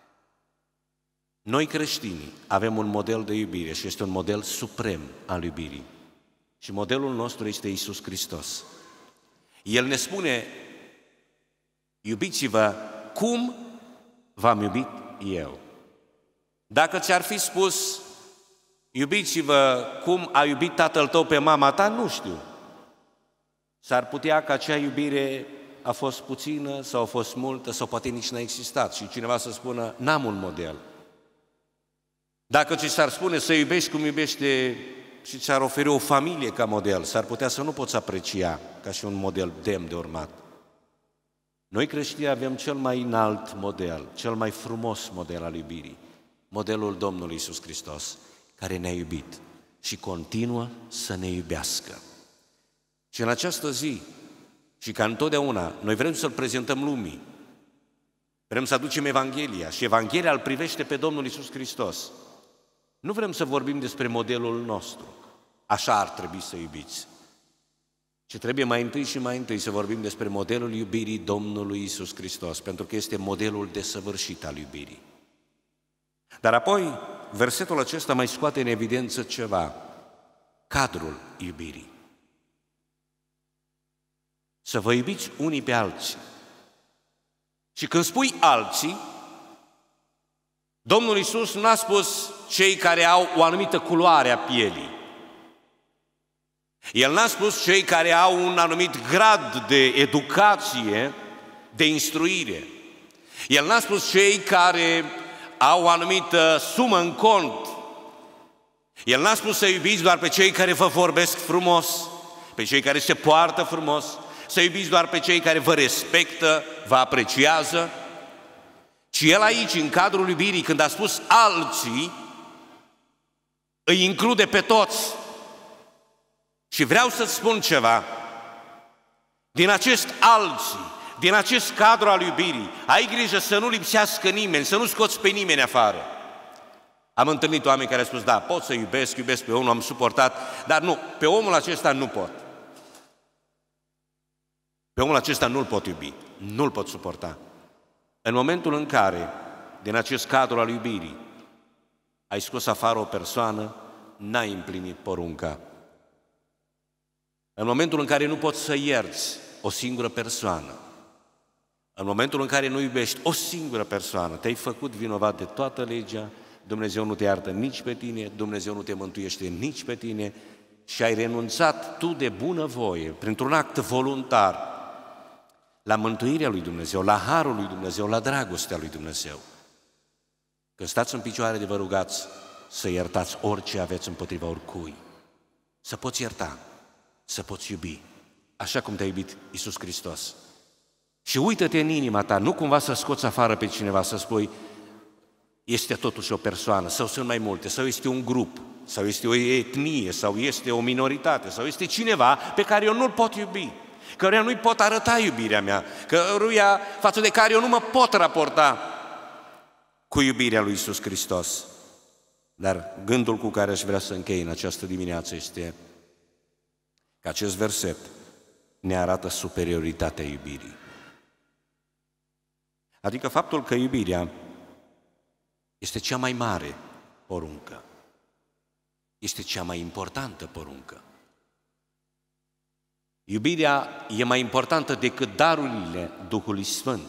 Noi creștinii avem un model de iubire și este un model suprem al iubirii. Și modelul nostru este Iisus Hristos. El ne spune, iubiți-vă cum v-am iubit eu. Dacă ți-ar fi spus, iubiți-vă cum a iubit tatăl tău pe mama ta, nu știu. S-ar putea că acea iubire a fost puțină sau a fost multă sau poate nici n-a existat și cineva să spună, n-am un model. Dacă ți s-ar spune să iubești cum iubește și ți-ar oferi o familie ca model, s-ar putea să nu poți aprecia ca și un model demn de urmat. Noi creștini avem cel mai înalt model, cel mai frumos model al iubirii, modelul Domnului Iisus Hristos, care ne-a iubit și continuă să ne iubească. Și în această zi, și ca întotdeauna, noi vrem să-L prezentăm lumii, vrem să aducem Evanghelia și Evanghelia îl privește pe Domnul Iisus Hristos. Nu vrem să vorbim despre modelul nostru, așa ar trebui să iubiți, ci trebuie mai întâi și mai întâi să vorbim despre modelul iubirii Domnului Iisus Hristos, pentru că este modelul desăvârșit al iubirii. Dar apoi, versetul acesta mai scoate în evidență ceva, cadrul iubirii. Să vă iubiți unii pe alții. Și când spui alții, Domnul Iisus n-a spus cei care au o anumită culoare a pielii. El n-a spus cei care au un anumit grad de educație, de instruire. El n-a spus cei care au o anumită sumă în cont. El n-a spus să iubiți doar pe cei care vă vorbesc frumos, pe cei care se poartă frumos, să iubiți doar pe cei care vă respectă, vă apreciază, ci El aici, în cadrul iubirii, când a spus alții, îi include pe toți. Și vreau să-ți spun ceva, din acest alții, din acest cadru al iubirii, ai grijă să nu lipsească nimeni, să nu scoți pe nimeni afară. Am întâlnit oameni care au spus, da, pot să iubesc pe omul, am suportat, dar nu, pe omul acesta nu pot. Pe omul acesta nu-l pot iubi, nu-l pot suporta. În momentul în care, din acest cadru al iubirii, ai scos afară o persoană, n-ai împlinit porunca. În momentul în care nu poți să ierți o singură persoană, în momentul în care nu iubești o singură persoană, te-ai făcut vinovat de toată legea, Dumnezeu nu te iartă nici pe tine, Dumnezeu nu te mântuiește nici pe tine și ai renunțat tu de bunăvoie, printr-un act voluntar, la mântuirea lui Dumnezeu, la harul lui Dumnezeu, la dragostea lui Dumnezeu. Când stați în picioare de vă rugați să iertați orice aveți împotriva oricui, să poți ierta, să poți iubi, așa cum te-a iubit Iisus Hristos. Și uită-te în inima ta, nu cumva să scoți afară pe cineva, să spui, este totuși o persoană, sau sunt mai multe, sau este un grup, sau este o etnie, sau este o minoritate, sau este cineva pe care eu nu-l pot iubi, căruia nu-i pot arăta iubirea mea, căruia față de care eu nu mă pot raporta cu iubirea lui Iisus Hristos. Dar gândul cu care aș vrea să închei în această dimineață este că acest verset ne arată superioritatea iubirii. Adică faptul că iubirea este cea mai mare poruncă, este cea mai importantă poruncă. Iubirea e mai importantă decât darurile Duhului Sfânt.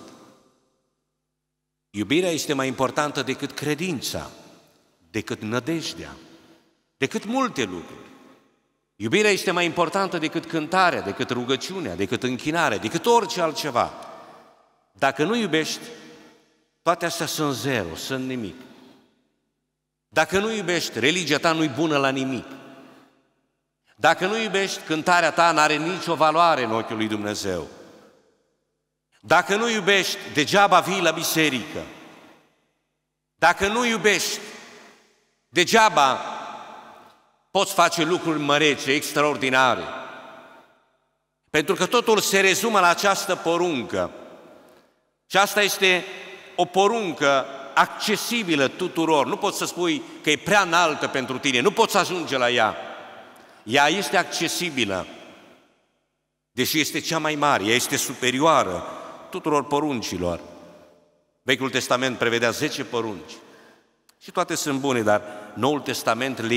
Iubirea este mai importantă decât credința, decât nădejdea, decât multe lucruri. Iubirea este mai importantă decât cântarea, decât rugăciunea, decât închinarea, decât orice altceva. Dacă nu iubești, toate astea sunt zero, sunt nimic. Dacă nu iubești, religia ta nu-i bună la nimic. Dacă nu iubești, cântarea ta n-are nicio valoare în ochiul lui Dumnezeu. Dacă nu iubești, degeaba vii la biserică. Dacă nu iubești, degeaba poți face lucruri mărețe, extraordinare. Pentru că totul se rezumă la această poruncă. Și asta este o poruncă accesibilă tuturor. Nu poți să spui că e prea înaltă pentru tine, nu poți ajunge la ea. Ea este accesibilă, deși este cea mai mare, ea este superioară tuturor poruncilor. Vechiul Testament prevedea 10 porunci și toate sunt bune, dar Noul Testament le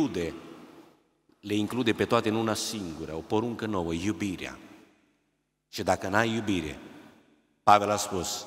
include pe toate în una singură, o poruncă nouă, iubirea. Și dacă n-ai iubire, Pavel a spus,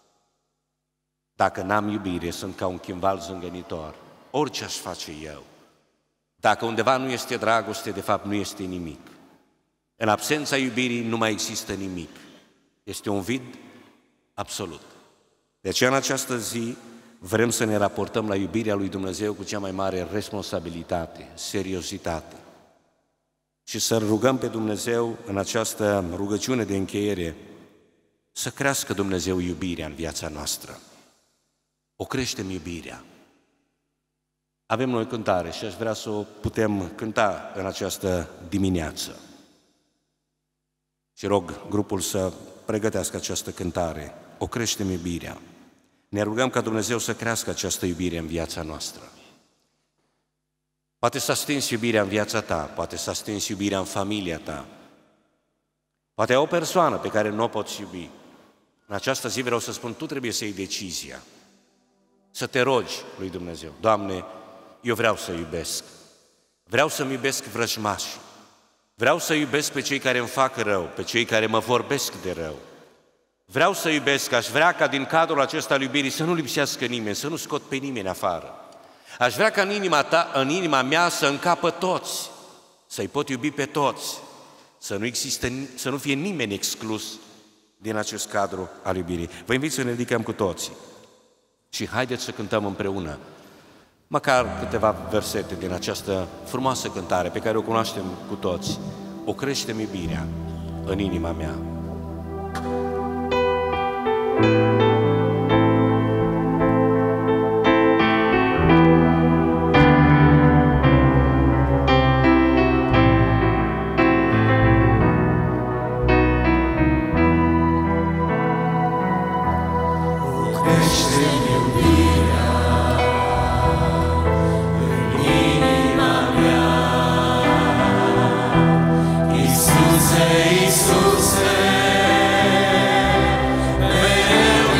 dacă n-am iubire, sunt ca un chimval zângănitor, orice aș face eu. Dacă undeva nu este dragoste, de fapt nu este nimic. În absența iubirii nu mai există nimic. Este un vid absolut. De aceea în această zi vrem să ne raportăm la iubirea lui Dumnezeu cu cea mai mare responsabilitate, seriozitate. Și să rugăm pe Dumnezeu în această rugăciune de încheiere să crească Dumnezeu iubirea în viața noastră. O creștem iubirea. Avem noi cântare și aș vrea să o putem cânta în această dimineață. Și rog grupul să pregătească această cântare. O creștem iubirea. Ne rugăm ca Dumnezeu să crească această iubire în viața noastră. Poate s-a stins iubirea în viața ta, poate s-a stins iubirea în familia ta. Poate ai o persoană pe care nu o poți iubi. În această zi vreau să spun, tu trebuie să iei decizia. Să te rogi lui Dumnezeu. Doamne, eu vreau să iubesc. Vreau să-mi iubesc vrăjmașii. Vreau să iubesc pe cei care îmi fac rău, pe cei care mă vorbesc de rău. Vreau să iubesc, aș vrea ca din cadrul acesta al iubirii să nu lipsească nimeni, să nu scot pe nimeni afară. Aș vrea ca în inima mea să încapă toți, să-i pot iubi pe toți, să nu fie nimeni exclus din acest cadru al iubirii. Vă invit să ne ridicăm cu toții și haideți să cântăm împreună măcar câteva versete din această frumoasă cântare pe care o cunoaștem cu toți. O creștem iubirea în inima mea. Iisuse, mereu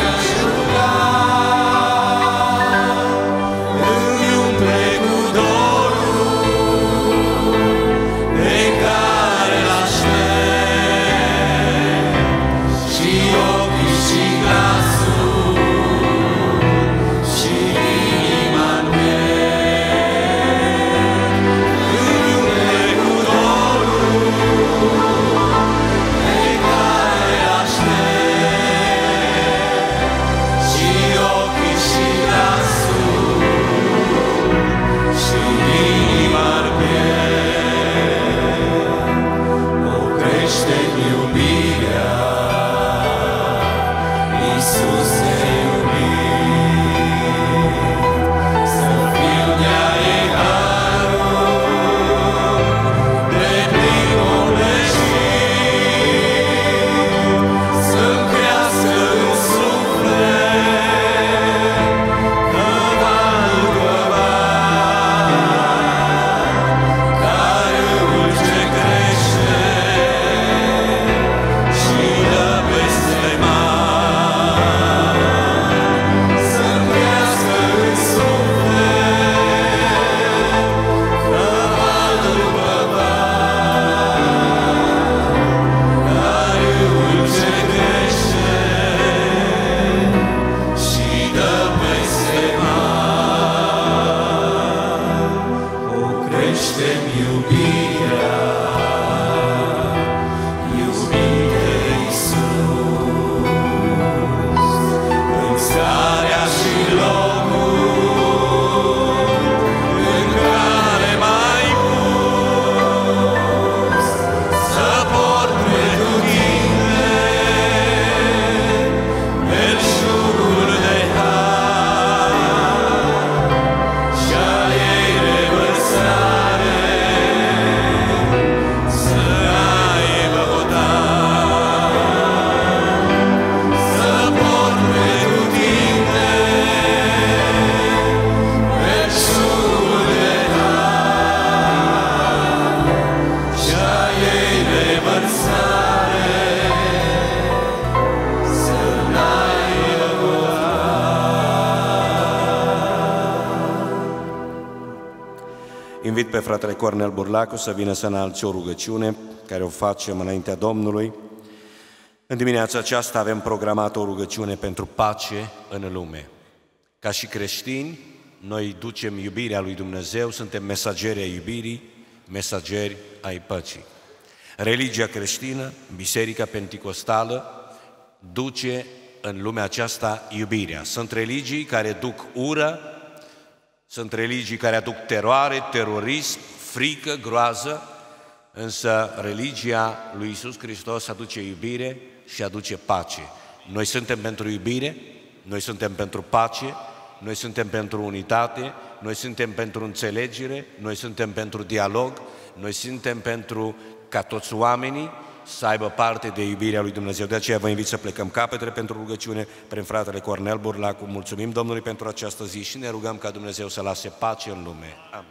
invit pe fratele Cornel Burlacu să vină să înalțe o rugăciune care o facem înaintea Domnului. În dimineața aceasta avem programat o rugăciune pentru pace în lume. Ca și creștini, noi ducem iubirea lui Dumnezeu, suntem mesageri ai iubirii, mesageri ai păcii. Religia creștină, Biserica Penticostală, duce în lumea aceasta iubirea. Sunt religii care duc ură, sunt religii care aduc teroare, terorism, frică, groază, însă religia lui Iisus Hristos aduce iubire și aduce pace. Noi suntem pentru iubire, noi suntem pentru pace, noi suntem pentru unitate, noi suntem pentru înțelegere, noi suntem pentru dialog, noi suntem pentru ca toți oamenii să aibă parte de iubirea lui Dumnezeu. De aceea vă invit să plecăm capetele pentru rugăciune prin fratele Cornel Burlacu. Mulțumim Domnului pentru această zi și ne rugăm ca Dumnezeu să lase pace în lume. Amin.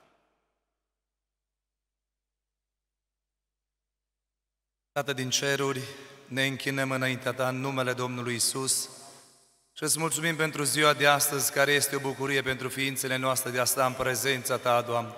Tată din ceruri, ne închinăm înaintea Ta în numele Domnului Isus și îți mulțumim pentru ziua de astăzi, care este o bucurie pentru ființele noastre de a sta în prezența Ta, Doamne.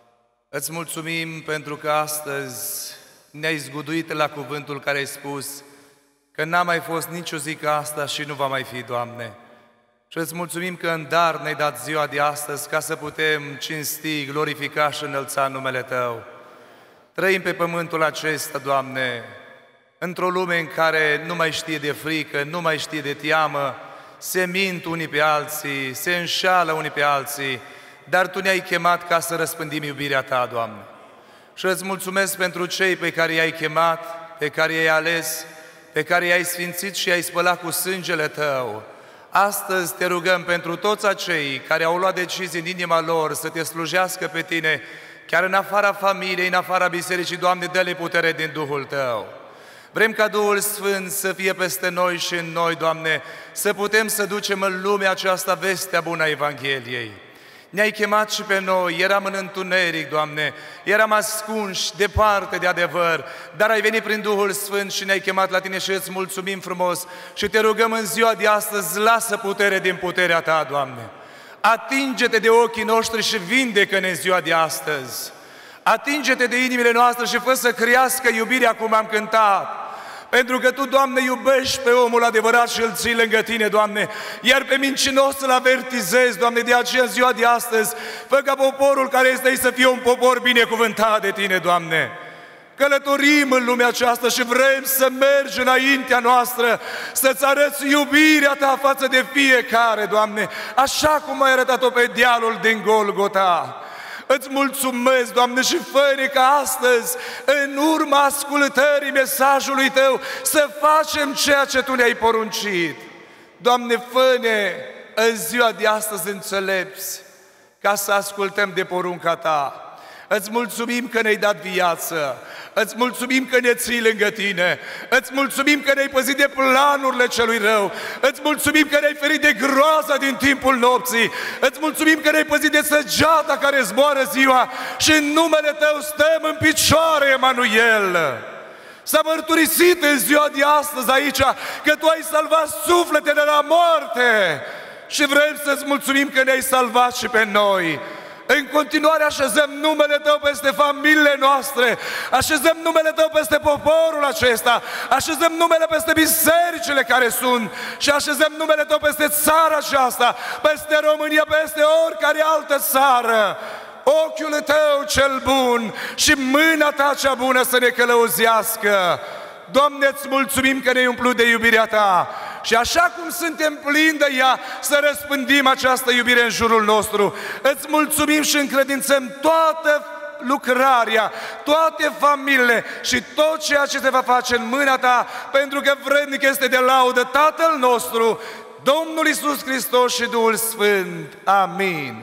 Îți mulțumim pentru că astăzi ne-ai zguduit la cuvântul care ai spus că n-a mai fost nicio zi ca asta și nu va mai fi, Doamne. Și îți mulțumim că în dar ne-ai dat ziua de astăzi ca să putem cinsti, glorifica și înălța numele Tău. Trăim pe pământul acesta, Doamne, într-o lume în care nu mai știe de frică, nu mai știe de teamă, se mint unii pe alții, se înșală unii pe alții, dar Tu ne-ai chemat ca să răspândim iubirea Ta, Doamne. Și îți mulțumesc pentru cei pe care i-ai chemat, pe care i-ai ales, pe care i-ai sfințit și i-ai spălat cu sângele Tău. Astăzi te rugăm pentru toți acei care au luat decizii în inima lor să Te slujească pe Tine, chiar în afara familiei, în afara bisericii, Doamne, dă-le putere din Duhul Tău. Vrem ca Duhul Sfânt să fie peste noi și în noi, Doamne, să putem să ducem în lumea aceasta vestea bună a Evangheliei. Ne-ai chemat și pe noi, eram în întuneric, Doamne, eram ascunși, departe de adevăr, dar ai venit prin Duhul Sfânt și ne-ai chemat la Tine și îți mulțumim frumos și Te rugăm în ziua de astăzi, lasă putere din puterea Ta, Doamne. Atinge-Te de ochii noștri și vindecă-ne în ziua de astăzi. Atinge-Te de inimile noastre și fă să crească iubirea cum am cântat. Pentru că Tu, Doamne, iubești pe omul adevărat și îl ții lângă Tine, Doamne, iar pe mincinos îl avertizezi, Doamne, de aceea în ziua de astăzi, fă ca poporul care este aici să fie un popor binecuvântat de Tine, Doamne. Călătorim în lumea aceasta și vrem să mergi înaintea noastră, să-ți arăți iubirea Ta față de fiecare, Doamne, așa cum ai arătat-o pe dealul din Golgota. Îți mulțumesc, Doamne, și fă-ne ca astăzi, în urma ascultării mesajului Tău, să facem ceea ce Tu ne-ai poruncit. Doamne, fă-ne în ziua de astăzi înțelepți, ca să ascultăm de porunca Ta. Îți mulțumim că ne-ai dat viață, îți mulțumim că ne ții lângă Tine, îți mulțumim că ne-ai păzit de planurile celui rău, îți mulțumim că ne-ai ferit de groaza din timpul nopții, îți mulțumim că ne-ai păzit de săgeata care zboară ziua și în numele Tău stăm în picioare, Emanuel. S-a mărturisit în ziua de astăzi aici că Tu ai salvat suflete de la moarte și vrem să-ți mulțumim că ne-ai salvat și pe noi. În continuare așezăm numele Tău peste familiile noastre, așezăm numele Tău peste poporul acesta, așezăm numele peste bisericile care sunt și așezăm numele Tău peste țara aceasta, peste România, peste oricare altă țară. Ochiul Tău cel bun și mâna Ta cea bună să ne călăuzească. Doamne, îți mulțumim că ne-ai umplut de iubirea Ta și așa cum suntem plini de ea, să răspândim această iubire în jurul nostru. Îți mulțumim și încredințăm toată lucrarea, toate familiile și tot ceea ce se va face în mâna Ta, pentru că vrednic este de laudă Tatăl nostru, Domnul Iisus Hristos și Duhul Sfânt. Amin.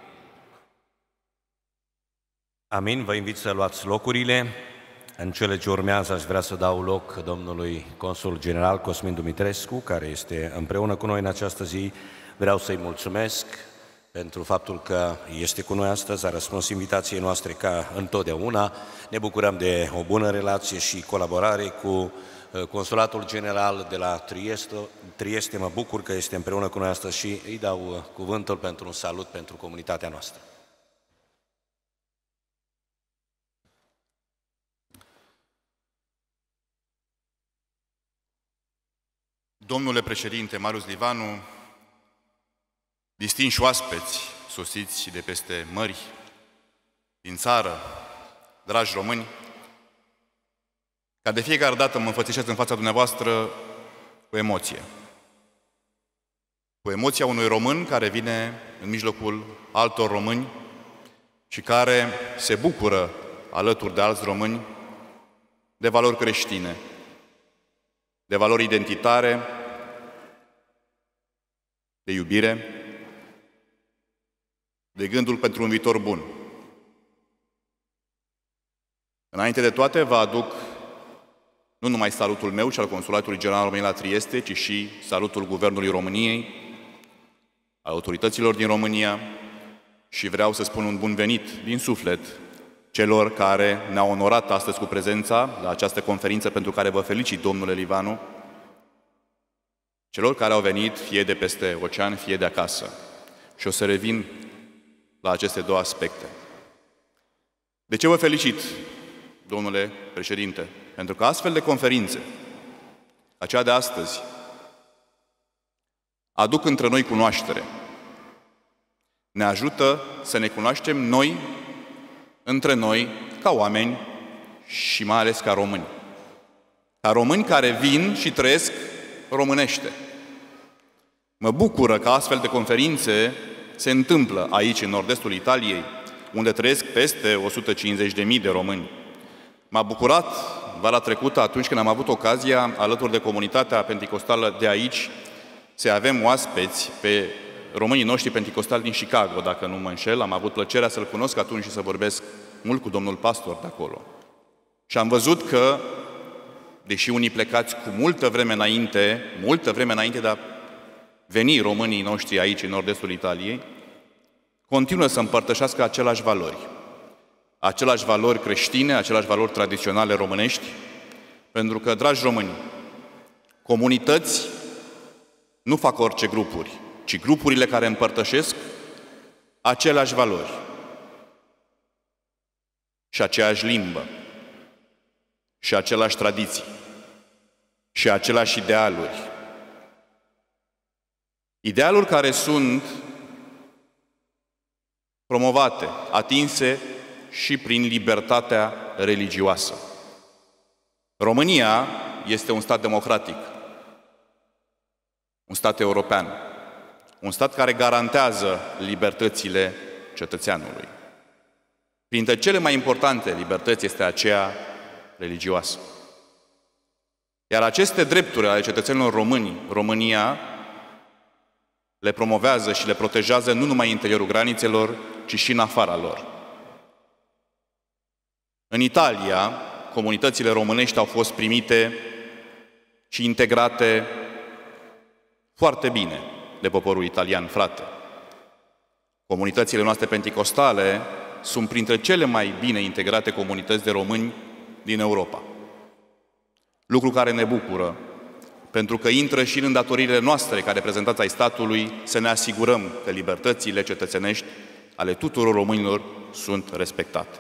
Amin. Vă invit să luați locurile. În cele ce urmează aș vrea să dau loc domnului consul general Cosmin Dumitrescu, care este împreună cu noi în această zi. Vreau să-i mulțumesc pentru faptul că este cu noi astăzi, a răspuns invitației noastre ca întotdeauna. Ne bucurăm de o bună relație și colaborare cu Consulatul General de la Trieste. Mă bucur că este împreună cu noi astăzi și îi dau cuvântul pentru un salut pentru comunitatea noastră. Domnule președinte Marius Livanu, distinși oaspeți sosiți de peste mări, din țară, dragi români, ca de fiecare dată mă înfățișez în fața dumneavoastră cu emoție. Cu emoția unui român care vine în mijlocul altor români și care se bucură alături de alți români de valori creștine, de valori identitare, de iubire, de gândul pentru un viitor bun. Înainte de toate, vă aduc nu numai salutul meu și al Consulatului General al României la Trieste, ci și salutul Guvernului României, al autorităților din România și vreau să spun un bun venit din suflet celor care ne-au onorat astăzi cu prezența la această conferință pentru care vă felicit, domnule Livanu, celor care au venit fie de peste ocean, fie de acasă. Și o să revin la aceste două aspecte. De ce vă felicit, domnule președinte? Pentru că astfel de conferințe, aceea de astăzi, aduc între noi cunoaștere. Ne ajută să ne cunoaștem noi, între noi, ca oameni și mai ales ca români. Ca români care vin și trăiesc românește. Mă bucură că astfel de conferințe se întâmplă aici, în nord-estul Italiei, unde trăiesc peste 150.000 de români. M-a bucurat vara trecută, atunci când am avut ocazia, alături de comunitatea penticostală de aici, să avem oaspeți pe românii noștri penticostali din Chicago, dacă nu mă înșel. Am avut plăcerea să-l cunosc atunci și să vorbesc mult cu domnul pastor de acolo. Și am văzut că, deși unii plecați cu multă vreme înainte de a veni românii noștri aici, în nord-estul Italiei, continuă să împărtășească aceleași valori. Aceleași valori creștine, aceleași valori tradiționale românești, pentru că, dragi români, comunități nu fac orice grupuri, ci grupurile care împărtășesc aceleași valori și aceeași limbă și aceleași tradiții și aceleași idealuri. Idealuri care sunt promovate, atinse și prin libertatea religioasă. România este un stat democratic, un stat european, un stat care garantează libertățile cetățeanului. Printre cele mai importante libertăți este aceea religioasă. Iar aceste drepturi ale cetățenilor români, România le promovează și le protejează nu numai în interiorul granițelor, ci și în afara lor. În Italia, comunitățile românești au fost primite și integrate foarte bine de poporul italian, frate. Comunitățile noastre penticostale sunt printre cele mai bine integrate comunități de români din Europa. Lucru care ne bucură, pentru că intră și în îndatoririle noastre ca reprezentanți ai statului să ne asigurăm că libertățile cetățenești ale tuturor românilor sunt respectate.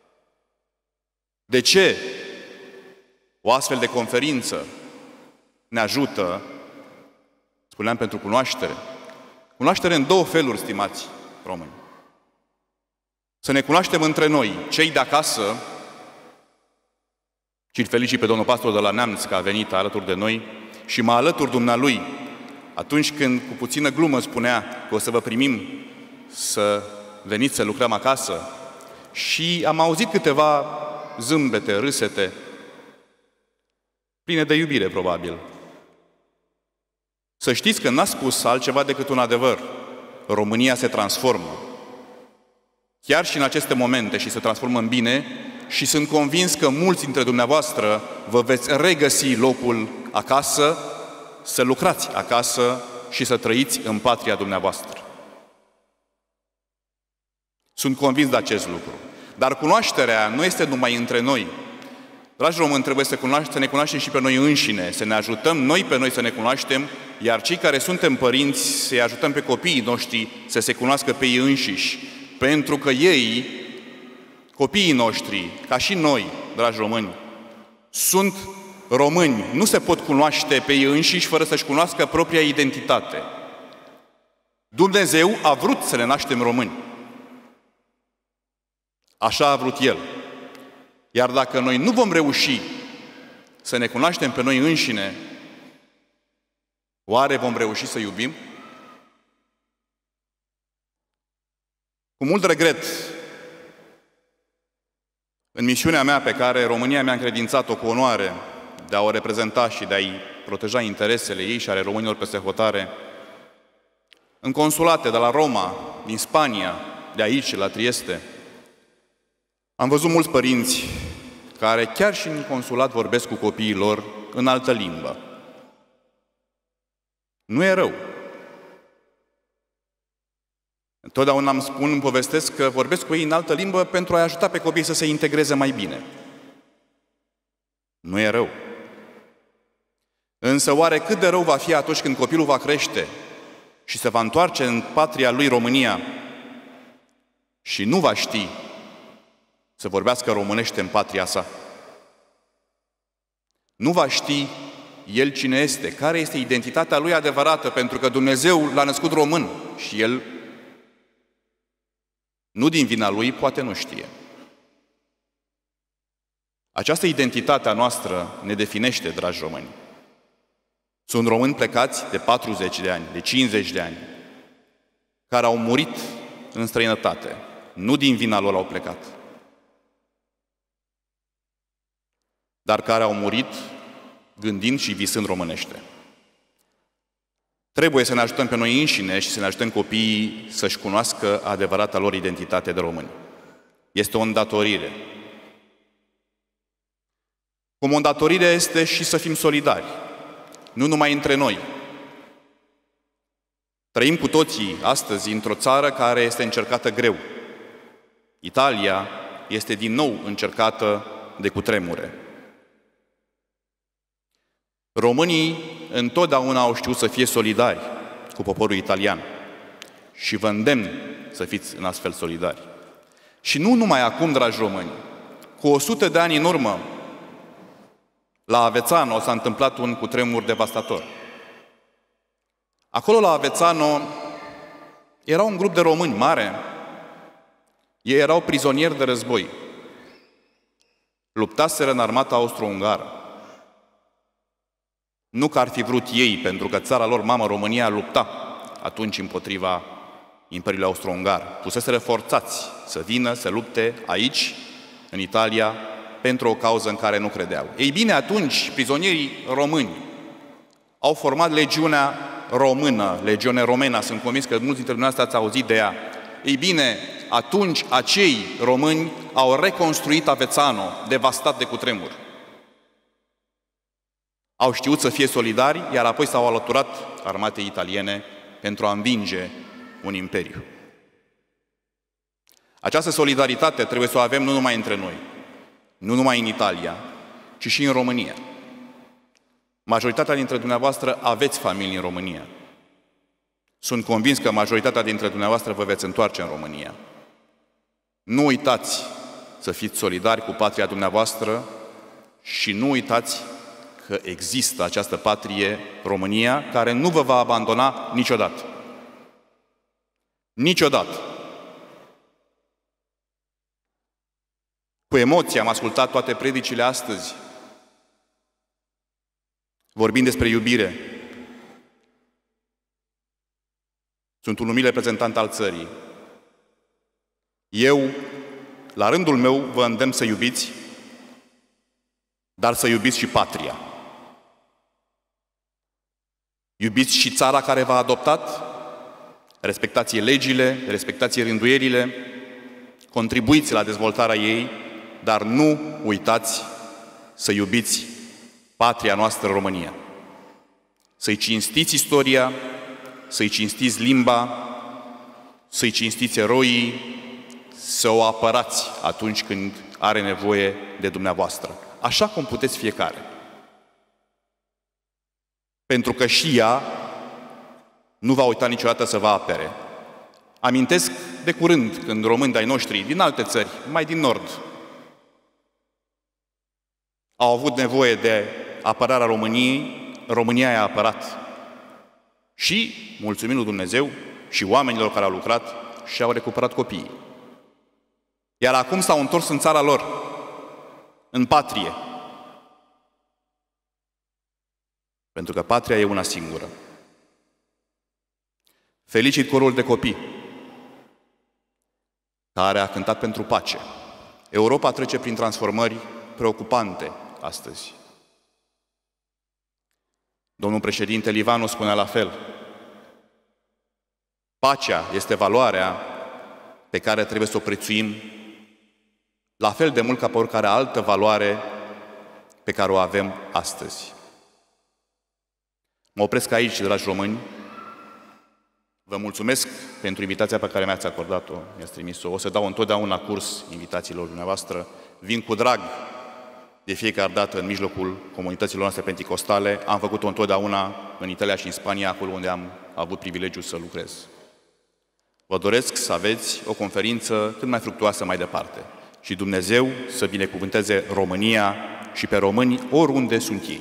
De ce o astfel de conferință ne ajută? Spuneam pentru cunoaștere. Cunoaștere în două feluri, stimați români. Să ne cunoaștem între noi, cei de acasă, și îl felicit pe domnul pastor de la Neamț că a venit alături de noi și mă alătur dumnealui atunci când cu puțină glumă spunea că o să vă primim să veniți să lucrăm acasă și am auzit câteva zâmbete, râsete, pline de iubire, probabil. Să știți că n-a spus altceva decât un adevăr. România se transformă. Chiar și în aceste momente și se transformă în bine și sunt convins că mulți dintre dumneavoastră vă veți regăsi locul acasă, să lucrați acasă și să trăiți în patria dumneavoastră. Sunt convins de acest lucru. Dar cunoașterea nu este numai între noi. Dragi români, trebuie să ne cunoaștem și pe noi înșine, să ne ajutăm noi pe noi să ne cunoaștem, iar cei care suntem părinți să-i ajutăm pe copiii noștri să se cunoască pe ei înșiși. Pentru că ei, copiii noștri, ca și noi, dragi români, sunt români nu se pot cunoaște pe ei înșiși fără să-și cunoască propria identitate. Dumnezeu a vrut să ne naștem români. Așa a vrut El. Iar dacă noi nu vom reuși să ne cunoaștem pe noi înșine, oare vom reuși să iubim? Cu mult regret, în misiunea mea pe care România mi-a încredințat-o cu onoare de a o reprezenta și de a-i proteja interesele ei și ale românilor peste hotare, în consulate de la Roma, din Spania, de aici, la Trieste, am văzut mulți părinți care chiar și în consulat vorbesc cu copiii lor în altă limbă. Nu e rău. Întotdeauna îmi povestesc că vorbesc cu ei în altă limbă pentru a-i ajuta pe copii să se integreze mai bine. Nu e rău. Însă oare cât de rău va fi atunci când copilul va crește și se va întoarce în patria lui România și nu va ști să vorbească românește în patria sa? Nu va ști el cine este, care este identitatea lui adevărată, pentru că Dumnezeu l-a născut român și el, nu din vina lui, poate nu știe. Această identitate a noastră ne definește, dragi români. Sunt români plecați de 40 de ani, de 50 de ani, care au murit în străinătate. Nu din vina lor au plecat, dar care au murit gândind și visând românește. Trebuie să ne ajutăm pe noi înșine și să ne ajutăm copiii să-și cunoască adevărata lor identitate de români. Este o îndatorire. Cum o îndatorire este și să fim solidari, nu numai între noi. Trăim cu toții astăzi într-o țară care este încercată greu. Italia este din nou încercată de cutremure. Românii întotdeauna au știut să fie solidari cu poporul italian și vă îndemn să fiți în astfel solidari. Și nu numai acum, dragi români, cu 100 de ani în urmă, la Avezzano s-a întâmplat un cutremur devastator. Acolo, la Avezzano, era un grup de români mare. Ei erau prizonieri de război. Luptaseră în armata austro-ungară. Nu că ar fi vrut ei, pentru că țara lor, mamă, România, lupta atunci împotriva Imperiului Austro-Ungar. Fuseseră forțați să vină, să lupte aici, în Italia, pentru o cauză în care nu credeau. Ei bine, atunci, prizonierii români au format legiunea română, legiune romena. Sunt convins că mulți dintre dumneavoastră ați auzit de ea. Ei bine, atunci acei români au reconstruit Avezzano, devastat de cutremur. Au știut să fie solidari, iar apoi s-au alăturat armatei italiene pentru a învinge un imperiu. Această solidaritate trebuie să o avem nu numai între noi, nu numai în Italia, ci și în România. Majoritatea dintre dumneavoastră aveți familii în România. Sunt convins că majoritatea dintre dumneavoastră vă veți întoarce în România. Nu uitați să fiți solidari cu patria dumneavoastră și nu uitați că există această patrie, România, care nu vă va abandona niciodată. Niciodată. Cu emoție am ascultat toate predicile astăzi, vorbind despre iubire. Sunt un umil reprezentant al țării. Eu, la rândul meu, vă îndemn să iubiți, dar să iubiți și patria. Iubiți și țara care v-a adoptat, respectați legile, respectați rânduielile, contribuiți la dezvoltarea ei, dar nu uitați să iubiți patria noastră, România. Să-i cinstiți istoria, să-i cinstiți limba, să-i cinstiți eroii, să o apărați atunci când are nevoie de dumneavoastră. Așa cum puteți fiecare. Pentru că și ea nu va uita niciodată să vă apere. Amintesc de curând când români de-ai noștri din alte țări, mai din nord, au avut nevoie de apărarea României, România i-a apărat. Și, mulțumim lui Dumnezeu și oamenilor care au lucrat, și-au recuperat copiii. Iar acum s-au întors în țara lor, în patrie. Pentru că patria e una singură. Felicit corul de copii care a cântat pentru pace. Europa trece prin transformări preocupante astăzi. Domnul președinte Livanu spunea la fel. Pacea este valoarea pe care trebuie să o prețuim la fel de mult ca pe oricare altă valoare pe care o avem astăzi. Mă opresc aici, dragi români. Vă mulțumesc pentru invitația pe care mi-ați acordat-o, mi-ați trimis-o. O să dau întotdeauna curs invitațiilor dumneavoastră. Vin cu drag de fiecare dată în mijlocul comunităților noastre penticostale. Am făcut-o întotdeauna în Italia și în Spania, acolo unde am avut privilegiul să lucrez. Vă doresc să aveți o conferință cât mai fructuoasă mai departe. Și Dumnezeu să binecuvânteze România și pe români oriunde sunt ei.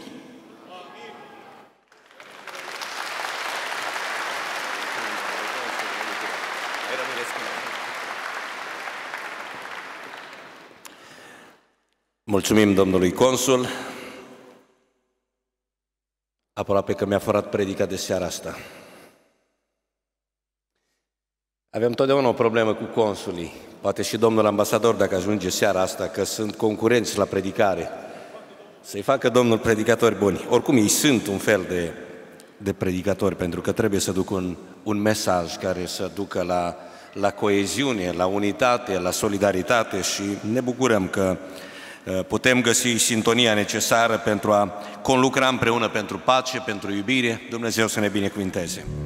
Mulțumim domnului consul. Aproape că mi-a furat predica de seara asta. Avem totdeauna o problemă cu consulii. Poate și domnul ambasador, dacă ajunge seara asta, că sunt concurenți la predicare. Să-i facă domnul predicatori buni. Oricum, ei sunt un fel de predicatori, pentru că trebuie să ducă un mesaj care să ducă la coeziune, la unitate, la solidaritate și ne bucurăm că putem găsi sintonia necesară pentru a conlucra împreună pentru pace, pentru iubire. Dumnezeu să ne binecuvinteze!